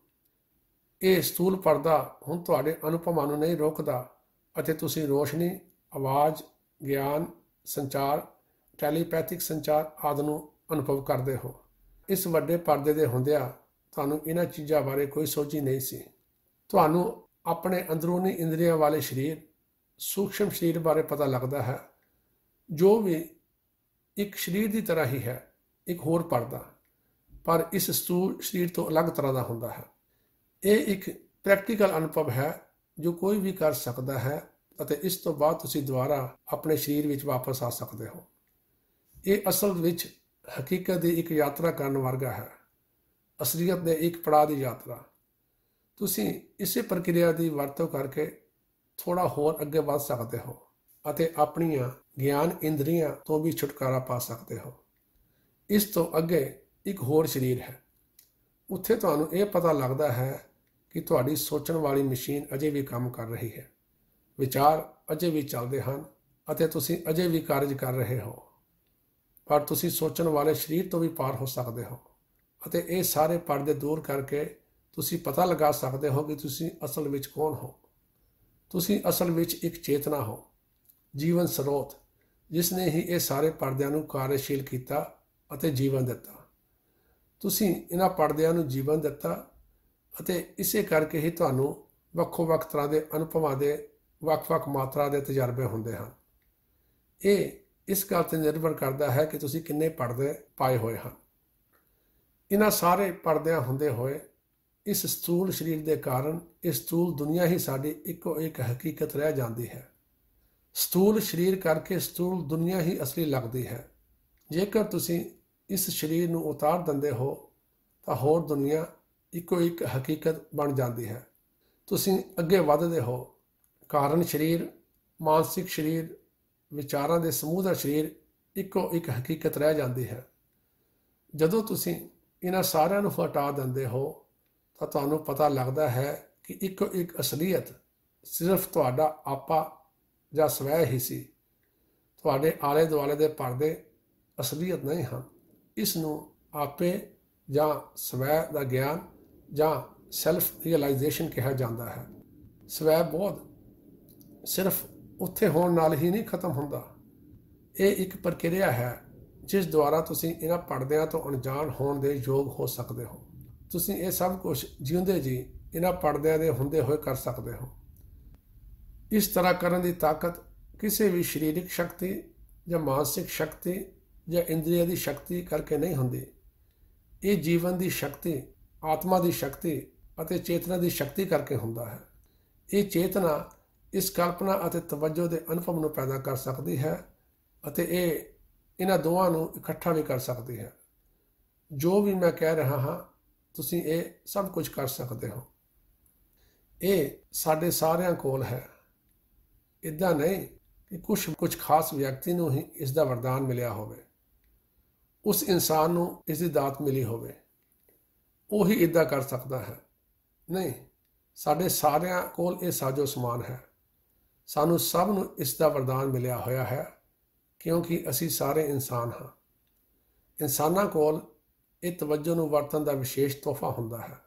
ਇਹ ਸਥੂਲ ਪਰਦਾ ਹੁਣ ਤੁਹਾਡੇ ਅਨੁਭਵਾਂ ਨੂੰ ਨਹੀਂ ਰੋਕਦਾ ਅਤੇ ਤੁਸੀਂ ਰੋਸ਼ਨੀ, ਆਵਾਜ਼, ਗਿਆਨ, ਸੰਚਾਰ, ਟੈਲੀਪੈਥਿਕ ਸੰਚਾਰ ਆਦਿ ਨੂੰ ਅਨੁਭਵ ਕਰਦੇ ਹੋ। ਇਸ ਵੱਡੇ ਪਰਦੇ ਦੇ ਹੁੰਦਿਆਂ ਤੁਹਾਨੂੰ ਇਹਨਾਂ ਚੀਜ਼ਾਂ ਬਾਰੇ ਕੋਈ ਸੋਝੀ ਨਹੀਂ ਸੀ। ਤੁਹਾਨੂੰ ਆਪਣੇ ਅੰਦਰੂਨੀ ਇੰਦਰੀਆਂ ਵਾਲੇ ਸਰੀਰ, ਸੂਖਸ਼ਮ ਸਰੀਰ ਬਾਰੇ ਪਤਾ ਲੱਗਦਾ ਹੈ ਜੋ ਵੀ ਇੱਕ ਸਰੀਰ ਦੀ ਤਰ੍ਹਾਂ ਹੀ ਹੈ, ਇੱਕ ਹੋਰ ਪਰਦਾ, ਪਰ ਇਸ ਸਥੂਲ ਸਰੀਰ ਤੋਂ ਅਲੱਗ ਤਰ੍ਹਾਂ ਦਾ ਹੁੰਦਾ ਹੈ। ਇਹ ਇੱਕ ਪ੍ਰੈਕਟੀਕਲ ਅਨੁਭਵ ਹੈ ਜੋ ਕੋਈ ਵੀ ਕਰ ਸਕਦਾ ਹੈ ਅਤੇ ਇਸ ਤੋਂ ਬਾਅਦ ਤੁਸੀਂ ਦੁਬਾਰਾ ਆਪਣੇ ਸਰੀਰ ਵਿੱਚ ਵਾਪਸ ਆ ਸਕਦੇ ਹੋ। ਇਹ ਅਸਲ ਵਿੱਚ ਹਕੀਕਤ ਦੀ ਇੱਕ ਯਾਤਰਾ ਕਰਨ ਵਰਗਾ ਹੈ, ਅਸਲੀਅਤ ਦੇ ਇੱਕ ਪੜਾਅ ਦੀ ਯਾਤਰਾ। ਤੁਸੀਂ ਇਸੇ ਪ੍ਰਕਿਰਿਆ ਦੀ ਵਰਤੋਂ ਕਰਕੇ ਥੋੜ੍ਹਾ ਹੋਰ ਅੱਗੇ ਵੱਧ ਸਕਦੇ ਹੋ ਅਤੇ ਆਪਣੀਆਂ ਗਿਆਨ ਇੰਦਰੀਆਂ ਤੋਂ ਵੀ ਛੁਟਕਾਰਾ ਪਾ ਸਕਦੇ ਹੋ। ਇਸ ਤੋਂ ਅੱਗੇ ਇੱਕ ਹੋਰ ਸਰੀਰ ਹੈ। ਉੱਥੇ ਤੁਹਾਨੂੰ ਇਹ ਪਤਾ ਲੱਗਦਾ ਹੈ ਕਿ ਤੁਹਾਡੀ ਸੋਚਣ ਵਾਲੀ ਮਸ਼ੀਨ ਅਜੇ ਵੀ ਕੰਮ ਕਰ ਰਹੀ ਹੈ। ਵਿਚਾਰ ਅਜੇ ਵੀ ਚੱਲਦੇ ਹਨ ਅਤੇ ਤੁਸੀਂ ਅਜੇ ਵੀ ਕਾਰਜ ਕਰ ਰਹੇ ਹੋ, ਪਰ ਤੁਸੀਂ ਸੋਚਣ ਵਾਲੇ ਸਰੀਰ ਤੋਂ ਵੀ ਪਾਰ ਹੋ ਸਕਦੇ ਹੋ ਅਤੇ ਇਹ ਸਾਰੇ ਪਰਦੇ ਦੂਰ ਕਰਕੇ ਤੁਸੀਂ ਪਤਾ ਲਗਾ ਸਕਦੇ ਹੋ ਕਿ ਤੁਸੀਂ ਅਸਲ ਵਿੱਚ ਕੌਣ ਹੋ। ਤੁਸੀਂ ਅਸਲ ਵਿੱਚ ਇੱਕ ਚੇਤਨਾ ਹੋ, ਜੀਵਨ ਸਰੋਤ, ਜਿਸ ਨੇ ਹੀ ਇਹ ਸਾਰੇ ਪਰਦਿਆਂ ਨੂੰ ਕਾਰਜਸ਼ੀਲ ਕੀਤਾ ਅਤੇ ਜੀਵਨ ਦਿੱਤਾ। ਤੁਸੀਂ ਇਹਨਾਂ ਪਰਦਿਆਂ ਨੂੰ ਜੀਵਨ ਦਿੱਤਾ ਅਤੇ ਇਸੇ ਕਰਕੇ ਹੀ ਤੁਹਾਨੂੰ ਵੱਖੋ ਵੱਖ ਤਰ੍ਹਾਂ ਦੇ ਅਨੁਭਵਾਂ ਦੇ ਵੱਖ-ਵੱਖ ਮਾਤਰਾ ਦੇ ਤਜਰਬੇ ਹੁੰਦੇ ਹਨ। ਇਹ ਇਸ ਗੱਲ 'ਤੇ ਨਿਰਭਰ ਕਰਦਾ ਹੈ ਕਿ ਤੁਸੀਂ ਕਿੰਨੇ ਪਰਦੇ ਪਾਏ ਹੋਏ ਹਨ। ਇਹਨਾਂ ਸਾਰੇ ਪਰਦਿਆਂ ਹੁੰਦੇ ਹੋਏ ਇਸ ਸਥੂਲ ਸਰੀਰ ਦੇ ਕਾਰਨ ਇਹ ਸਥੂਲ ਦੁਨੀਆ ਹੀ ਸਾਡੀ ਇੱਕੋ ਇੱਕ ਹਕੀਕਤ ਰਹਿ ਜਾਂਦੀ ਹੈ। ਸਥੂਲ ਸਰੀਰ ਕਰਕੇ ਸਥੂਲ ਦੁਨੀਆ ਹੀ ਅਸਲੀ ਲੱਗਦੀ ਹੈ। ਜੇਕਰ ਤੁਸੀਂ ਇਸ ਸਰੀਰ ਨੂੰ ਉਤਾਰ ਦਿੰਦੇ ਹੋ ਤਾਂ ਹੋਰ ਦੁਨੀਆ ਇੱਕੋ ਇੱਕ ਹਕੀਕਤ ਬਣ ਜਾਂਦੀ ਹੈ। ਤੁਸੀਂ ਅੱਗੇ ਵੱਧਦੇ ਹੋ। ਕਾਰਨ ਸਰੀਰ, ਮਾਨਸਿਕ ਸਰੀਰ, ਵਿਚਾਰਾਂ ਦੇ ਸਮੂਹ ਦਾ ਸਰੀਰ ਇੱਕੋ ਇੱਕ ਹਕੀਕਤ ਰਹਿ ਜਾਂਦੀ ਹੈ। ਜਦੋਂ ਤੁਸੀਂ ਇਹਨਾਂ ਸਾਰਿਆਂ ਨੂੰ ਹਟਾ ਦਿੰਦੇ ਹੋ ਤਾਂ ਤੁਹਾਨੂੰ ਪਤਾ ਲੱਗਦਾ ਹੈ ਕਿ ਇੱਕੋ ਇੱਕ ਅਸਲੀਅਤ ਸਿਰਫ ਤੁਹਾਡਾ ਆਪਾ ਜਾਂ ਸਵੈ ਹੀ ਸੀ। ਤੁਹਾਡੇ ਆਲੇ ਦੁਆਲੇ ਦੇ ਪਰਦੇ ਅਸਲੀਅਤ ਨਹੀਂ ਹਨ। ਇਸ ਨੂੰ ਆਪੇ ਜਾਂ ਸਵੈ ਦਾ ਗਿਆਨ ਜਾਂ ਸੈਲਫ ਰੀਅਲਾਈਜੇਸ਼ਨ ਕਿਹਾ ਜਾਂਦਾ ਹੈ। ਸਵੈ ਬੋਧ ਸਿਰਫ ਉੱਥੇ ਹੋਣ ਨਾਲ ਹੀ ਨਹੀਂ ਖਤਮ ਹੁੰਦਾ। ਇਹ ਇੱਕ ਪ੍ਰਕਿਰਿਆ ਹੈ ਜਿਸ ਦੁਆਰਾ ਤੁਸੀਂ ਇਹਨਾਂ ਪਰਦਿਆਂ ਤੋਂ ਅਣਜਾਣ ਹੋਣ ਦੇ ਯੋਗ ਹੋ ਸਕਦੇ ਹੋ। ਤੁਸੀਂ ਇਹ ਸਭ ਕੁਝ ਜਿਉਂਦੇ ਜੀ ਇਹਨਾਂ ਪਰਦਿਆਂ ਦੇ ਹੁੰਦੇ ਹੋਏ ਕਰ ਸਕਦੇ ਹੋ। ਇਸ ਤਰ੍ਹਾਂ ਕਰਨ ਦੀ ਤਾਕਤ ਕਿਸੇ ਵੀ ਸਰੀਰਕ ਸ਼ਕਤੀ ਜਾਂ ਮਾਨਸਿਕ ਸ਼ਕਤੀ ਜਾਂ ਇੰਦਰੀਆਂ ਦੀ ਸ਼ਕਤੀ ਕਰਕੇ ਨਹੀਂ ਹੁੰਦੀ। ਇਹ ਜੀਵਨ ਦੀ ਸ਼ਕਤੀ, ਆਤਮਾ ਦੀ ਸ਼ਕਤੀ ਅਤੇ ਚੇਤਨਾ ਦੀ ਸ਼ਕਤੀ ਕਰਕੇ ਹੁੰਦਾ ਹੈ। ਇਹ ਚੇਤਨਾ ਇਸ ਕਲਪਨਾ ਅਤੇ ਤਵੱਜੋ ਦੇ ਅਨੁਭਵ ਨੂੰ ਪੈਦਾ ਕਰ ਸਕਦੀ ਹੈ ਅਤੇ ਇਹ ਇਹਨਾਂ ਦੋਵਾਂ ਨੂੰ ਇਕੱਠਾ ਵੀ ਕਰ ਸਕਦੀ ਹੈ। ਜੋ ਵੀ ਮੈਂ ਕਹਿ ਰਿਹਾ ਹਾਂ, ਤੁਸੀਂ ਇਹ ਸਭ ਕੁਝ ਕਰ ਸਕਦੇ ਹੋ। ਇਹ ਸਾਡੇ ਸਾਰਿਆਂ ਕੋਲ ਹੈ। ਇੱਦਾਂ ਨਹੀਂ ਕਿ ਕੁਛ ਕੁਝ ਖਾਸ ਵਿਅਕਤੀ ਨੂੰ ਹੀ ਇਸ ਦਾ ਵਰਦਾਨ ਮਿਲਿਆ ਹੋਵੇ, ਉਸ ਇਨਸਾਨ ਨੂੰ ਇਸ ਦੀ ਦਾਤ ਮਿਲੀ ਹੋਵੇ, ਉਹ ਹੀ ਇੱਦਾਂ ਕਰ ਸਕਦਾ ਹੈ। ਨਹੀਂ, ਸਾਡੇ ਸਾਰਿਆਂ ਕੋਲ ਇਹ ਸਾਜੋ ਸਮਾਨ ਹੈ। ਸਾਨੂੰ ਸਭ ਨੂੰ ਇਸ ਦਾ ਵਰਦਾਨ ਮਿਲਿਆ ਹੋਇਆ ਹੈ ਕਿਉਂਕਿ ਅਸੀਂ ਸਾਰੇ ਇਨਸਾਨ ਹਾਂ। ਇਨਸਾਨਾਂ ਕੋਲ ਇਹ ਤਵੱਜੋ ਨੂੰ ਵਰਤਣ ਦਾ ਵਿਸ਼ੇਸ਼ ਤੋਹਫਾ ਹੁੰਦਾ ਹੈ।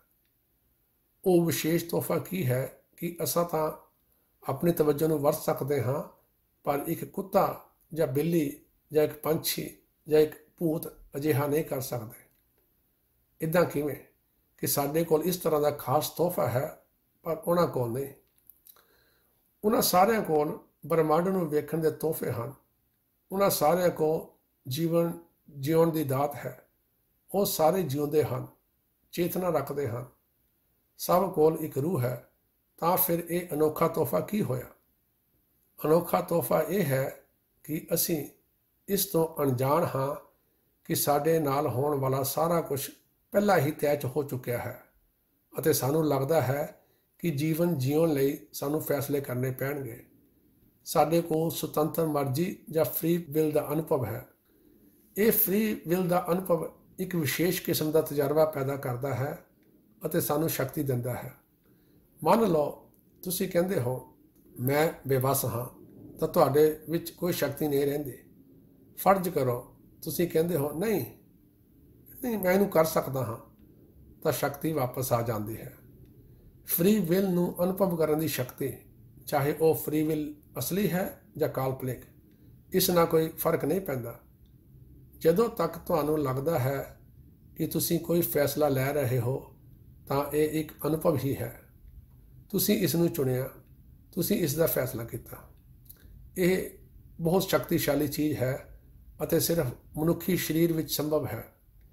ਉਹ ਵਿਸ਼ੇਸ਼ ਤੋਹਫਾ ਕੀ ਹੈ ਕਿ ਅਸਾਂ ਤਾਂ ਆਪਣੀ ਤਵੱਜੋ ਨੂੰ ਵਰਤ ਸਕਦੇ ਹਾਂ, ਪਰ ਇੱਕ ਕੁੱਤਾ ਜਾਂ ਬਿੱਲੀ ਜਾਂ ਇੱਕ ਪੰਛੀ ਜਾਂ ਇੱਕ ਭੂਤ ਅਜਿਹਾ ਨਹੀਂ ਕਰ ਸਕਦੇ। ਇੱਦਾਂ ਕਿਵੇਂ ਕਿ ਸਾਡੇ ਕੋਲ ਇਸ ਤਰ੍ਹਾਂ ਦਾ ਖਾਸ ਤੋਹਫਾ ਹੈ ਪਰ ਉਹਨਾਂ ਕੋਲ ਨਹੀਂ। ਉਹਨਾਂ ਸਾਰਿਆਂ ਕੋਲ ਬ੍ਰਹਮੰਡ ਨੂੰ ਵੇਖਣ ਦੇ ਤੋਹਫੇ ਹਨ। ਉਹਨਾਂ ਸਾਰਿਆਂ ਕੋਲ ਜੀਵਨ ਜਿਉਣ ਦੀ ਦਾਤ ਹੈ। ਉਹ ਸਾਰੇ ਜਿਉਂਦੇ ਹਨ, ਚੇਤਨਾ ਰੱਖਦੇ ਹਨ। ਸਭ ਕੋਲ ਇੱਕ ਰੂਹ ਹੈ। ਤਾਂ ਫਿਰ ਇਹ ਅਨੋਖਾ ਤੋਹਫਾ ਕੀ ਹੋਇਆ? ਅਨੋਖਾ ਤੋਹਫਾ ਇਹ ਹੈ ਕਿ ਅਸੀਂ ਇਸ ਤੋਂ ਅਣਜਾਣ ਹਾਂ ਕਿ ਸਾਡੇ ਨਾਲ ਹੋਣ ਵਾਲਾ ਸਾਰਾ ਕੁਝ ਪਹਿਲਾਂ ਹੀ ਤੈਅ ਹੋ ਚੁੱਕਿਆ ਹੈ ਅਤੇ ਸਾਨੂੰ ਲੱਗਦਾ ਹੈ ਕਿ ਜੀਵਨ ਜਿਉਣ ਲਈ ਸਾਨੂੰ ਫੈਸਲੇ ਕਰਨੇ ਪੈਣਗੇ। ਸਾਡੇ ਕੋਲ ਸੁਤੰਤਰ ਮਰਜ਼ੀ ਜਾਂ ਫ੍ਰੀ ਵਿਲ ਦਾ ਅਨੁਭਵ ਹੈ। ਇਹ ਫ੍ਰੀ ਵਿਲ ਦਾ ਅਨੁਭਵ ਇੱਕ ਵਿਸ਼ੇਸ਼ ਕਿਸਮ ਦਾ ਤਜਰਬਾ ਪੈਦਾ ਕਰਦਾ ਹੈ ਅਤੇ ਸਾਨੂੰ ਸ਼ਕਤੀ ਦਿੰਦਾ ਹੈ। ਮੰਨ ਲਓ ਤੁਸੀਂ ਕਹਿੰਦੇ ਹੋ ਮੈਂ ਬੇਵੱਸ ਹਾਂ, ਤਾਂ ਤੁਹਾਡੇ ਵਿੱਚ ਕੋਈ ਸ਼ਕਤੀ ਨਹੀਂ ਰਹਿੰਦੀ। ਫਰਜ਼ ਕਰੋ ਤੁਸੀਂ ਕਹਿੰਦੇ ਹੋ ਨਹੀਂ ਨਹੀਂ ਮੈਂ ਇਹਨੂੰ ਕਰ ਸਕਦਾ ਹਾਂ, ਤਾਂ ਸ਼ਕਤੀ ਵਾਪਸ ਆ ਜਾਂਦੀ ਹੈ। ਫ੍ਰੀ ਵਿਲ ਨੂੰ ਅਨੁਭਵ ਕਰਨ ਦੀ ਸ਼ਕਤੀ, ਚਾਹੇ ਉਹ ਫ੍ਰੀ ਵਿਲ ਅਸਲੀ ਹੈ ਜਾਂ ਕਾਲਪਨਿਕ, ਇਸ ਨਾਲ ਕੋਈ ਫਰਕ ਨਹੀਂ ਪੈਂਦਾ। ਜਦੋਂ ਤੱਕ ਤੁਹਾਨੂੰ ਲੱਗਦਾ ਹੈ ਕਿ ਤੁਸੀਂ ਕੋਈ ਫੈਸਲਾ ਲੈ ਰਹੇ ਹੋ ਤਾਂ ਇਹ ਇੱਕ ਅਨੁਭਵ ਹੀ ਹੈ। ਤੁਸੀਂ ਇਸ ਨੂੰ ਚੁਣਿਆ, ਤੁਸੀਂ ਇਸ ਦਾ ਫੈਸਲਾ ਕੀਤਾ। ਇਹ ਬਹੁਤ ਸ਼ਕਤੀਸ਼ਾਲੀ ਚੀਜ਼ ਹੈ ਅਤੇ ਸਿਰਫ ਮਨੁੱਖੀ ਸਰੀਰ ਵਿੱਚ ਸੰਭਵ ਹੈ।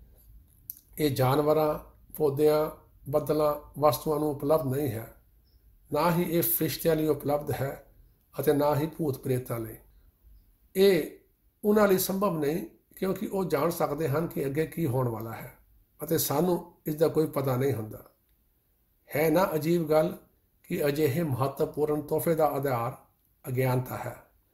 ਇਹ ਜਾਨਵਰਾਂ, ਪੌਦਿਆਂ, ਬੱਦਲਾਂ, ਵਸਤੂਆਂ ਨੂੰ ਉਪਲਬਧ ਨਹੀਂ ਹੈ। ਨਾ ਹੀ ਇਹ ਫਰਿਸ਼ਤਿਆਂ ਲਈ ਉਪਲਬਧ ਹੈ ਅਤੇ ਨਾ ਹੀ ਭੂਤ ਪ੍ਰੇਤਾਂ ਲਈ। ਇਹ ਉਹਨਾਂ ਲਈ ਸੰਭਵ ਨਹੀਂ ਕਿਉਂਕਿ ਉਹ ਜਾਣ ਸਕਦੇ ਹਨ ਕਿ ਅੱਗੇ ਕੀ ਹੋਣ ਵਾਲਾ ਹੈ ਅਤੇ ਸਾਨੂੰ ਇਸ ਦਾ ਕੋਈ ਪਤਾ ਨਹੀਂ ਹੁੰਦਾ। ਹੈ ਨਾ ਅਜੀਬ ਗੱਲ ਕਿ ਅਜਿਹੇ ਮਹੱਤਵਪੂਰਨ ਤੋਹਫੇ ਦਾ ਆਧਾਰ ਅਗਿਆਨਤਾ ਹੈ।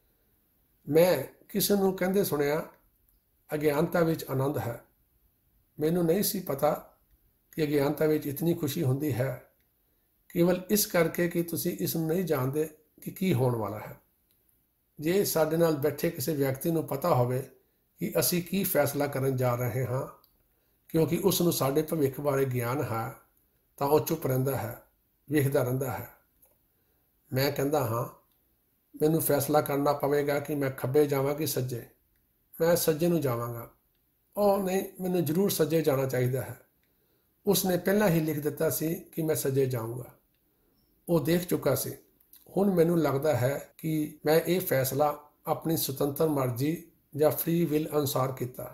ਮੈਂ ਕਿਸੇ ਨੂੰ ਕਹਿੰਦੇ ਸੁਣਿਆ ਅਗਿਆਨਤਾ ਵਿੱਚ ਆਨੰਦ ਹੈ। ਮੈਨੂੰ ਨਹੀਂ ਸੀ ਪਤਾ ਕਿ ਅਗਿਆਨਤਾ ਵਿੱਚ ਇਤਨੀ ਖੁਸ਼ੀ ਹੁੰਦੀ ਹੈ। ਕੇਵਲ ਇਸ ਕਰਕੇ ਕਿ ਤੁਸੀਂ ਇਸ ਨੂੰ ਨਹੀਂ ਜਾਣਦੇ ਕਿ ਕੀ ਹੋਣ ਵਾਲਾ ਹੈ। ਜੇ ਸਾਡੇ ਨਾਲ ਬੈਠੇ ਕਿਸੇ ਵਿਅਕਤੀ ਨੂੰ ਪਤਾ ਹੋਵੇ ਕਿ ਅਸੀਂ ਕੀ ਫੈਸਲਾ ਕਰਨ ਜਾ ਰਹੇ ਹਾਂ, ਕਿਉਂਕਿ ਉਸ ਨੂੰ ਸਾਡੇ ਭਵਿੱਖ ਬਾਰੇ ਗਿਆਨ ਹੈ, ਤਾਂ ਉਹ ਚੁੱਪ ਰਹਿੰਦਾ ਹੈ, ਵੇਖਦਾ ਰਹਿੰਦਾ ਹੈ। ਮੈਂ ਕਹਿੰਦਾ ਹਾਂ, ਮੈਨੂੰ ਫੈਸਲਾ ਕਰਨਾ ਪਵੇਗਾ ਕਿ ਮੈਂ ਖੱਬੇ ਜਾਵਾਂ ਕਿ ਸੱਜੇ। ਮੈਂ ਸੱਜੇ ਨੂੰ ਜਾਵਾਂਗਾ। ਉਹ ਨਹੀਂ, ਮੈਨੂੰ ਜ਼ਰੂਰ ਸੱਜੇ ਜਾਣਾ ਚਾਹੀਦਾ ਹੈ। ਉਸ ਨੇ ਪਹਿਲਾਂ ਹੀ ਲਿਖ ਦਿੱਤਾ ਸੀ ਕਿ ਮੈਂ ਸੱਜੇ ਜਾਊਂਗਾ। ਉਹ ਦੇਖ ਚੁੱਕਾ ਸੀ। ਹੁਣ ਮੈਨੂੰ ਲੱਗਦਾ ਹੈ ਕਿ ਮੈਂ ਇਹ ਫੈਸਲਾ ਆਪਣੀ ਸੁਤੰਤਰ ਮਰਜ਼ੀ ਜਾਂ ਫ੍ਰੀ ਵਿਲ ਅਨੁਸਾਰ ਕੀਤਾ।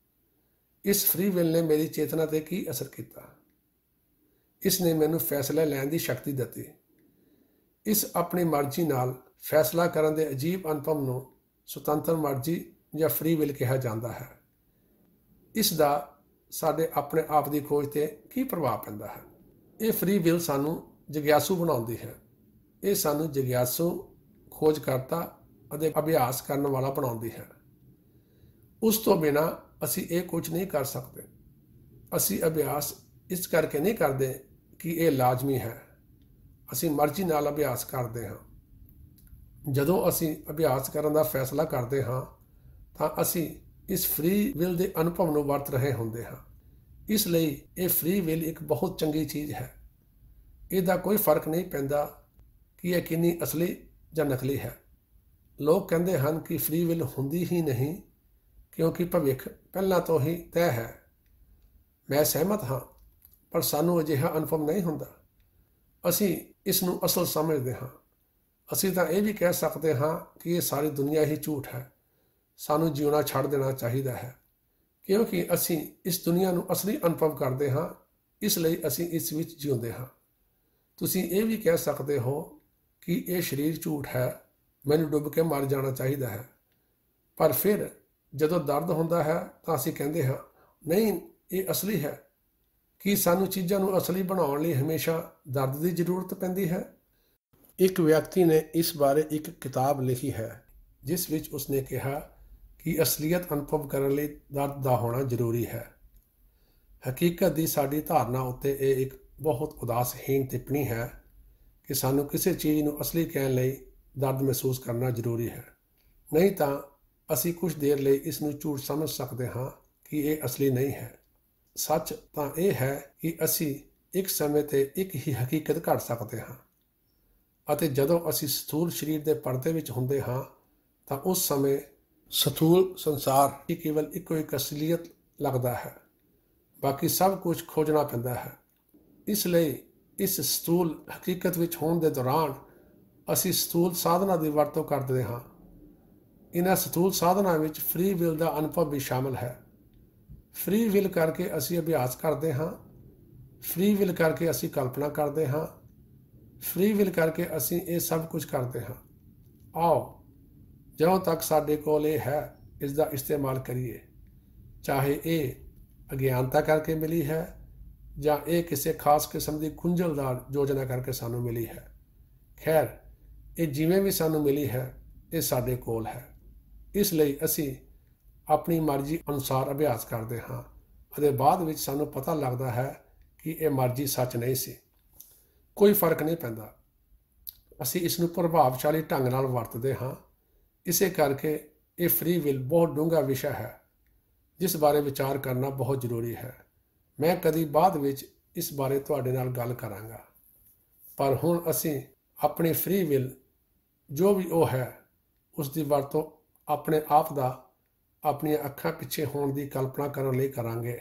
ਇਸ ਫ੍ਰੀ ਵਿਲ ਨੇ ਮੇਰੀ ਚੇਤਨਾ 'ਤੇ ਕੀ ਅਸਰ ਕੀਤਾ? ਇਸ ਨੇ ਮੈਨੂੰ ਫੈਸਲਾ ਲੈਣ ਦੀ ਸ਼ਕਤੀ ਦਿੱਤੀ। ਇਸ ਆਪਣੀ ਮਰਜ਼ੀ ਨਾਲ ਫੈਸਲਾ ਕਰਨ ਦੇ ਅਜੀਬ ਅਨੁਭਵ ਨੂੰ ਸੁਤੰਤਰ ਮਰਜ਼ੀ ਜਾਂ ਫ੍ਰੀ ਵਿਲ ਕਿਹਾ ਜਾਂਦਾ ਹੈ। ਇਸ ਦਾ ਸਾਡੇ ਆਪਣੇ ਆਪ ਦੀ ਖੋਜ 'ਤੇ ਕੀ ਪ੍ਰਭਾਵ ਪੈਂਦਾ ਹੈ? ਇਹ ਫ੍ਰੀ ਵਿਲ ਸਾਨੂੰ ਜਗਿਆਸੂ ਬਣਾਉਂਦੀ ਹੈ। ਇਹ ਸਾਨੂੰ ਜਗਿਆਸੂ, ਖੋਜਕਰਤਾ ਅਤੇ ਅਭਿਆਸ ਕਰਨ ਵਾਲਾ ਬਣਾਉਂਦੀ ਹੈ। ਉਸ ਤੋਂ ਬਿਨਾਂ ਅਸੀਂ ਇਹ ਕੁਝ ਨਹੀਂ ਕਰ ਸਕਦੇ। ਅਸੀਂ ਅਭਿਆਸ ਇਸ ਕਰਕੇ ਨਹੀਂ ਕਰਦੇ ਕਿ ਇਹ ਲਾਜ਼ਮੀ ਹੈ। ਅਸੀਂ ਮਰਜ਼ੀ ਨਾਲ ਅਭਿਆਸ ਕਰਦੇ ਹਾਂ। ਜਦੋਂ ਅਸੀਂ ਅਭਿਆਸ ਕਰਨ ਦਾ ਫੈਸਲਾ ਕਰਦੇ ਹਾਂ ਤਾਂ ਅਸੀਂ ਇਸ ਫ੍ਰੀ ਵਿਲ ਦੇ ਅਨੁਭਵ ਨੂੰ ਵਰਤ ਰਹੇ ਹੁੰਦੇ ਹਾਂ। ਇਸ ਲਈ ਇਹ ਫ੍ਰੀ ਵਿਲ ਇੱਕ ਬਹੁਤ ਚੰਗੀ ਚੀਜ਼ ਹੈ। ਇਹਦਾ ਕੋਈ ਫਰਕ ਨਹੀਂ ਪੈਂਦਾ ਕਿ ਇਹ ਕਿੰਨੀ ਅਸਲੀ ਜਾਂ ਨਕਲੀ ਹੈ। ਲੋਕ ਕਹਿੰਦੇ ਹਨ ਕਿ ਫ੍ਰੀ ਵਿਲ ਹੁੰਦੀ ਹੀ ਨਹੀਂ ਕਿਉਂਕਿ ਭਵਿੱਖ ਪਹਿਲਾਂ ਤੋਂ ਹੀ ਤੈਅ ਹੈ। ਮੈਂ ਸਹਿਮਤ ਹਾਂ, ਪਰ ਸਾਨੂੰ ਅਜਿਹਾ ਅਨੁਭਵ ਨਹੀਂ ਹੁੰਦਾ। ਅਸੀਂ ਇਸ ਨੂੰ ਅਸਲ ਸਮਝਦੇ ਹਾਂ। ਅਸੀਂ ਤਾਂ ਇਹ ਵੀ ਕਹਿ ਸਕਦੇ ਹਾਂ ਕਿ ਇਹ ਸਾਰੀ ਦੁਨੀਆ ਹੀ ਝੂਠ ਹੈ। ਸਾਨੂੰ ਜਿਉਣਾ ਛੱਡ ਦੇਣਾ ਚਾਹੀਦਾ ਹੈ ਕਿਉਂਕਿ ਅਸੀਂ ਇਸ ਦੁਨੀਆ ਨੂੰ ਅਸਲੀ ਅਨੁਭਵ ਕਰਦੇ ਹਾਂ, ਇਸ ਲਈ ਅਸੀਂ ਇਸ ਵਿੱਚ ਜਿਉਂਦੇ ਹਾਂ। ਤੁਸੀਂ ਇਹ ਵੀ ਕਹਿ ਸਕਦੇ ਹੋ ਕਿ ਇਹ ਸਰੀਰ ਝੂਠ ਹੈ, ਮੈਨੂੰ ਡੁੱਬ ਕੇ ਮਰ ਜਾਣਾ ਚਾਹੀਦਾ ਹੈ। ਪਰ ਫਿਰ ਜਦੋਂ ਦਰਦ ਹੁੰਦਾ ਹੈ ਤਾਂ ਅਸੀਂ ਕਹਿੰਦੇ ਹਾਂ, ਨਹੀਂ, ਇਹ ਅਸਲੀ ਹੈ। ਕੀ ਸਾਨੂੰ ਚੀਜ਼ਾਂ ਨੂੰ ਅਸਲੀ ਬਣਾਉਣ ਲਈ ਹਮੇਸ਼ਾ ਦਰਦ ਦੀ ਜ਼ਰੂਰਤ ਪੈਂਦੀ ਹੈ? ਇੱਕ ਵਿਅਕਤੀ ਨੇ ਇਸ ਬਾਰੇ ਇੱਕ ਕਿਤਾਬ ਲਿਖੀ ਹੈ ਜਿਸ ਵਿੱਚ ਉਸਨੇ ਕਿਹਾ ਕਿ ਅਸਲੀਅਤ ਅਨੁਭਵ ਕਰਨ ਲਈ ਦਰਦ ਦਾ ਹੋਣਾ ਜ਼ਰੂਰੀ ਹੈ। ਹਕੀਕਤ ਦੀ ਸਾਡੀ ਧਾਰਨਾ ਉੱਤੇ ਇਹ ਇੱਕ ਬਹੁਤ ਉਦਾਸਹੀਨ ਟਿੱਪਣੀ ਹੈ ਕਿ ਸਾਨੂੰ ਕਿਸੇ ਚੀਜ਼ ਨੂੰ ਅਸਲੀ ਕਹਿਣ ਲਈ ਦਰਦ ਮਹਿਸੂਸ ਕਰਨਾ ਜ਼ਰੂਰੀ ਹੈ। ਨਹੀਂ ਤਾਂ ਅਸੀਂ ਕੁਝ ਦੇਰ ਲਈ ਇਸ ਨੂੰ ਝੂਠ ਸਮਝ ਸਕਦੇ ਹਾਂ ਕਿ ਇਹ ਅਸਲੀ ਨਹੀਂ ਹੈ। ਸੱਚ ਤਾਂ ਇਹ ਹੈ ਕਿ ਅਸੀਂ ਇੱਕ ਸਮੇਂ 'ਤੇ ਇੱਕ ਹੀ ਹਕੀਕਤ ਘੜ ਸਕਦੇ ਹਾਂ ਅਤੇ ਜਦੋਂ ਅਸੀਂ ਸਥੂਲ ਸਰੀਰ ਦੇ ਪਰਦੇ ਵਿੱਚ ਹੁੰਦੇ ਹਾਂ ਤਾਂ ਉਸ ਸਮੇਂ ਸਥੂਲ ਸੰਸਾਰ ਹੀ ਕੇਵਲ ਇੱਕੋ ਇੱਕ ਅਸਲੀਅਤ ਲੱਗਦਾ ਹੈ। ਬਾਕੀ ਸਭ ਕੁਝ ਖੋਜਣਾ ਪੈਂਦਾ ਹੈ। ਇਸ ਲਈ ਇਸ ਸਥੂਲ ਹਕੀਕਤ ਵਿੱਚ ਹੋਣ ਦੇ ਦੌਰਾਨ ਅਸੀਂ ਸਥੂਲ ਸਾਧਨਾਂ ਦੀ ਵਰਤੋਂ ਕਰਦੇ ਹਾਂ। ਇਹਨਾਂ ਸਥੂਲ ਸਾਧਨਾਂ ਵਿੱਚ ਫ੍ਰੀ ਵਿਲ ਦਾ ਅਨੁਭਵ ਵੀ ਸ਼ਾਮਲ ਹੈ। ਫ੍ਰੀ ਵਿਲ ਕਰਕੇ ਅਸੀਂ ਅਭਿਆਸ ਕਰਦੇ ਹਾਂ। ਫ੍ਰੀ ਵਿਲ ਕਰਕੇ ਅਸੀਂ ਕਲਪਨਾ ਕਰਦੇ ਹਾਂ। ਫ੍ਰੀ ਵਿਲ ਕਰਕੇ ਅਸੀਂ ਇਹ ਸਭ ਕੁਝ ਕਰਦੇ ਹਾਂ। ਆਓ, ਜਦੋਂ ਤੱਕ ਸਾਡੇ ਕੋਲ ਇਹ ਹੈ, ਇਸ ਦਾ ਇਸਤੇਮਾਲ ਕਰੀਏ। ਚਾਹੇ ਇਹ ਅਗਿਆਨਤਾ ਕਰਕੇ ਮਿਲੀ ਹੈ ਜਾਂ ਇਹ ਕਿਸੇ ਖਾਸ ਕਿਸਮ ਦੀ ਗੁੰਝਲਦਾਰ ਯੋਜਨਾ ਕਰਕੇ ਸਾਨੂੰ ਮਿਲੀ ਹੈ। ਖੈਰ, ਇਹ ਜਿਵੇਂ ਵੀ ਸਾਨੂੰ ਮਿਲੀ ਹੈ, ਇਹ ਸਾਡੇ ਕੋਲ ਹੈ। ਇਸ ਲਈ ਅਸੀਂ ਆਪਣੀ ਮਰਜ਼ੀ ਅਨੁਸਾਰ ਅਭਿਆਸ ਕਰਦੇ ਹਾਂ ਅਤੇ ਬਾਅਦ ਵਿੱਚ ਸਾਨੂੰ ਪਤਾ ਲੱਗਦਾ ਹੈ ਕਿ ਇਹ ਮਰਜ਼ੀ ਸੱਚ ਨਹੀਂ ਸੀ। ਕੋਈ ਫਰਕ ਨਹੀਂ ਪੈਂਦਾ। ਅਸੀਂ ਇਸ ਨੂੰ ਪ੍ਰਭਾਵਸ਼ਾਲੀ ਢੰਗ ਨਾਲ ਵਰਤਦੇ ਹਾਂ। ਇਸੇ ਕਰਕੇ ਇਹ ਫ੍ਰੀ ਵਿਲ ਬਹੁਤ ਡੂੰਘਾ ਵਿਸ਼ਾ ਹੈ ਜਿਸ ਬਾਰੇ ਵਿਚਾਰ ਕਰਨਾ ਬਹੁਤ ਜ਼ਰੂਰੀ ਹੈ। ਮੈਂ ਕਦੀ ਬਾਅਦ ਵਿੱਚ ਇਸ ਬਾਰੇ ਤੁਹਾਡੇ ਨਾਲ ਗੱਲ ਕਰਾਂਗਾ। ਪਰ ਹੁਣ ਅਸੀਂ ਆਪਣੀ ਫ੍ਰੀ ਵਿਲ, ਜੋ ਵੀ ਉਹ ਹੈ, ਉਸ ਦੀ ਵਰਤੋਂ ਆਪਣੇ ਆਪ ਦਾ ਆਪਣੀਆਂ ਅੱਖਾਂ ਪਿੱਛੇ ਹੋਣ ਦੀ ਕਲਪਨਾ ਕਰਨ ਲਈ ਕਰਾਂਗੇ।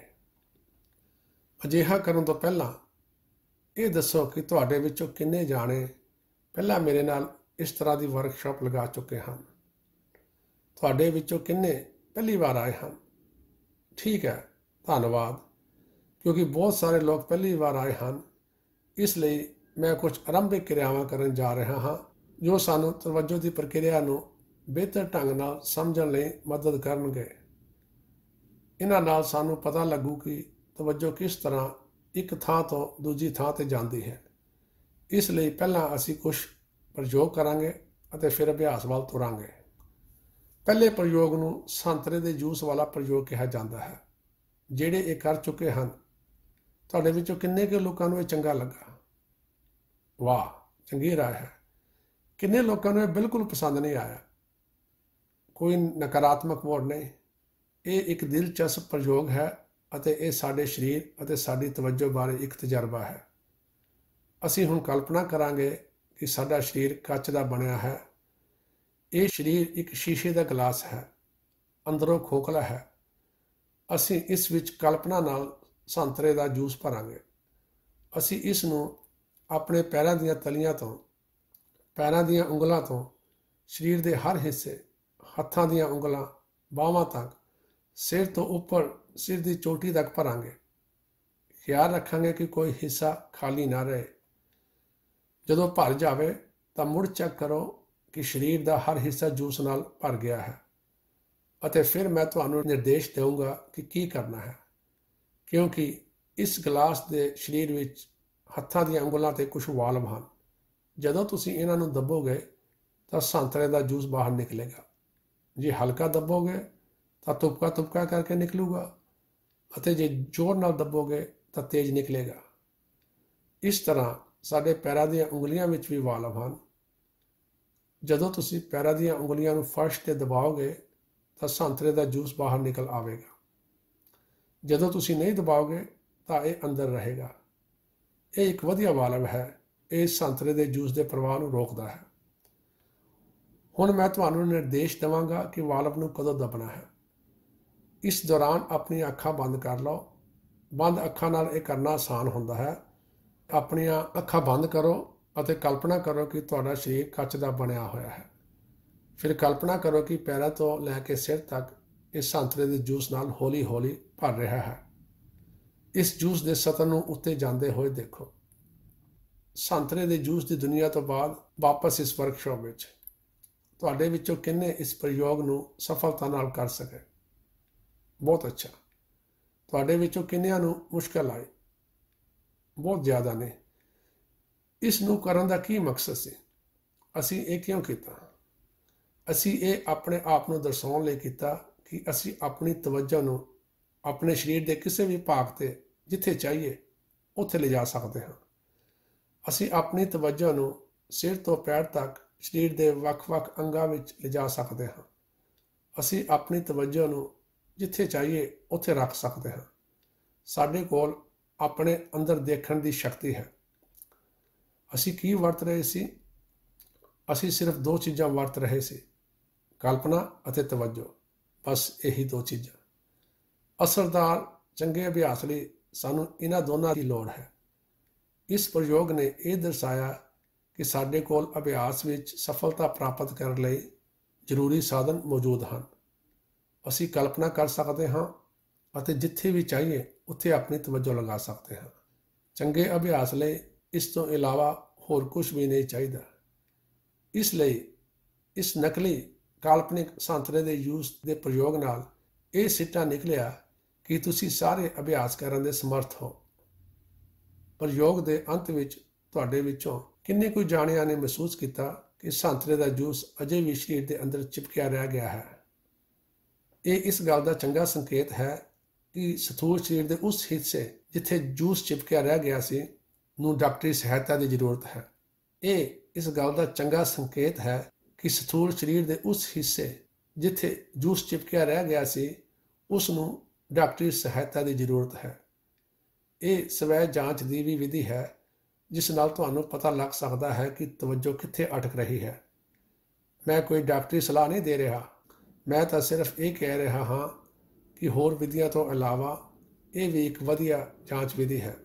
ਅਜਿਹਾ ਕਰਨ ਤੋਂ ਪਹਿਲਾਂ ਇਹ ਦੱਸੋ ਕਿ ਤੁਹਾਡੇ ਵਿੱਚੋਂ ਕਿੰਨੇ ਜਾਣੇ ਪਹਿਲਾਂ ਮੇਰੇ ਨਾਲ ਇਸ ਤਰ੍ਹਾਂ ਦੀ ਵਰਕਸ਼ਾਪ ਲਗਾ ਚੁੱਕੇ ਹਨ? ਤੁਹਾਡੇ ਵਿੱਚੋਂ ਕਿੰਨੇ ਪਹਿਲੀ ਵਾਰ ਆਏ ਹਨ? ਠੀਕ ਹੈ, ਧੰਨਵਾਦ। ਕਿਉਂਕਿ ਬਹੁਤ ਸਾਰੇ ਲੋਕ ਪਹਿਲੀ ਵਾਰ ਆਏ ਹਨ, ਇਸ ਲਈ ਮੈਂ ਕੁਝ ਆਰੰਭਿਕ ਕਿਰਿਆਵਾਂ ਕਰਨ ਜਾ ਰਿਹਾ ਹਾਂ ਜੋ ਸਾਨੂੰ ਤਵੱਜੋ ਦੀ ਪ੍ਰਕਿਰਿਆ ਨੂੰ ਬਿਹਤਰ ਢੰਗ ਨਾਲ ਸਮਝਣ ਲਈ ਮਦਦ ਕਰਨਗੇ। ਇਹਨਾਂ ਨਾਲ ਸਾਨੂੰ ਪਤਾ ਲੱਗੂ ਕਿ ਤਵੱਜੋ ਕਿਸ ਤਰ੍ਹਾਂ ਇੱਕ ਥਾਂ ਤੋਂ ਦੂਜੀ ਥਾਂ 'ਤੇ ਜਾਂਦੀ ਹੈ। ਇਸ ਲਈ ਪਹਿਲਾਂ ਅਸੀਂ ਕੁਝ ਪ੍ਰਯੋਗ ਕਰਾਂਗੇ ਅਤੇ ਫਿਰ ਅਭਿਆਸ ਵੱਲ ਤੁਰਾਂਗੇ। ਪਹਿਲੇ ਪ੍ਰਯੋਗ ਨੂੰ ਸੰਤਰੇ ਦੇ ਜੂਸ ਵਾਲਾ ਪ੍ਰਯੋਗ ਕਿਹਾ ਜਾਂਦਾ ਹੈ। ਜਿਹੜੇ ਇਹ ਕਰ ਚੁੱਕੇ ਹਨ, ਤੁਹਾਡੇ ਵਿੱਚੋਂ ਕਿੰਨੇ ਕੁ ਲੋਕਾਂ ਨੂੰ ਇਹ ਚੰਗਾ ਲੱਗਾ? ਵਾਹ, ਚੰਗੀ ਰਾਏ ਹੈ। ਕਿੰਨੇ ਲੋਕਾਂ ਨੂੰ ਇਹ ਬਿਲਕੁਲ ਪਸੰਦ ਨਹੀਂ ਆਇਆ। ਕੋਈ ਨਕਾਰਾਤਮਕ ਮੋੜ ਨਹੀਂ। ਇਹ ਇੱਕ ਦਿਲਚਸਪ ਪ੍ਰਯੋਗ ਹੈ ਅਤੇ ਇਹ ਸਾਡੇ ਸਰੀਰ ਅਤੇ ਸਾਡੀ ਤਵੱਜੋ ਬਾਰੇ ਇੱਕ ਤਜਰਬਾ ਹੈ। ਅਸੀਂ ਹੁਣ ਕਲਪਨਾ ਕਰਾਂਗੇ ਕਿ ਸਾਡਾ ਸਰੀਰ ਕੱਚ ਦਾ ਬਣਿਆ ਹੈ। ਇਹ ਸਰੀਰ ਇੱਕ ਸ਼ੀਸ਼ੇ ਦਾ ਗਲਾਸ ਹੈ, ਅੰਦਰੋਂ ਖੋਖਲਾ ਹੈ। ਅਸੀਂ ਇਸ ਵਿੱਚ ਕਲਪਨਾ ਨਾਲ ਸੰਤਰੇ ਦਾ ਜੂਸ ਭਰਾਂਗੇ। ਅਸੀਂ ਇਸ ਨੂੰ ਆਪਣੇ ਪੈਰਾਂ ਦੀਆਂ ਤਲੀਆਂ ਤੋਂ, ਪੈਰਾਂ ਦੀਆਂ ਉਂਗਲਾਂ ਤੋਂ, ਸਰੀਰ ਦੇ ਹਰ ਹਿੱਸੇ, ਹੱਥਾਂ ਦੀਆਂ ਉਂਗਲਾਂ, ਬਾਹਾਂ ਤੱਕ, ਸਿਰ ਤੋਂ ਉੱਪਰ ਸਿਰ ਦੀ ਚੋਟੀ ਤੱਕ ਭਰਾਂਗੇ। ਖਿਆਲ ਰੱਖਾਂਗੇ ਕਿ ਕੋਈ ਹਿੱਸਾ ਖਾਲੀ ਨਾ ਰਹੇ। ਜਦੋਂ ਭਰ ਜਾਵੇ ਤਾਂ ਮੁੜ ਚੈੱਕ ਕਰੋ ਕਿ ਸਰੀਰ ਦਾ ਹਰ ਹਿੱਸਾ ਜੂਸ ਨਾਲ ਭਰ ਗਿਆ ਹੈ ਅਤੇ ਫਿਰ ਮੈਂ ਤੁਹਾਨੂੰ ਨਿਰਦੇਸ਼ ਦੇਵਾਂਗਾ ਕਿ ਕੀ ਕਰਨਾ ਹੈ, ਕਿਉਂਕਿ ਇਸ ਗਲਾਸ ਦੇ ਸਰੀਰ ਵਿੱਚ ਹੱਥਾਂ ਦੀਆਂ ਉਂਗਲਾਂ 'ਤੇ ਕੁਝ ਵਾਲਵ ਹਨ। ਜਦੋਂ ਤੁਸੀਂ ਇਹਨਾਂ ਨੂੰ ਦੱਬੋਗੇ ਤਾਂ ਸੰਤਰੇ ਦਾ ਜੂਸ ਬਾਹਰ ਨਿਕਲੇਗਾ। ਜੇ ਹਲਕਾ ਦੱਬੋਗੇ ਤਾਂ ਤੁਪਕਾ ਤੁਪਕਾ ਕਰਕੇ ਨਿਕਲੂਗਾ ਅਤੇ ਜੇ ਜ਼ੋਰ ਨਾਲ ਦੱਬੋਗੇ ਤਾਂ ਤੇਜ਼ ਨਿਕਲੇਗਾ। ਇਸ ਤਰ੍ਹਾਂ ਸਾਡੇ ਪੈਰਾਂ ਦੀਆਂ ਉਂਗਲੀਆਂ ਵਿੱਚ ਵੀ ਵਾਲਵ ਹਨ। ਜਦੋਂ ਤੁਸੀਂ ਪੈਰਾਂ ਦੀਆਂ ਉਂਗਲੀਆਂ ਨੂੰ ਫਰਸ਼ 'ਤੇ ਦਬਾਓਗੇ ਤਾਂ ਸੰਤਰੇ ਦਾ ਜੂਸ ਬਾਹਰ ਨਿਕਲ ਆਵੇਗਾ। ਜਦੋਂ ਤੁਸੀਂ ਨਹੀਂ ਦਬਾਓਗੇ ਤਾਂ ਇਹ ਅੰਦਰ ਰਹੇਗਾ। ਇਹ ਇੱਕ ਵਧੀਆ ਵਾਲਵ ਹੈ। ਇਹ ਸੰਤਰੇ ਦੇ ਜੂਸ ਦੇ ਪ੍ਰਵਾਹ ਨੂੰ ਰੋਕਦਾ ਹੈ। ਹੁਣ ਮੈਂ ਤੁਹਾਨੂੰ ਨਿਰਦੇਸ਼ ਦੇਵਾਂਗਾ ਕਿ ਵਾਲਵ ਨੂੰ ਕਦੋਂ ਦੱਬਣਾ ਹੈ। ਇਸ ਦੌਰਾਨ ਆਪਣੀਆਂ ਅੱਖਾਂ ਬੰਦ ਕਰ ਲਓ। ਬੰਦ ਅੱਖਾਂ ਨਾਲ ਇਹ ਕਰਨਾ ਆਸਾਨ ਹੁੰਦਾ ਹੈ। ਆਪਣੀਆਂ ਅੱਖਾਂ ਬੰਦ ਕਰੋ ਅਤੇ ਕਲਪਨਾ ਕਰੋ ਕਿ ਤੁਹਾਡਾ ਸਰੀਰ ਕੱਚ ਦਾ ਬਣਿਆ ਹੋਇਆ ਹੈ। ਫਿਰ ਕਲਪਨਾ ਕਰੋ ਕਿ ਪੈਰਾਂ ਤੋਂ ਲੈ ਕੇ ਸਿਰ ਤੱਕ ਇਸ ਸੰਤਰੇ ਦੇ ਜੂਸ ਨਾਲ ਹੌਲੀ ਹੌਲੀ ਭਰ ਰਿਹਾ ਹੈ। ਇਸ ਜੂਸ ਦੇ ਸਤਰ ਨੂੰ ਉੱਤੇ ਜਾਂਦੇ ਹੋਏ ਦੇਖੋ। ਸੰਤਰੇ ਦੇ ਜੂਸ ਦੀ ਦੁਨੀਆ ਤੋਂ ਬਾਅਦ ਵਾਪਸ ਇਸ ਵਰਕਸ਼ਾਪ ਵਿੱਚ ਤੁਹਾਡੇ ਵਿੱਚੋਂ ਕਿੰਨੇ ਇਸ ਪ੍ਰਯੋਗ ਨੂੰ ਸਫਲਤਾ ਨਾਲ ਕਰ ਸਕੇ? ਬਹੁਤ ਅੱਛਾ। ਤੁਹਾਡੇ ਵਿੱਚੋਂ ਕਿੰਨਿਆਂ ਨੂੰ ਮੁਸ਼ਕਲ ਆਈ? ਬਹੁਤ ਜ਼ਿਆਦਾ ਨੇ। ਇਸ ਨੂੰ ਕਰਨ ਦਾ ਕੀ ਮਕਸਦ ਸੀ? ਅਸੀਂ ਇਹ ਕਿਉਂ ਕੀਤਾ? ਅਸੀਂ ਇਹ ਆਪਣੇ ਆਪ ਨੂੰ ਦਰਸਾਉਣ ਲਈ ਕੀਤਾ ਕਿ ਅਸੀਂ ਆਪਣੀ ਤਵੱਜੋ ਨੂੰ ਆਪਣੇ ਸਰੀਰ ਦੇ ਕਿਸੇ ਵੀ ਭਾਗ 'ਤੇ ਜਿੱਥੇ ਚਾਹੀਏ ਉੱਥੇ ਲਿਜਾ ਸਕਦੇ ਹਾਂ। ਅਸੀਂ ਆਪਣੀ ਤਵੱਜੋ ਨੂੰ ਸਿਰ ਤੋਂ ਪੈਰ ਤੱਕ ਸਰੀਰ ਦੇ ਵੱਖ-ਵੱਖ ਅੰਗਾਂ ਵਿੱਚ ਲਿਜਾ ਸਕਦੇ ਹਾਂ। ਅਸੀਂ ਆਪਣੀ ਤਵੱਜੋ ਨੂੰ ਜਿੱਥੇ ਚਾਹੀਏ ਉੱਥੇ ਰੱਖ ਸਕਦੇ ਹਾਂ। ਸਾਡੇ ਕੋਲ ਆਪਣੇ ਅੰਦਰ ਦੇਖਣ ਦੀ ਸ਼ਕਤੀ ਹੈ। ਅਸੀਂ ਕੀ ਵਰਤ ਰਹੇ ਸੀ? ਅਸੀਂ ਸਿਰਫ ਦੋ ਚੀਜ਼ਾਂ ਵਰਤ ਰਹੇ ਸੀ, ਕਲਪਨਾ ਅਤੇ ਤਵੱਜੋ। ਬਸ ਇਹੀ ਦੋ ਚੀਜ਼ਾਂ। ਅਸਰਦਾਰ ਚੰਗੇ ਅਭਿਆਸ ਲਈ ਸਾਨੂੰ ਇਹਨਾਂ ਦੋਨਾਂ ਦੀ ਲੋੜ ਹੈ। ਇਸ ਪ੍ਰਯੋਗ ਨੇ ਇਹ ਦਰਸਾਇਆ ਕਿ ਸਾਡੇ ਕੋਲ ਅਭਿਆਸ ਵਿੱਚ ਸਫਲਤਾ ਪ੍ਰਾਪਤ ਕਰਨ ਲਈ ਜ਼ਰੂਰੀ ਸਾਧਨ ਮੌਜੂਦ ਹਨ। ਅਸੀਂ ਕਲਪਨਾ ਕਰ ਸਕਦੇ ਹਾਂ ਅਤੇ ਜਿੱਥੇ ਵੀ ਚਾਹੀਏ ਉੱਥੇ ਆਪਣੀ ਤਵੱਜੋ ਲਗਾ ਸਕਦੇ ਹਾਂ। ਚੰਗੇ ਅਭਿਆਸ ਲਈ ਇਸ ਤੋਂ ਇਲਾਵਾ ਹੋਰ ਕੁਝ ਵੀ ਨਹੀਂ ਚਾਹੀਦਾ। ਇਸ ਲਈ ਇਸ ਨਕਲੀ ਕਾਲਪਨਿਕ ਸੰਤਰੇ ਦੇ ਜੂਸ ਦੇ ਪ੍ਰਯੋਗ ਨਾਲ ਇਹ ਸਿੱਟਾ ਨਿਕਲਿਆ ਕਿ ਤੁਸੀਂ ਸਾਰੇ ਅਭਿਆਸ ਕਰਨ ਦੇ ਸਮਰੱਥ ਹੋ। ਪ੍ਰਯੋਗ ਦੇ ਅੰਤ ਵਿੱਚ ਤੁਹਾਡੇ ਵਿੱਚੋਂ ਕਿੰਨੇ ਕੁ ਜਾਣਿਆਂ ਨੇ ਮਹਿਸੂਸ ਕੀਤਾ ਕਿ ਸੰਤਰੇ ਦਾ ਜੂਸ ਅਜੇ ਵੀ ਸਰੀਰ ਦੇ ਅੰਦਰ ਚਿਪਕਿਆ ਰਹਿ ਗਿਆ ਹੈ? ਇਹ ਇਸ ਗੱਲ ਦਾ ਚੰਗਾ ਸੰਕੇਤ ਹੈ ਕਿ ਸਥੂਲ ਸਰੀਰ ਦੇ ਉਸ ਹਿੱਸੇ ਜਿੱਥੇ ਜੂਸ ਚਿਪਕਿਆ ਰਹਿ ਗਿਆ ਸੀ ਨੂੰ ਡਾਕਟਰੀ ਸਹਾਇਤਾ ਦੀ ਜ਼ਰੂਰਤ ਹੈ। ਇਹ ਇਸ ਗੱਲ ਦਾ ਚੰਗਾ ਸੰਕੇਤ ਹੈ ਕਿ ਸਥੂਲ ਸਰੀਰ ਦੇ ਉਸ ਹਿੱਸੇ ਜਿੱਥੇ ਜੂਸ ਚਿਪਕਿਆ ਰਹਿ ਗਿਆ ਸੀ ਉਸ ਨੂੰ ਡਾਕਟਰੀ ਸਹਾਇਤਾ ਦੀ ਜ਼ਰੂਰਤ ਹੈ। ਇਹ ਸਵੈ ਜਾਂਚ ਦੀ ਵੀ ਵਿਧੀ ਹੈ ਜਿਸ ਨਾਲ ਤੁਹਾਨੂੰ ਪਤਾ ਲੱਗ ਸਕਦਾ ਹੈ ਕਿ ਤਵੱਜੋ ਕਿੱਥੇ ਅਟਕ ਰਹੀ ਹੈ। ਮੈਂ ਕੋਈ ਡਾਕਟਰੀ ਸਲਾਹ ਨਹੀਂ ਦੇ ਰਿਹਾ। ਮੈਂ ਤਾਂ ਸਿਰਫ ਇਹ ਕਹਿ ਰਿਹਾ ਹਾਂ ਕਿ ਹੋਰ ਵਿਧੀਆਂ ਤੋਂ ਇਲਾਵਾ ਇਹ ਵੀ ਇੱਕ ਵਧੀਆ ਜਾਂਚ ਵਿਧੀ ਹੈ।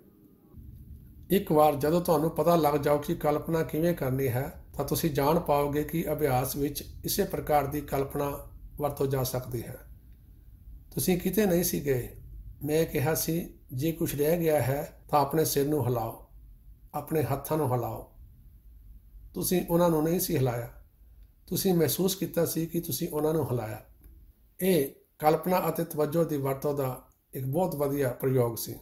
ਇੱਕ ਵਾਰ ਜਦੋਂ ਤੁਹਾਨੂੰ ਪਤਾ ਲੱਗ ਜਾਓ ਕਿ ਕਲਪਨਾ ਕਿਵੇਂ ਕਰਨੀ ਹੈ ਤਾਂ ਤੁਸੀਂ ਜਾਣ ਪਾਓਗੇ ਕਿ ਅਭਿਆਸ ਵਿੱਚ ਇਸੇ ਪ੍ਰਕਾਰ ਦੀ ਕਲਪਨਾ ਵਰਤੋਂ ਜਾ ਸਕਦੀ ਹੈ। ਤੁਸੀਂ ਕਿਤੇ ਨਹੀਂ ਸੀ ਗਏ। ਮੈਂ ਕਿਹਾ ਸੀ ਜੇ ਕੁਝ ਰਹਿ ਗਿਆ ਹੈ ਤਾਂ ਆਪਣੇ ਸਿਰ ਨੂੰ ਹਿਲਾਓ, ਆਪਣੇ ਹੱਥਾਂ ਨੂੰ ਹਿਲਾਓ। ਤੁਸੀਂ ਉਹਨਾਂ ਨੂੰ ਨਹੀਂ ਸੀ ਹਿਲਾਇਆ। ਤੁਸੀਂ ਮਹਿਸੂਸ ਕੀਤਾ ਸੀ ਕਿ ਤੁਸੀਂ ਉਹਨਾਂ ਨੂੰ ਹਿਲਾਇਆ। ਇਹ ਕਲਪਨਾ ਅਤੇ ਤਵੱਜੋ ਦੀ ਵਰਤੋਂ ਦਾ ਇੱਕ ਬਹੁਤ ਵਧੀਆ ਪ੍ਰਯੋਗ ਸੀ।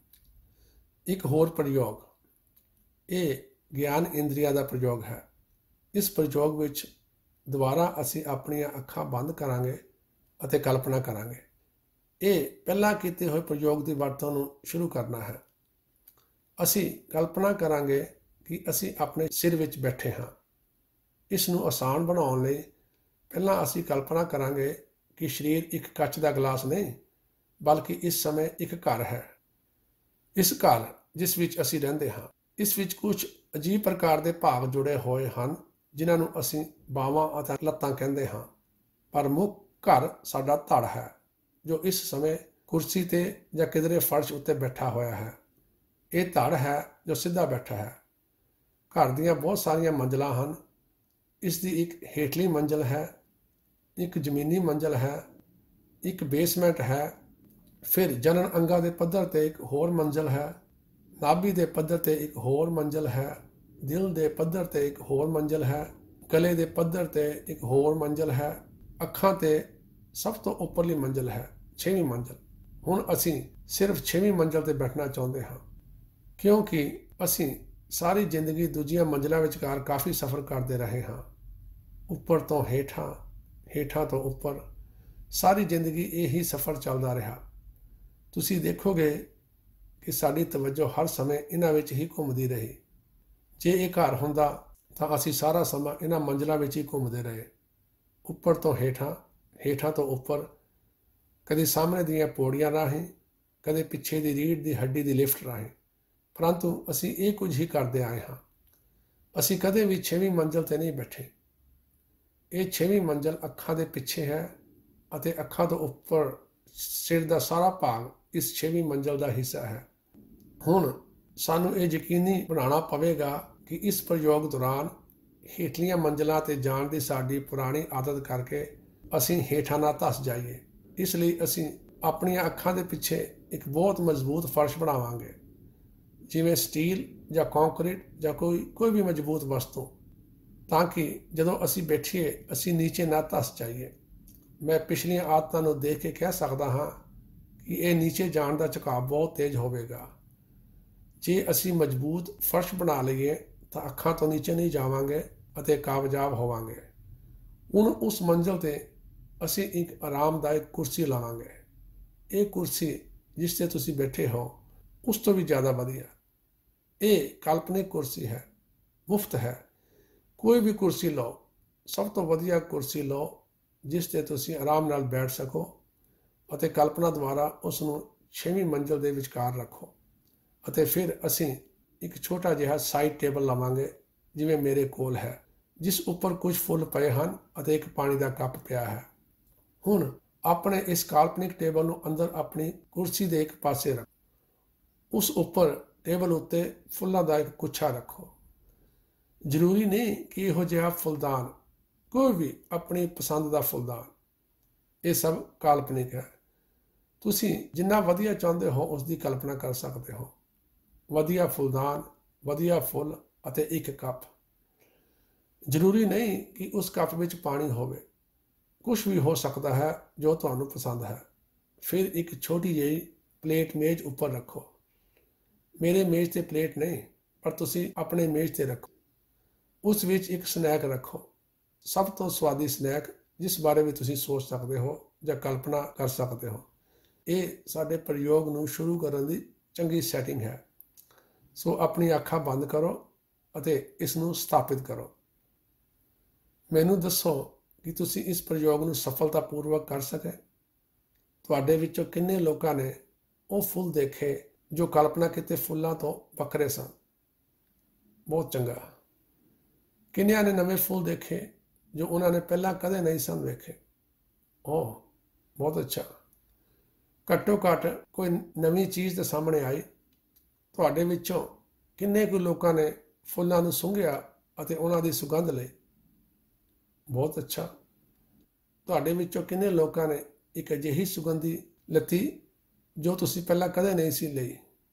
ਇੱਕ ਹੋਰ ਪ੍ਰਯੋਗ, ਇਹ ਗਿਆਨ ਇੰਦਰੀਆ ਦਾ ਪ੍ਰਯੋਗ ਹੈ। ਇਸ ਪ੍ਰਯੋਗ ਵਿੱਚ ਦੁਬਾਰਾ ਅਸੀਂ ਆਪਣੀਆਂ ਅੱਖਾਂ ਬੰਦ ਕਰਾਂਗੇ ਅਤੇ ਕਲਪਨਾ ਕਰਾਂਗੇ। ਇਹ ਪਹਿਲਾਂ ਕੀਤੇ ਹੋਏ ਪ੍ਰਯੋਗ ਦੀ ਵਰਤੋਂ ਨੂੰ ਸ਼ੁਰੂ ਕਰਨਾ ਹੈ। ਅਸੀਂ ਕਲਪਨਾ ਕਰਾਂਗੇ ਕਿ ਅਸੀਂ ਆਪਣੇ ਸਿਰ ਵਿੱਚ ਬੈਠੇ ਹਾਂ। ਇਸ ਨੂੰ ਆਸਾਨ ਬਣਾਉਣ ਲਈ ਪਹਿਲਾਂ ਅਸੀਂ ਕਲਪਨਾ ਕਰਾਂਗੇ ਕਿ ਸਰੀਰ ਇੱਕ ਕੱਚ ਦਾ ਗਲਾਸ ਨਹੀਂ, ਬਲਕਿ ਇਸ ਸਮੇਂ ਇੱਕ ਘਰ ਹੈ। ਇਸ ਘਰ ਜਿਸ ਵਿੱਚ ਅਸੀਂ ਰਹਿੰਦੇ ਹਾਂ, ਇਸ ਵਿੱਚ ਕੁਝ ਅਜੀਬ ਪ੍ਰਕਾਰ ਦੇ ਭਾਗ ਜੁੜੇ ਹੋਏ ਹਨ ਜਿਨ੍ਹਾਂ ਨੂੰ ਅਸੀਂ ਬਾਹਾਂ ਅਤੇ ਲੱਤਾਂ ਕਹਿੰਦੇ ਹਾਂ। ਪਰ ਮੁੱਖ ਘਰ ਸਾਡਾ ਧੜ ਹੈ, ਜੋ ਇਸ ਸਮੇਂ ਕੁਰਸੀ ਤੇ ਜਾਂ ਕਿਧਰੇ ਫਰਸ਼ ਉੱਤੇ ਬੈਠਾ ਹੋਇਆ ਹੈ। ਇਹ ਧੜ ਹੈ ਜੋ ਸਿੱਧਾ ਬੈਠਾ ਹੈ। ਘਰ ਦੀਆਂ ਬਹੁਤ ਸਾਰੀਆਂ ਮੰਜ਼ਲਾਂ ਹਨ। ਇਸ ਦੀ ਇੱਕ ਹੇਠਲੀ ਮੰਜ਼ਲ ਹੈ, ਇੱਕ ਜ਼ਮੀਨੀ ਮੰਜ਼ਲ ਹੈ, ਇੱਕ ਬੇਸਮੈਂਟ ਹੈ, ਫਿਰ ਜਨਨ ਅੰਗਾਂ ਦੇ ਪੱਧਰ ਤੇ ਇੱਕ ਹੋਰ ਮੰਜ਼ਲ ਹੈ, ਨਾਭੀ ਦੇ ਪੱਧਰ ਤੇ ਇੱਕ ਹੋਰ ਮੰਜ਼ਲ ਹੈ, ਦਿਲ ਦੇ ਪੱਧਰ ਤੇ ਇੱਕ ਹੋਰ ਮੰਜ਼ਲ ਹੈ, ਗਲੇ ਦੇ ਪੱਧਰ ਤੇ ਇੱਕ ਹੋਰ ਮੰਜ਼ਲ ਹੈ, ਅੱਖਾਂ ਤੇ ਸਭ ਤੋਂ ਉੱਪਰਲੀ ਮੰਜ਼ਲ ਹੈ, ਛੇਵੀਂ ਮੰਜ਼ਲ। ਹੁਣ ਅਸੀਂ ਸਿਰਫ ਛੇਵੀਂ ਮੰਜ਼ਲ ਤੇ ਬੈਠਣਾ ਚਾਹੁੰਦੇ ਹਾਂ, ਕਿਉਂਕਿ ਅਸੀਂ ਸਾਰੀ ਜ਼ਿੰਦਗੀ ਦੂਜੀਆਂ ਮੰਜ਼ਲਾਂ ਵਿਚਕਾਰ ਕਾਫੀ ਸਫ਼ਰ ਕਰਦੇ ਰਹੇ ਹਾਂ। ਉੱਪਰ ਤੋਂ ਹੇਠਾਂ, ਹੇਠਾਂ ਤੋਂ ਉੱਪਰ, ਸਾਰੀ ਜ਼ਿੰਦਗੀ ਇਹ ਹੀ ਸਫ਼ਰ ਚੱਲਦਾ ਰਿਹਾ। ਤੁਸੀਂ ਦੇਖੋਗੇ ਕਿ ਸਾਡੀ ਤਵੱਜੋ ਹਰ ਸਮੇਂ ਇਹਨਾਂ ਵਿੱਚ ਹੀ ਘੁੰਮਦੀ ਰਹੀ। ਜੇ ਇਹ ਘਰ ਹੁੰਦਾ ਤਾਂ ਅਸੀਂ ਸਾਰਾ ਸਮਾਂ ਇਹਨਾਂ ਮੰਜ਼ਲਾਂ ਵਿੱਚ ਹੀ ਘੁੰਮਦੇ ਰਹੇ, ਉੱਪਰ ਤੋਂ ਹੇਠਾਂ, ਹੇਠਾਂ ਤੋਂ ਉੱਪਰ, ਕਦੇ ਸਾਹਮਣੇ ਦੀਆਂ ਪੌੜੀਆਂ ਰਾਹੀਂ, ਕਦੇ ਪਿੱਛੇ ਦੀ ਰੀੜ੍ਹ ਦੀ ਹੱਡੀ ਦੀ ਲਿਫਟ ਰਾਹੀਂ। ਪਰੰਤੂ ਅਸੀਂ ਇਹ ਕੁਝ ਹੀ ਕਰਦੇ ਆਏ ਹਾਂ। ਅਸੀਂ ਕਦੇ ਵੀ ਛੇਵੀਂ ਮੰਜ਼ਲ ਤੇ ਨਹੀਂ ਬੈਠੇ। ਇਹ ਛੇਵੀਂ ਮੰਜ਼ਲ ਅੱਖਾਂ ਦੇ ਪਿੱਛੇ ਹੈ ਅਤੇ ਅੱਖਾਂ ਤੋਂ ਉੱਪਰ ਸਿਰ ਦਾ ਸਾਰਾ ਭਾਗ ਇਸ ਛੇਵੀਂ ਮੰਜ਼ਲ ਦਾ ਹਿੱਸਾ ਹੈ। ਹੁਣ ਸਾਨੂੰ ਇਹ ਯਕੀਨੀ ਬਣਾਉਣਾ ਪਵੇਗਾ ਕਿ ਇਸ ਪ੍ਰਯੋਗ ਦੌਰਾਨ ਹੇਠਲੀਆਂ ਮੰਜ਼ਲਾਂ ਤੇ ਜਾਣ ਦੀ ਸਾਡੀ ਪੁਰਾਣੀ ਆਦਤ ਕਰਕੇ ਅਸੀਂ ਹੇਠਾਂ ਨਾ ਧੱਸ ਜਾਈਏ। ਇਸ ਲਈ ਅਸੀਂ ਆਪਣੀਆਂ ਅੱਖਾਂ ਦੇ ਪਿੱਛੇ ਇੱਕ ਬਹੁਤ ਮਜ਼ਬੂਤ ਫਰਸ਼ ਬਣਾਵਾਂਗੇ, ਜਿਵੇਂ ਸਟੀਲ ਜਾਂ ਕੰਕਰੀਟ ਜਾਂ ਕੋਈ ਕੋਈ ਵੀ ਮਜ਼ਬੂਤ ਵਸਤੂ, ਤਾਂ ਕਿ ਜਦੋਂ ਅਸੀਂ ਬੈਠੀਏ ਅਸੀਂ ਨੀਚੇ ਨਾ ਧੱਸ ਜਾਈਏ। ਮੈਂ ਪਿਛਲੀਆਂ ਆਦਤਾਂ ਨੂੰ ਦੇਖ ਕੇ ਕਹਿ ਸਕਦਾ ਹਾਂ ਕਿ ਇਹ ਨੀਚੇ ਜਾਣ ਦਾ ਝੁਕਾਅ ਬਹੁਤ ਤੇਜ਼ ਹੋਵੇਗਾ। ਜੇ ਅਸੀਂ ਮਜ਼ਬੂਤ ਫਰਸ਼ ਬਣਾ ਲਈਏ ਤਾਂ ਅੱਖਾਂ ਤੋਂ ਨੀਚੇ ਨਹੀਂ ਜਾਵਾਂਗੇ ਅਤੇ ਕਾਮਯਾਬ ਹੋਵਾਂਗੇ। ਹੁਣ ਉਸ ਮੰਜ਼ਲ ਤੇ ਅਸੀਂ ਇੱਕ ਆਰਾਮਦਾਇਕ ਕੁਰਸੀ ਲਾਵਾਂਗੇ। ਇਹ ਕੁਰਸੀ ਜਿਸ ਤੇ ਤੁਸੀਂ ਬੈਠੇ ਹੋ ਉਸ ਤੋਂ ਵੀ ਜ਼ਿਆਦਾ ਵਧੀਆ। ਇਹ ਕਾਲਪਨਿਕ ਕੁਰਸੀ ਹੈ, ਮੁਫਤ ਹੈ। ਕੋਈ ਵੀ ਕੁਰਸੀ ਲਓ, ਸਭ ਤੋਂ ਵਧੀਆ ਕੁਰਸੀ ਲਓ ਜਿਸ ਤੇ ਤੁਸੀਂ ਆਰਾਮ ਨਾਲ ਬੈਠ ਸਕੋ ਅਤੇ ਕਲਪਨਾ ਦੁਆਰਾ ਉਸ ਨੂੰ ਛੇਵੀਂ ਮੰਜ਼ਲ ਦੇ ਵਿਚਕਾਰ ਰੱਖੋ। ਅਤੇ ਫਿਰ ਅਸੀਂ ਇੱਕ ਛੋਟਾ ਜਿਹਾ ਸਾਈਡ ਟੇਬਲ ਲਵਾਂਗੇ, ਜਿਵੇਂ ਮੇਰੇ ਕੋਲ ਹੈ, ਜਿਸ ਉੱਪਰ ਕੁਝ ਫੁੱਲ ਪਏ ਹਨ ਅਤੇ ਇੱਕ ਪਾਣੀ ਦਾ ਕੱਪ ਪਿਆ ਹੈ। ਹੁਣ ਆਪਣੇ ਇਸ ਕਾਲਪਨਿਕ ਟੇਬਲ ਨੂੰ ਅੰਦਰ ਆਪਣੀ ਕੁਰਸੀ ਦੇ ਇੱਕ ਪਾਸੇ ਰੱਖੋ। ਉਸ ਉੱਪਰ ਟੇਬਲ ਉੱਤੇ ਫੁੱਲਾਂ ਦਾ ਇੱਕ ਗੁੱਛਾ ਰੱਖੋ। ਜ਼ਰੂਰੀ ਨਹੀਂ ਕਿ ਇਹੋ ਜਿਹਾ ਫੁੱਲਦਾਨ, ਕੋਈ ਵੀ ਆਪਣੀ ਪਸੰਦ ਦਾ ਫੁੱਲਦਾਨ। ਇਹ ਸਭ ਕਾਲਪਨਿਕ ਹੈ। ਤੁਸੀਂ ਜਿੰਨਾ ਵਧੀਆ ਚਾਹੁੰਦੇ ਹੋ ਉਸ ਦੀ ਕਲਪਨਾ ਕਰ ਸਕਦੇ ਹੋ। ਵਧੀਆ ਫੁੱਲਦਾਨ, ਵਧੀਆ ਫੁੱਲ ਅਤੇ ਇੱਕ ਕੱਪ। ਜ਼ਰੂਰੀ ਨਹੀਂ ਕਿ ਉਸ ਕੱਪ ਵਿੱਚ ਪਾਣੀ ਹੋਵੇ, ਕੁਝ ਵੀ ਹੋ ਸਕਦਾ ਹੈ ਜੋ ਤੁਹਾਨੂੰ ਪਸੰਦ ਹੈ। ਫਿਰ ਇੱਕ ਛੋਟੀ ਜਿਹੀ ਪਲੇਟ ਮੇਜ਼ ਉੱਪਰ ਰੱਖੋ। ਮੇਰੇ ਮੇਜ਼ ਤੇ ਪਲੇਟ ਨਹੀਂ, ਪਰ ਤੁਸੀਂ ਆਪਣੇ ਮੇਜ਼ ਤੇ ਰੱਖੋ। ਉਸ ਵਿੱਚ ਇੱਕ ਸਨੈਕ ਰੱਖੋ, ਸਭ ਤੋਂ ਸਵਾਦੀ ਸਨੈਕ ਜਿਸ ਬਾਰੇ ਵੀ ਤੁਸੀਂ ਸੋਚ ਸਕਦੇ ਹੋ ਜਾਂ ਕਲਪਨਾ ਕਰ ਸਕਦੇ ਹੋ। ਇਹ ਸਾਡੇ ਪ੍ਰਯੋਗ ਨੂੰ ਸ਼ੁਰੂ ਕਰਨ ਦੀ ਚੰਗੀ ਸੈਟਿੰਗ ਹੈ। ਸੋ ਆਪਣੀ ਅੱਖਾਂ ਬੰਦ ਕਰੋ ਅਤੇ ਇਸ ਨੂੰ ਸਥਾਪਿਤ ਕਰੋ। ਮੈਨੂੰ ਦੱਸੋ ਕਿ ਤੁਸੀਂ ਇਸ ਪ੍ਰਯੋਗ ਨੂੰ ਸਫਲਤਾਪੂਰਵਕ ਕਰ ਸਕੇ। ਤੁਹਾਡੇ ਵਿੱਚੋਂ ਕਿੰਨੇ ਲੋਕਾਂ ਨੇ ਉਹ ਫੁੱਲ ਦੇਖੇ ਜੋ ਕਲਪਨਾ ਕੀਤੇ ਫੁੱਲਾਂ ਤੋਂ ਵੱਖਰੇ ਸਨ? ਬਹੁਤ ਚੰਗਾ। ਕਿੰਨਿਆਂ ਨੇ ਨਵੇਂ ਫੁੱਲ ਦੇਖੇ ਜੋ ਉਹਨਾਂ ਨੇ ਪਹਿਲਾਂ ਕਦੇ ਨਹੀਂ ਸਨ ਵੇਖੇ? ਓਹ, ਬਹੁਤ ਅੱਛਾ। ਘੱਟੋ ਘੱਟ ਕੋਈ ਨਵੀਂ ਚੀਜ਼ ਦੇ ਸਾਹਮਣੇ ਆਈ। ਤੁਹਾਡੇ ਵਿੱਚੋਂ ਕਿੰਨੇ ਕੁ ਲੋਕਾਂ ਨੇ ਫੁੱਲਾਂ ਨੂੰ ਸੁੰਘਿਆ ਅਤੇ ਉਹਨਾਂ ਦੀ ਸੁਗੰਧ ਲਈ? ਬਹੁਤ ਅੱਛਾ। ਤੁਹਾਡੇ ਵਿੱਚੋਂ ਕਿੰਨੇ ਲੋਕਾਂ ਨੇ ਇੱਕ ਅਜਿਹੀ ਸੁਗੰਧੀ ਲੱਤੀ ਜੋ ਤੁਸੀਂ ਪਹਿਲਾਂ ਕਦੇ ਨਹੀਂ ਸੀ ਲਈ?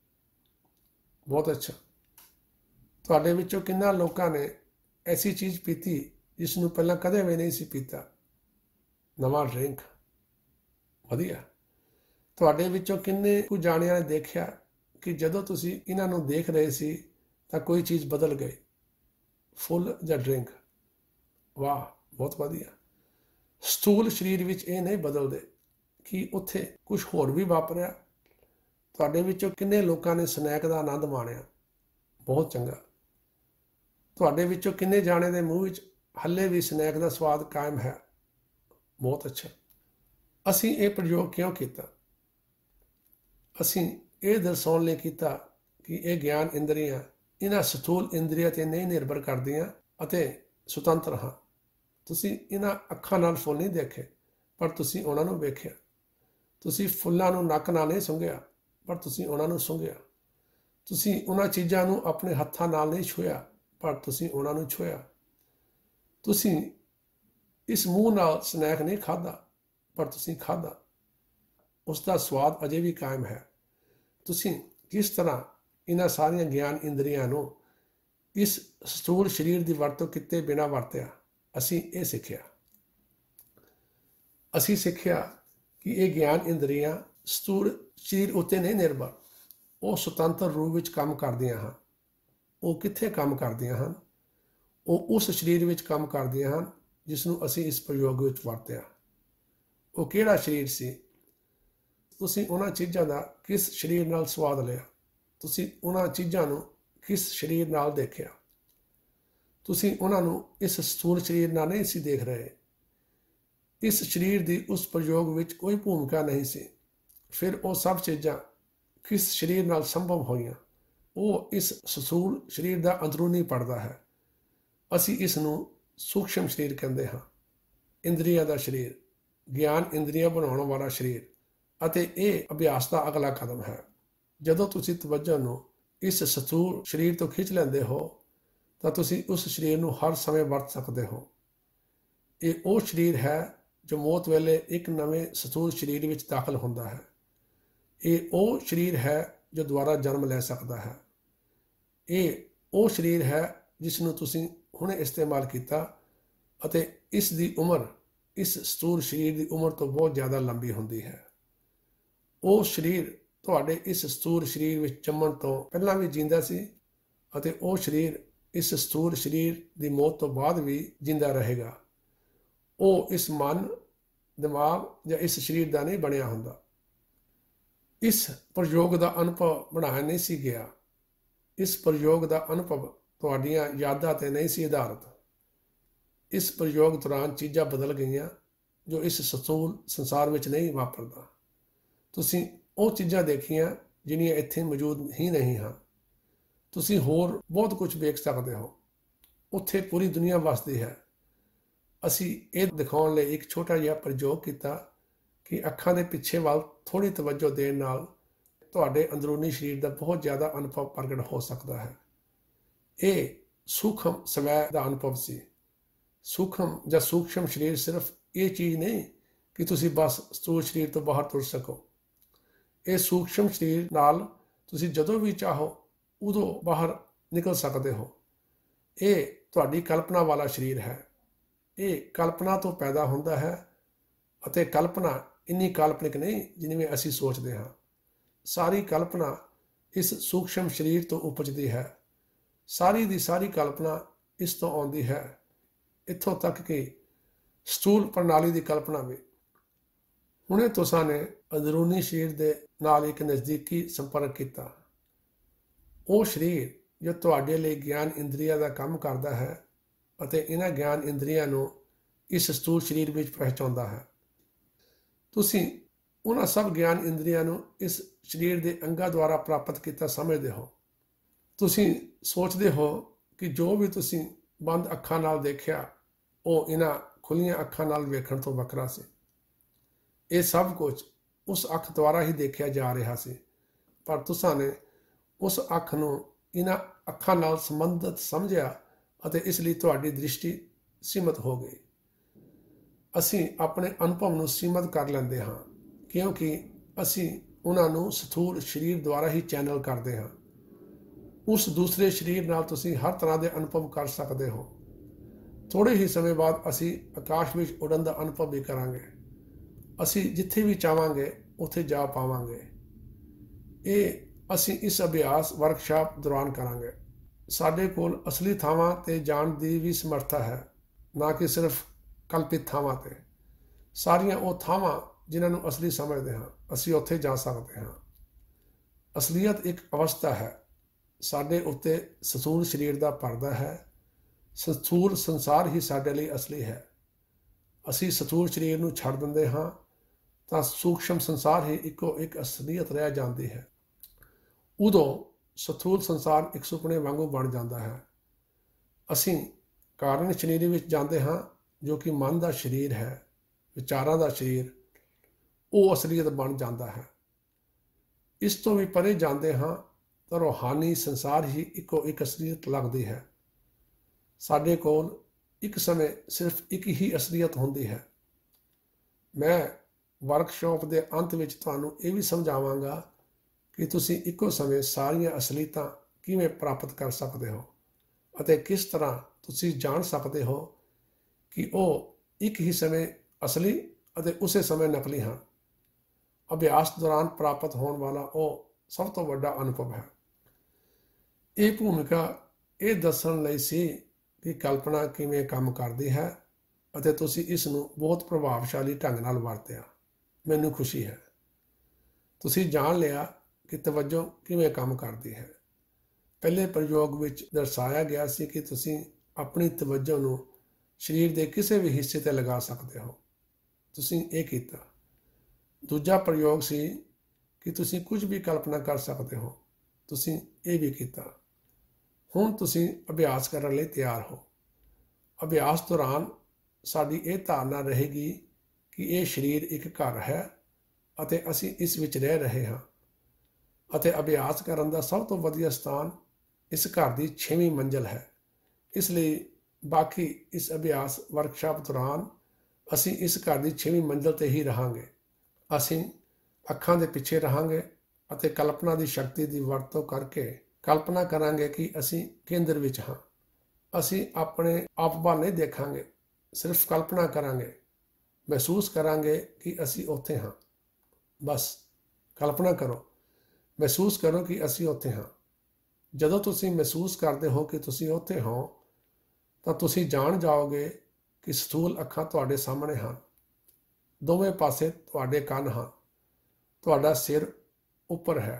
ਬਹੁਤ ਅੱਛਾ। ਤੁਹਾਡੇ ਵਿੱਚੋਂ ਕਿੰਨਾ ਲੋਕਾਂ ਨੇ ਐਸੀ ਚੀਜ਼ ਪੀਤੀ ਜਿਸ ਨੂੰ ਪਹਿਲਾਂ ਕਦੇ ਵੀ ਨਹੀਂ ਸੀ ਪੀਤਾ? ਨਵਾਂ ਡਰਿੰਕ। ਵਧੀਆ। ਤੁਹਾਡੇ ਵਿੱਚੋਂ ਕਿੰਨੇ ਕੁ ਜਾਣਿਆਂ ਨੇ ਦੇਖਿਆ ਕਿ ਜਦੋਂ ਤੁਸੀਂ ਇਹਨਾਂ ਨੂੰ ਦੇਖ ਰਹੇ ਸੀ ਤਾਂ ਕੋਈ ਚੀਜ਼ ਬਦਲ ਗਈ? ਫੁੱਲ ਜਾਂ ਡਰਿੰਕ? ਵਾਹ, ਬਹੁਤ ਵਧੀਆ। ਸਥੂਲ ਸਰੀਰ ਵਿੱਚ ਇਹ ਨਹੀਂ ਬਦਲਦੇ ਕਿ ਉੱਥੇ ਕੁਝ ਹੋਰ ਵੀ ਵਾਪਰਿਆ? ਤੁਹਾਡੇ ਵਿੱਚੋਂ ਕਿੰਨੇ ਲੋਕਾਂ ਨੇ ਸਨੈਕ ਦਾ ਆਨੰਦ ਮਾਣਿਆ? ਬਹੁਤ ਚੰਗਾ। ਤੁਹਾਡੇ ਵਿੱਚੋਂ ਕਿੰਨੇ ਜਾਣੇ ਦੇ ਮੂੰਹ ਵਿੱਚ ਹੱਲੇ ਵੀ ਸਨੈਕ ਦਾ ਸਵਾਦ ਕਾਇਮ ਹੈ? ਬਹੁਤ ਅੱਛਾ। ਅਸੀਂ ਇਹ ਪ੍ਰਯੋਗ ਕਿਉਂ ਕੀਤਾ? ਅਸੀਂ ਇਹ ਦਰਸਾਉਣ ਲਈ ਕੀਤਾ ਕਿ ਇਹ ਗਿਆਨ ਇੰਦਰੀਆਂ ਇਹਨਾਂ ਸਥੂਲ ਇੰਦਰੀਆਂ 'ਤੇ ਨਹੀਂ ਨਿਰਭਰ ਕਰਦੀਆਂ ਅਤੇ ਸੁਤੰਤਰ ਹਾਂ। ਤੁਸੀਂ ਇਹਨਾਂ ਅੱਖਾਂ ਨਾਲ ਫੁੱਲ ਨਹੀਂ ਦੇਖੇ, ਪਰ ਤੁਸੀਂ ਉਹਨਾਂ ਨੂੰ ਵੇਖਿਆ। ਤੁਸੀਂ ਫੁੱਲਾਂ ਨੂੰ ਨੱਕ ਨਾਲ ਨਹੀਂ ਸੁੰਘਿਆ, ਪਰ ਤੁਸੀਂ ਉਹਨਾਂ ਨੂੰ ਸੁੰਘਿਆ। ਤੁਸੀਂ ਉਹਨਾਂ ਚੀਜ਼ਾਂ ਨੂੰ ਆਪਣੇ ਹੱਥਾਂ ਨਾਲ ਨਹੀਂ ਛੂਹਿਆ, ਪਰ ਤੁਸੀਂ ਉਹਨਾਂ ਨੂੰ ਛੂਹਿਆ। ਤੁਸੀਂ ਇਸ ਮੂੰਹ ਨਾਲ ਸਨੈਕ ਨਹੀਂ ਖਾਧਾ, ਪਰ ਤੁਸੀਂ ਖਾਧਾ। ਉਸ ਦਾ ਸਵਾਦ ਅਜੇ ਵੀ ਕਾਇਮ ਹੈ। ਤੁਸੀਂ ਕਿਸ ਤਰ੍ਹਾਂ ਇਹਨਾਂ ਸਾਰੀਆਂ ਗਿਆਨ ਇੰਦਰੀਆਂ ਨੂੰ ਇਸ ਸਥੂਲ ਸਰੀਰ ਦੀ ਵਰਤੋਂ ਕੀਤੇ ਬਿਨਾਂ ਵਰਤਿਆ, ਅਸੀਂ ਇਹ ਸਿੱਖਿਆ। ਅਸੀਂ ਸਿੱਖਿਆ ਕਿ ਇਹ ਗਿਆਨ ਇੰਦਰੀਆਂ ਸਥੂਲ ਸਰੀਰ ਉੱਤੇ ਨਹੀਂ ਨਿਰਭਰ, ਉਹ ਸੁਤੰਤਰ ਰੂਪ ਵਿੱਚ ਕੰਮ ਕਰਦੀਆਂ ਹਨ। ਉਹ ਕਿੱਥੇ ਕੰਮ ਕਰਦੀਆਂ ਹਨ? ਉਹ ਉਸ ਸਰੀਰ ਵਿੱਚ ਕੰਮ ਕਰਦੀਆਂ ਹਨ ਜਿਸ ਨੂੰ ਅਸੀਂ ਇਸ ਪ੍ਰਯੋਗ ਵਿੱਚ ਵਰਤਿਆ। ਉਹ ਕਿਹੜਾ ਸਰੀਰ ਸੀ? ਤੁਸੀਂ ਉਹਨਾਂ ਚੀਜ਼ਾਂ ਦਾ ਕਿਸ ਸਰੀਰ ਨਾਲ ਸਵਾਦ ਲਿਆ? ਤੁਸੀਂ ਉਹਨਾਂ ਚੀਜ਼ਾਂ ਨੂੰ ਕਿਸ ਸਰੀਰ ਨਾਲ ਦੇਖਿਆ? ਤੁਸੀਂ ਉਹਨਾਂ ਨੂੰ ਇਸ ਸਥੂਲ ਸਰੀਰ ਨਾਲ ਨਹੀਂ ਸੀ ਦੇਖ ਰਹੇ। ਇਸ ਸਰੀਰ ਦੀ ਉਸ ਪ੍ਰਯੋਗ ਵਿੱਚ ਕੋਈ ਭੂਮਿਕਾ ਨਹੀਂ ਸੀ। ਫਿਰ ਉਹ ਸਭ ਚੀਜ਼ਾਂ ਕਿਸ ਸਰੀਰ ਨਾਲ ਸੰਭਵ ਹੋਈਆਂ? ਉਹ ਇਸ ਸਥੂਲ ਸਰੀਰ ਦਾ ਅੰਦਰੂਨੀ ਪਰਦਾ ਹੈ। ਅਸੀਂ ਇਸ ਨੂੰ ਸੂਖਸ਼ਮ ਸਰੀਰ ਕਹਿੰਦੇ ਹਾਂ। ਇੰਦਰੀਆਂ ਦਾ ਸਰੀਰ, ਗਿਆਨ ਇੰਦਰੀਆਂ ਬਣਾਉਣ ਵਾਲਾ ਸਰੀਰ, ਅਤੇ ਇਹ ਅਭਿਆਸ ਦਾ ਅਗਲਾ ਕਦਮ ਹੈ। ਜਦੋਂ ਤੁਸੀਂ ਤਵੱਜੋ ਨੂੰ ਇਸ ਸਥੂਲ ਸਰੀਰ ਤੋਂ ਖਿੱਚ ਲੈਂਦੇ ਹੋ ਤਾਂ ਤੁਸੀਂ ਉਸ ਸਰੀਰ ਨੂੰ ਹਰ ਸਮੇਂ ਵਰਤ ਸਕਦੇ ਹੋ। ਇਹ ਉਹ ਸਰੀਰ ਹੈ ਜੋ ਮੌਤ ਵੇਲੇ ਇੱਕ ਨਵੇਂ ਸਥੂਲ ਸਰੀਰ ਵਿੱਚ ਦਾਖਲ ਹੁੰਦਾ ਹੈ। ਇਹ ਉਹ ਸਰੀਰ ਹੈ ਜੋ ਦੁਬਾਰਾ ਜਨਮ ਲੈ ਸਕਦਾ ਹੈ। ਇਹ ਉਹ ਸਰੀਰ ਹੈ ਜਿਸ ਨੂੰ ਤੁਸੀਂ ਹੁਣੇ ਇਸਤੇਮਾਲ ਕੀਤਾ ਅਤੇ ਇਸ ਦੀ ਉਮਰ ਇਸ ਸਥੂਲ ਸਰੀਰ ਦੀ ਉਮਰ ਤੋਂ ਬਹੁਤ ਜ਼ਿਆਦਾ ਲੰਬੀ ਹੁੰਦੀ ਹੈ। ਉਹ ਸਰੀਰ ਤੁਹਾਡੇ ਇਸ ਸਥੂਲ ਸਰੀਰ ਵਿੱਚ ਜੰਮਣ ਤੋਂ ਪਹਿਲਾਂ ਵੀ ਜਿੰਦਾ ਸੀ ਅਤੇ ਉਹ ਸਰੀਰ ਇਸ ਸਥੂਲ ਸਰੀਰ ਦੀ ਮੌਤ ਤੋਂ ਬਾਅਦ ਵੀ ਜਿੰਦਾ ਰਹੇਗਾ। ਉਹ ਇਸ ਮਨ, ਦਿਮਾਗ ਜਾਂ ਇਸ ਸਰੀਰ ਦਾ ਨਹੀਂ ਬਣਿਆ ਹੁੰਦਾ। ਇਸ ਪ੍ਰਯੋਗ ਦਾ ਅਨੁਭਵ ਬਣਾਇਆ ਨਹੀਂ ਸੀ ਗਿਆ। ਇਸ ਪ੍ਰਯੋਗ ਦਾ ਅਨੁਭਵ ਤੁਹਾਡੀਆਂ ਯਾਦਾਂ 'ਤੇ ਨਹੀਂ ਸੀ ਆਧਾਰਿਤ। ਇਸ ਪ੍ਰਯੋਗ ਦੌਰਾਨ ਚੀਜ਼ਾਂ ਬਦਲ ਗਈਆਂ ਜੋ ਇਸ ਸਥੂਲ ਸੰਸਾਰ ਵਿੱਚ ਨਹੀਂ ਵਾਪਰਦਾ। ਤੁਸੀਂ ਉਹ ਚੀਜ਼ਾਂ ਦੇਖੀਆਂ ਜਿਹੜੀਆਂ ਇੱਥੇ ਮੌਜੂਦ ਹੀ ਨਹੀਂ ਹਨ। ਤੁਸੀਂ ਹੋਰ ਬਹੁਤ ਕੁਝ ਵੇਖ ਸਕਦੇ ਹੋ। ਉੱਥੇ ਪੂਰੀ ਦੁਨੀਆ ਵਸਦੀ ਹੈ। ਅਸੀਂ ਇਹ ਦਿਖਾਉਣ ਲਈ ਇੱਕ ਛੋਟਾ ਜਿਹਾ ਪ੍ਰਯੋਗ ਕੀਤਾ ਕਿ ਅੱਖਾਂ ਦੇ ਪਿੱਛੇ ਵੱਲ ਥੋੜ੍ਹੀ ਤਵੱਜੋ ਦੇਣ ਨਾਲ ਤੁਹਾਡੇ ਅੰਦਰੂਨੀ ਸਰੀਰ ਦਾ ਬਹੁਤ ਜ਼ਿਆਦਾ ਅਨੁਭਵ ਪ੍ਰਗਟ ਹੋ ਸਕਦਾ ਹੈ। ਇਹ ਸੂਖਮ ਸਵੈ ਦਾ ਅਨੁਭਵ ਸੀ। ਸੂਖਮ ਜਾਂ ਸੂਖਸ਼ਮ ਸਰੀਰ ਸਿਰਫ ਇਹ ਚੀਜ਼ ਨਹੀਂ ਕਿ ਤੁਸੀਂ ਬਸ ਸਥੂਲ ਸਰੀਰ ਤੋਂ ਬਾਹਰ ਤੁਰ ਸਕੋ। ਇਹ ਸੂਖਸ਼ਮ ਸਰੀਰ ਨਾਲ ਤੁਸੀਂ ਜਦੋਂ ਵੀ ਚਾਹੋ ਉਦੋਂ ਬਾਹਰ ਨਿਕਲ ਸਕਦੇ ਹੋ। ਇਹ ਤੁਹਾਡੀ ਕਲਪਨਾ ਵਾਲਾ ਸਰੀਰ ਹੈ। ਇਹ ਕਲਪਨਾ ਤੋਂ ਪੈਦਾ ਹੁੰਦਾ ਹੈ ਅਤੇ ਕਲਪਨਾ ਇੰਨੀ ਕਾਲਪਨਿਕ ਨਹੀਂ ਜਿਵੇਂ ਅਸੀਂ ਸੋਚਦੇ ਹਾਂ। ਸਾਰੀ ਕਲਪਨਾ ਇਸ ਸੂਖਸ਼ਮ ਸਰੀਰ ਤੋਂ ਉਪਜਦੀ ਹੈ। ਸਾਰੀ ਦੀ ਸਾਰੀ ਕਲਪਨਾ ਇਸ ਤੋਂ ਆਉਂਦੀ ਹੈ, ਇੱਥੋਂ ਤੱਕ ਕਿ ਸਥੂਲ ਪ੍ਰਣਾਲੀ ਦੀ ਕਲਪਨਾ ਵੀ। ਹੁਣੇ ਤੁਸਾਂ ਨੇ ਅੰਦਰੂਨੀ ਸਰੀਰ ਦੇ ਨਾਲ ਇੱਕ ਨਜ਼ਦੀਕੀ ਸੰਪਰਕ ਕੀਤਾ। ਉਹ ਸਰੀਰ ਜੋ ਤੁਹਾਡੇ ਲਈ ਗਿਆਨ ਇੰਦਰੀਆਂ ਦਾ ਕੰਮ ਕਰਦਾ ਹੈ ਅਤੇ ਇਹਨਾਂ ਗਿਆਨ ਇੰਦਰੀਆਂ ਨੂੰ ਇਸ ਸਥੂਲ ਸਰੀਰ ਵਿੱਚ ਪਹੁੰਚਾਉਂਦਾ ਹੈ। ਤੁਸੀਂ ਉਹਨਾਂ ਸਭ ਗਿਆਨ ਇੰਦਰੀਆਂ ਨੂੰ ਇਸ ਸਰੀਰ ਦੇ ਅੰਗਾਂ ਦੁਆਰਾ ਪ੍ਰਾਪਤ ਕੀਤਾ ਸਮਝਦੇ ਹੋ। ਤੁਸੀਂ ਸੋਚਦੇ ਹੋ ਕਿ ਜੋ ਵੀ ਤੁਸੀਂ ਬੰਦ ਅੱਖਾਂ ਨਾਲ ਦੇਖਿਆ ਉਹ ਇਹਨਾਂ ਖੁੱਲ੍ਹੀਆਂ ਅੱਖਾਂ ਨਾਲ ਵੇਖਣ ਤੋਂ ਵੱਖਰਾ ਸੀ। ਇਹ ਸਭ ਕੁਝ ਉਸ ਅੱਖ ਦੁਆਰਾ ਹੀ ਦੇਖਿਆ ਜਾ ਰਿਹਾ ਸੀ, ਪਰ ਤੁਸਾਂ ਨੇ ਉਸ ਅੱਖ ਨੂੰ ਇਹਨਾਂ ਅੱਖਾਂ ਨਾਲ ਸੰਬੰਧਿਤ ਸਮਝਿਆ ਅਤੇ ਇਸ ਲਈ ਤੁਹਾਡੀ ਦ੍ਰਿਸ਼ਟੀ ਸੀਮਤ ਹੋ ਗਈ। ਅਸੀਂ ਆਪਣੇ ਅਨੁਭਵ ਨੂੰ ਸੀਮਤ ਕਰ ਲੈਂਦੇ ਹਾਂ ਕਿਉਂਕਿ ਅਸੀਂ ਉਹਨਾਂ ਨੂੰ ਸਥੂਲ ਸਰੀਰ ਦੁਆਰਾ ਹੀ ਚੈਨਲ ਕਰਦੇ ਹਾਂ। ਉਸ ਦੂਸਰੇ ਸਰੀਰ ਨਾਲ ਤੁਸੀਂ ਹਰ ਤਰ੍ਹਾਂ ਦੇ ਅਨੁਭਵ ਕਰ ਸਕਦੇ ਹੋ। ਥੋੜ੍ਹੇ ਹੀ ਸਮੇਂ ਬਾਅਦ ਅਸੀਂ ਆਕਾਸ਼ ਵਿੱਚ ਉਡਣ ਦਾ ਅਨੁਭਵ ਵੀ ਕਰਾਂਗੇ। ਅਸੀਂ ਜਿੱਥੇ ਵੀ ਚਾਹਾਂਗੇ ਉੱਥੇ ਜਾ ਪਾਵਾਂਗੇ। ਇਹ ਅਸੀਂ ਇਸ ਅਭਿਆਸ ਵਰਕਸ਼ਾਪ ਦੌਰਾਨ ਕਰਾਂਗੇ। ਸਾਡੇ ਕੋਲ ਅਸਲੀ ਥਾਵਾਂ 'ਤੇ ਜਾਣ ਦੀ ਵੀ ਸਮਰੱਥਾ ਹੈ, ਨਾ ਕਿ ਸਿਰਫ ਕਲਪਿਤ ਥਾਵਾਂ 'ਤੇ। ਸਾਰੀਆਂ ਉਹ ਥਾਵਾਂ ਜਿਨ੍ਹਾਂ ਨੂੰ ਅਸਲੀ ਸਮਝਦੇ ਹਾਂ, ਅਸੀਂ ਉੱਥੇ ਜਾ ਸਕਦੇ ਹਾਂ। ਅਸਲੀਅਤ ਇੱਕ ਅਵਸਥਾ ਹੈ। ਸਾਡੇ ਉੱਤੇ ਸਥੂਲ ਸਰੀਰ ਦਾ ਪਰਦਾ ਹੈ ਸਥੂਲ ਸੰਸਾਰ ਹੀ ਸਾਡੇ ਲਈ ਅਸਲੀ ਹੈ। ਅਸੀਂ ਸਥੂਲ ਸਰੀਰ ਨੂੰ ਛੱਡ ਦਿੰਦੇ ਹਾਂ ਤਾਂ ਸੂਖਸ਼ਮ ਸੰਸਾਰ ਹੀ ਇੱਕੋ ਇੱਕ ਅਸਲੀਅਤ ਰਹਿ ਜਾਂਦੀ ਹੈ। ਉਦੋਂ ਸਥੂਲ ਸੰਸਾਰ ਇੱਕ ਸੁਪਨੇ ਵਾਂਗੂ ਬਣ ਜਾਂਦਾ ਹੈ। ਅਸੀਂ ਕਾਰਨ ਸਰੀਰ ਵਿੱਚ ਜਾਂਦੇ ਹਾਂ, ਜੋ ਕਿ ਮਨ ਦਾ ਸਰੀਰ ਹੈ, ਵਿਚਾਰਾਂ ਦਾ ਸਰੀਰ, ਉਹ ਅਸਲੀਅਤ ਬਣ ਜਾਂਦਾ ਹੈ। ਇਸ ਤੋਂ ਵੀ ਪਰੇ ਜਾਂਦੇ ਹਾਂ ਤਾਂ ਰੂਹਾਨੀ ਸੰਸਾਰ ਹੀ ਇੱਕੋ ਇੱਕ ਅਸਲੀਅਤ ਲੱਗਦੀ ਹੈ। ਸਾਡੇ ਕੋਲ ਇੱਕ ਸਮੇਂ ਸਿਰਫ ਇੱਕ ਹੀ ਅਸਲੀਅਤ ਹੁੰਦੀ ਹੈ। ਮੈਂ ਵਰਕਸ਼ਾਪ ਦੇ ਅੰਤ ਵਿੱਚ ਤੁਹਾਨੂੰ ਇਹ ਵੀ ਸਮਝਾਵਾਂਗਾ ਕਿ ਤੁਸੀਂ ਇੱਕੋ ਸਮੇਂ ਸਾਰੀਆਂ ਅਸਲੀਅਤਾਂ ਕਿਵੇਂ ਪ੍ਰਾਪਤ ਕਰ ਸਕਦੇ ਹੋ ਅਤੇ ਕਿਸ ਤਰ੍ਹਾਂ ਤੁਸੀਂ ਜਾਣ ਸਕਦੇ ਹੋ ਕਿ ਉਹ ਇੱਕ ਹੀ ਸਮੇਂ ਅਸਲੀ ਅਤੇ ਉਸੇ ਸਮੇਂ ਨਕਲੀ ਹਨ। ਅਭਿਆਸ ਦੌਰਾਨ ਪ੍ਰਾਪਤ ਹੋਣ ਵਾਲਾ ਉਹ ਸਭ ਤੋਂ ਵੱਡਾ ਅਨੁਭਵ ਹੈ। ਇਹ ਭੂਮਿਕਾ ਇਹ ਦੱਸਣ ਲਈ ਸੀ ਕਿ ਕਲਪਨਾ ਕਿਵੇਂ ਕੰਮ ਕਰਦੀ ਹੈ ਅਤੇ ਤੁਸੀਂ ਇਸ ਨੂੰ ਬਹੁਤ ਪ੍ਰਭਾਵਸ਼ਾਲੀ ਢੰਗ ਨਾਲ ਵਰਤਿਆ। ਮੈਨੂੰ ਖੁਸ਼ੀ ਹੈ ਤੁਸੀਂ ਜਾਣ ਲਿਆ ਕਿ ਤਵੱਜੋ ਕਿਵੇਂ ਕੰਮ ਕਰਦੀ ਹੈ। ਪਹਿਲੇ ਪ੍ਰਯੋਗ ਵਿੱਚ ਦਰਸਾਇਆ ਗਿਆ ਸੀ ਕਿ ਤੁਸੀਂ ਆਪਣੀ ਤਵੱਜੋ ਨੂੰ ਸਰੀਰ ਦੇ ਕਿਸੇ ਵੀ ਹਿੱਸੇ 'ਤੇ ਲਗਾ ਸਕਦੇ ਹੋ। ਤੁਸੀਂ ਇਹ ਕੀਤਾ। ਦੂਜਾ ਪ੍ਰਯੋਗ ਸੀ ਕਿ ਤੁਸੀਂ ਕੁਝ ਵੀ ਕਲਪਨਾ ਕਰ ਸਕਦੇ ਹੋ। ਤੁਸੀਂ ਇਹ ਵੀ ਕੀਤਾ। ਹੁਣ ਤੁਸੀਂ ਅਭਿਆਸ ਕਰਨ ਲਈ ਤਿਆਰ ਹੋ। ਅਭਿਆਸ ਦੌਰਾਨ ਸਾਡੀ ਇਹ ਧਾਰਨਾ ਰਹੇਗੀ ਕਿ ਇਹ ਸਰੀਰ ਇੱਕ ਘਰ ਹੈ ਅਤੇ ਅਸੀਂ ਇਸ ਵਿੱਚ ਰਹਿ ਰਹੇ ਹਾਂ ਅਤੇ ਅਭਿਆਸ ਕਰਨ ਦਾ ਸਭ ਤੋਂ ਵਧੀਆ ਸਥਾਨ ਇਸ ਘਰ ਦੀ ਛੇਵੀਂ ਮੰਜ਼ਲ ਹੈ। ਇਸ ਲਈ ਬਾਕੀ ਇਸ ਅਭਿਆਸ ਵਰਕਸ਼ਾਪ ਦੌਰਾਨ ਅਸੀਂ ਇਸ ਘਰ ਦੀ ਛੇਵੀਂ ਮੰਜ਼ਲ 'ਤੇ ਹੀ ਰਹਾਂਗੇ। ਅਸੀਂ ਅੱਖਾਂ ਦੇ ਪਿੱਛੇ ਰਹਾਂਗੇ ਅਤੇ ਕਲਪਨਾ ਦੀ ਸ਼ਕਤੀ ਦੀ ਵਰਤੋਂ ਕਰਕੇ ਕਲਪਨਾ ਕਰਾਂਗੇ ਕਿ ਅਸੀਂ ਕੇਂਦਰ ਵਿੱਚ ਹਾਂ। ਅਸੀਂ ਆਪਣੇ ਆਪ ਵੱਲ ਨਹੀਂ ਦੇਖਾਂਗੇ, ਸਿਰਫ ਕਲਪਨਾ ਕਰਾਂਗੇ। ਮਹਿਸੂਸ ਕਰਾਂਗੇ ਕਿ ਅਸੀਂ ਉੱਥੇ ਹਾਂ। ਬਸ ਕਲਪਨਾ ਕਰੋ, ਮਹਿਸੂਸ ਕਰੋ ਕਿ ਅਸੀਂ ਉੱਥੇ ਹਾਂ। ਜਦੋਂ ਤੁਸੀਂ ਮਹਿਸੂਸ ਕਰਦੇ ਹੋ ਕਿ ਤੁਸੀਂ ਉੱਥੇ ਹੋ ਤਾਂ ਤੁਸੀਂ ਜਾਣ ਜਾਓਗੇ ਕਿ ਸਥੂਲ ਅੱਖਾਂ ਤੁਹਾਡੇ ਸਾਹਮਣੇ ਹਨ। ਦੋਵੇਂ ਪਾਸੇ ਤੁਹਾਡੇ ਕੰਨ ਹਨ। ਤੁਹਾਡਾ ਸਿਰ ਉੱਪਰ ਹੈ,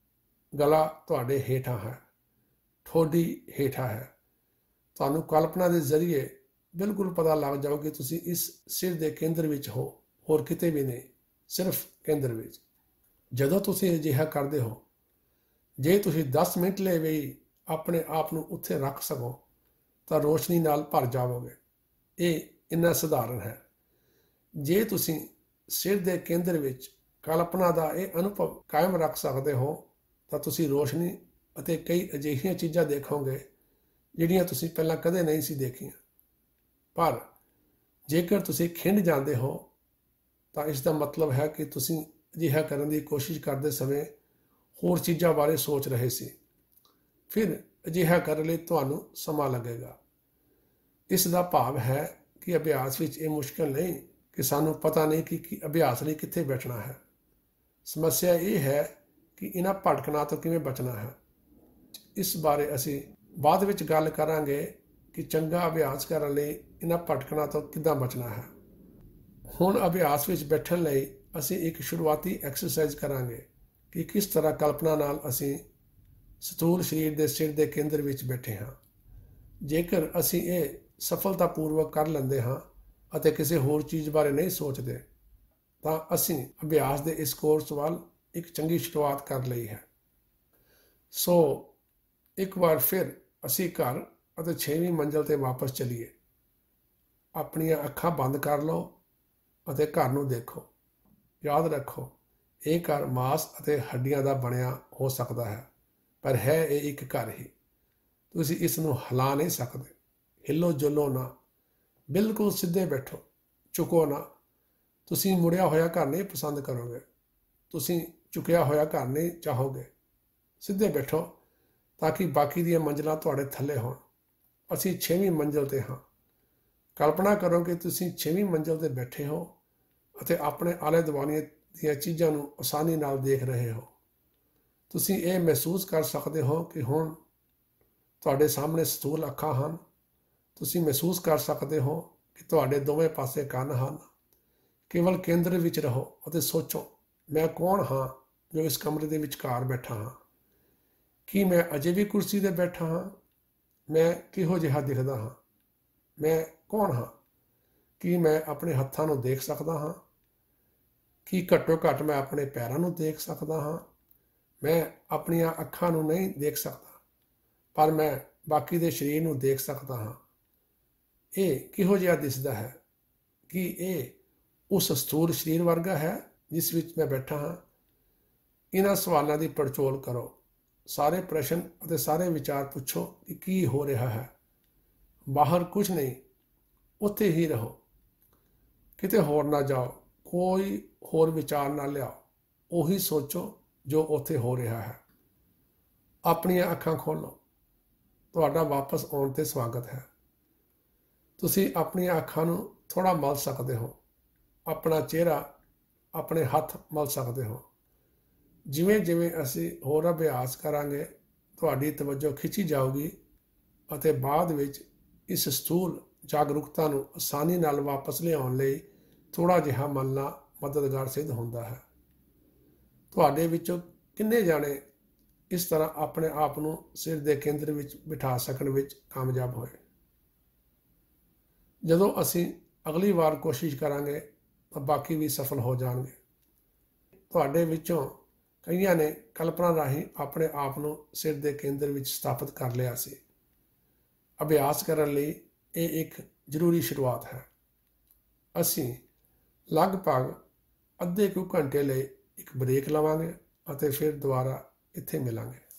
ਗਲਾ ਤੁਹਾਡੇ ਹੇਠਾਂ ਹੈ, ਠੋਡੀ ਹੇਠਾਂ ਹੈ। ਤੁਹਾਨੂੰ ਕਲਪਨਾ ਦੇ ਜ਼ਰੀਏ ਬਿਲਕੁਲ ਪਤਾ ਲੱਗ ਜਾਓ ਕਿ ਤੁਸੀਂ ਇਸ ਸਿਰ ਦੇ ਕੇਂਦਰ ਵਿੱਚ ਹੋ, ਹੋਰ ਕਿਤੇ ਵੀ ਨਹੀਂ, ਸਿਰਫ ਕੇਂਦਰ ਵਿੱਚ। ਜਦੋਂ ਤੁਸੀਂ ਅਜਿਹਾ ਕਰਦੇ ਹੋ, ਜੇ ਤੁਸੀਂ ਦਸ ਮਿੰਟ ਲਈ ਵੀ ਆਪਣੇ ਆਪ ਨੂੰ ਉੱਥੇ ਰੱਖ ਸਕੋ ਤਾਂ ਰੋਸ਼ਨੀ ਨਾਲ ਭਰ ਜਾਵੋਗੇ। ਇਹ ਇੰਨਾ ਸਧਾਰਨ ਹੈ। ਜੇ ਤੁਸੀਂ ਸਿਰ ਦੇ ਕੇਂਦਰ ਵਿੱਚ ਕਲਪਨਾ ਦਾ ਇਹ ਅਨੁਭਵ ਕਾਇਮ ਰੱਖ ਸਕਦੇ ਹੋ ਤਾਂ ਤੁਸੀਂ ਰੋਸ਼ਨੀ ਅਤੇ ਕਈ ਅਜਿਹੀਆਂ ਚੀਜ਼ਾਂ ਦੇਖੋਗੇ ਜਿਹੜੀਆਂ ਤੁਸੀਂ ਪਹਿਲਾਂ ਕਦੇ ਨਹੀਂ ਸੀ ਦੇਖੀਆਂ। ਪਰ ਜੇਕਰ ਤੁਸੀਂ ਖਿੰਡ ਜਾਂਦੇ ਹੋ ਤਾਂ ਇਸ ਦਾ ਮਤਲਬ ਹੈ ਕਿ ਤੁਸੀਂ ਅਜਿਹਾ ਕਰਨ ਦੀ ਕੋਸ਼ਿਸ਼ ਕਰਦੇ ਸਮੇਂ ਹੋਰ ਚੀਜ਼ਾਂ ਬਾਰੇ ਸੋਚ ਰਹੇ ਸੀ। ਫਿਰ ਅਜਿਹਾ ਕਰਨ ਲਈ ਤੁਹਾਨੂੰ ਸਮਾਂ ਲੱਗੇਗਾ। ਇਸ ਦਾ ਭਾਵ ਹੈ ਕਿ ਅਭਿਆਸ ਵਿੱਚ ਇਹ ਮੁਸ਼ਕਲ ਨਹੀਂ ਕਿ ਸਾਨੂੰ ਪਤਾ ਨਹੀਂ ਕਿ ਕੀ ਅਭਿਆਸ ਲਈ ਕਿੱਥੇ ਬੈਠਣਾ ਹੈ। ਸਮੱਸਿਆ ਇਹ ਹੈ ਕਿ ਇਹਨਾਂ ਭਟਕਣਾ ਤੋਂ ਕਿਵੇਂ ਬਚਣਾ ਹੈ। ਇਸ ਬਾਰੇ ਅਸੀਂ ਬਾਅਦ ਵਿੱਚ ਗੱਲ ਕਰਾਂਗੇ ਕਿ ਚੰਗਾ ਅਭਿਆਸ ਕਰਨ ਲਈ ਇਹਨਾਂ ਭਟਕਣਾ ਤੋਂ ਕਿੱਦਾਂ ਬਚਣਾ ਹੈ। ਹੁਣ ਅਭਿਆਸ ਵਿੱਚ ਬੈਠਣ ਲਈ ਅਸੀਂ ਇੱਕ ਸ਼ੁਰੂਆਤੀ ਐਕਸਰਸਾਈਜ਼ ਕਰਾਂਗੇ ਕਿ ਕਿਸ ਤਰ੍ਹਾਂ ਕਲਪਨਾ ਨਾਲ ਅਸੀਂ ਸਥੂਲ ਸਰੀਰ ਦੇ ਸਿਰ ਦੇ ਕੇਂਦਰ ਵਿੱਚ ਬੈਠੇ ਹਾਂ। ਜੇਕਰ ਅਸੀਂ ਇਹ ਸਫਲਤਾਪੂਰਵਕ ਕਰ ਲੈਂਦੇ ਹਾਂ ਅਤੇ ਕਿਸੇ ਹੋਰ ਚੀਜ਼ ਬਾਰੇ ਨਹੀਂ ਸੋਚਦੇ ਤਾਂ ਅਸੀਂ ਅਭਿਆਸ ਦੇ ਇਸ ਕੋਰਸ ਵੱਲ ਇੱਕ ਚੰਗੀ ਸ਼ੁਰੂਆਤ ਕਰ ਲਈ ਹੈ। ਸੋ ਇੱਕ ਵਾਰ ਫਿਰ ਅਸੀਂ ਘਰ ਅਤੇ ਛੇਵੀਂ ਮੰਜ਼ਲ 'ਤੇ ਵਾਪਸ ਚਲੀਏ। ਆਪਣੀਆਂ ਅੱਖਾਂ ਬੰਦ ਕਰ ਲਓ ਅਤੇ ਘਰ ਨੂੰ ਦੇਖੋ। ਯਾਦ ਰੱਖੋ, ਇਹ ਘਰ ਮਾਸ ਅਤੇ ਹੱਡੀਆਂ ਦਾ ਬਣਿਆ ਹੋ ਸਕਦਾ ਹੈ, ਪਰ ਹੈ ਇਹ ਇੱਕ ਘਰ ਹੀ। ਤੁਸੀਂ ਇਸ ਨੂੰ ਹਿਲਾ ਨਹੀਂ ਸਕਦੇ। ਹਿੱਲੋ ਜੁਲੋ ਨਾ, ਬਿਲਕੁਲ ਸਿੱਧੇ ਬੈਠੋ, ਝੁਕੋ ਨਾ। ਤੁਸੀਂ ਮੁੜਿਆ ਹੋਇਆ ਘਰ ਨਹੀਂ ਪਸੰਦ ਕਰੋਗੇ, ਤੁਸੀਂ ਝੁਕਿਆ ਹੋਇਆ ਘਰ ਨਹੀਂ ਚਾਹੋਗੇ। ਸਿੱਧੇ ਬੈਠੋ ਤਾਂ ਕਿ ਬਾਕੀ ਦੀਆਂ ਮੰਜ਼ਲਾਂ ਤੁਹਾਡੇ ਥੱਲੇ ਹੋਣ। ਅਸੀਂ ਛੇਵੀਂ ਮੰਜ਼ਲ 'ਤੇ ਹਾਂ। ਕਲਪਨਾ ਕਰੋ ਕਿ ਤੁਸੀਂ ਛੇਵੀਂ ਮੰਜ਼ਲ 'ਤੇ ਬੈਠੇ ਹੋ ਅਤੇ ਆਪਣੇ ਆਲੇ ਦੁਆਲੇ ਦੀਆਂ ਚੀਜ਼ਾਂ ਨੂੰ ਆਸਾਨੀ ਨਾਲ ਦੇਖ ਰਹੇ ਹੋ। ਤੁਸੀਂ ਇਹ ਮਹਿਸੂਸ ਕਰ ਸਕਦੇ ਹੋ ਕਿ ਹੁਣ ਤੁਹਾਡੇ ਸਾਹਮਣੇ ਸਥੂਲ ਅੱਖਾਂ ਹਨ। ਤੁਸੀਂ ਮਹਿਸੂਸ ਕਰ ਸਕਦੇ ਹੋ ਕਿ ਤੁਹਾਡੇ ਦੋਵੇਂ ਪਾਸੇ ਕੰਨ ਹਨ। ਕੇਵਲ ਕੇਂਦਰ ਵਿੱਚ ਰਹੋ ਅਤੇ ਸੋਚੋ, ਮੈਂ ਕੌਣ ਹਾਂ ਜੋ ਇਸ ਕਮਰੇ ਦੇ ਵਿਚਕਾਰ ਬੈਠਾ ਹਾਂ? ਕੀ ਮੈਂ ਅਜੇ ਵੀ ਕੁਰਸੀ 'ਤੇ ਬੈਠਾ ਹਾਂ? ਮੈਂ ਕਿਹੋ ਜਿਹਾ ਦਿਖਦਾ ਹਾਂ? ਮੈਂ ਕੌਣ ਹਾਂ? ਕੀ ਮੈਂ ਆਪਣੇ ਹੱਥਾਂ ਨੂੰ ਦੇਖ ਸਕਦਾ ਹਾਂ? ਕੀ ਘੱਟੋ ਘੱਟ ਮੈਂ ਆਪਣੇ ਪੈਰਾਂ ਨੂੰ ਦੇਖ ਸਕਦਾ ਹਾਂ? ਮੈਂ ਆਪਣੀਆਂ ਅੱਖਾਂ ਨੂੰ ਨਹੀਂ ਦੇਖ ਸਕਦਾ, ਪਰ ਮੈਂ ਬਾਕੀ ਦੇ ਸਰੀਰ ਨੂੰ ਦੇਖ ਸਕਦਾ ਹਾਂ। ਇਹ ਕਿਹੋ ਜਿਹਾ ਦਿਸਦਾ ਹੈ? ਕੀ ਇਹ ਉਸ ਸਥੂਲ ਸਰੀਰ ਵਰਗਾ ਹੈ ਜਿਸ ਵਿੱਚ ਮੈਂ ਬੈਠਾ ਹਾਂ? ਇਹਨਾਂ ਸਵਾਲਾਂ ਦੀ ਪੜਚੋਲ ਕਰੋ। ਸਾਰੇ ਪ੍ਰਸ਼ਨ ਅਤੇ ਸਾਰੇ ਵਿਚਾਰ ਪੁੱਛੋ ਕਿ ਕੀ ਹੋ ਰਿਹਾ ਹੈ। ਬਾਹਰ ਕੁਝ ਨਹੀਂ, ਉੱਥੇ ਹੀ ਰਹੋ, ਕਿਤੇ ਹੋਰ ਨਾ ਜਾਓ, ਕੋਈ ਹੋਰ ਵਿਚਾਰ ਨਾ ਲਿਆਓ। ਉਹੀ ਸੋਚੋ ਜੋ ਉੱਥੇ ਹੋ ਰਿਹਾ ਹੈ। ਆਪਣੀਆਂ ਅੱਖਾਂ ਖੋਲ੍ਹੋ। ਤੁਹਾਡਾ ਵਾਪਸ ਆਉਣ 'ਤੇ ਸਵਾਗਤ ਹੈ। ਤੁਸੀਂ ਆਪਣੀਆਂ ਅੱਖਾਂ ਨੂੰ ਥੋੜ੍ਹਾ ਮਲ ਸਕਦੇ ਹੋ, ਆਪਣਾ ਚਿਹਰਾ, ਆਪਣੇ ਹੱਥ ਮਲ ਸਕਦੇ ਹੋ। ਜਿਵੇਂ ਜਿਵੇਂ ਅਸੀਂ ਹੋਰ ਅਭਿਆਸ ਕਰਾਂਗੇ, ਤੁਹਾਡੀ ਤਵੱਜੋ ਖਿੱਚੀ ਜਾਊਗੀ ਅਤੇ ਬਾਅਦ ਵਿੱਚ ਇਸ ਸਥੂਲ ਜਾਗਰੂਕਤਾ ਨੂੰ ਆਸਾਨੀ ਨਾਲ ਵਾਪਸ ਲਿਆਉਣ ਲਈ ਥੋੜ੍ਹਾ ਜਿਹਾ ਮਲਣਾ ਮਦਦਗਾਰ ਸਿੱਧ ਹੁੰਦਾ ਹੈ। ਤੁਹਾਡੇ ਵਿੱਚੋਂ ਕਿੰਨੇ ਜਾਣੇ ਇਸ ਤਰ੍ਹਾਂ ਆਪਣੇ ਆਪ ਨੂੰ ਸਿਰ ਦੇ ਕੇਂਦਰ ਵਿੱਚ ਬਿਠਾ ਸਕਣ ਵਿੱਚ ਕਾਮਯਾਬ ਹੋਏ? ਜਦੋਂ ਅਸੀਂ ਅਗਲੀ ਵਾਰ ਕੋਸ਼ਿਸ਼ ਕਰਾਂਗੇ ਤਾਂ ਬਾਕੀ ਵੀ ਸਫਲ ਹੋ ਜਾਣਗੇ। ਤੁਹਾਡੇ ਵਿੱਚੋਂ ਕਈਆਂ ਨੇ ਕਲਪਨਾ ਰਾਹੀਂ ਆਪਣੇ ਆਪ ਨੂੰ ਸਿਰ ਦੇ ਕੇਂਦਰ ਵਿੱਚ ਸਥਾਪਿਤ ਕਰ ਲਿਆ ਸੀ। ਅਭਿਆਸ ਕਰਨ ਲਈ ਇਹ ਇੱਕ ਜ਼ਰੂਰੀ ਸ਼ੁਰੂਆਤ ਹੈ। ਅਸੀਂ ਲਗਭਗ ਅੱਧੇ ਕੁ ਘੰਟੇ ਲਈ ਇੱਕ ਬ੍ਰੇਕ ਲਵਾਂਗੇ ਅਤੇ ਫਿਰ ਦੁਬਾਰਾ ਇੱਥੇ ਮਿਲਾਂਗੇ।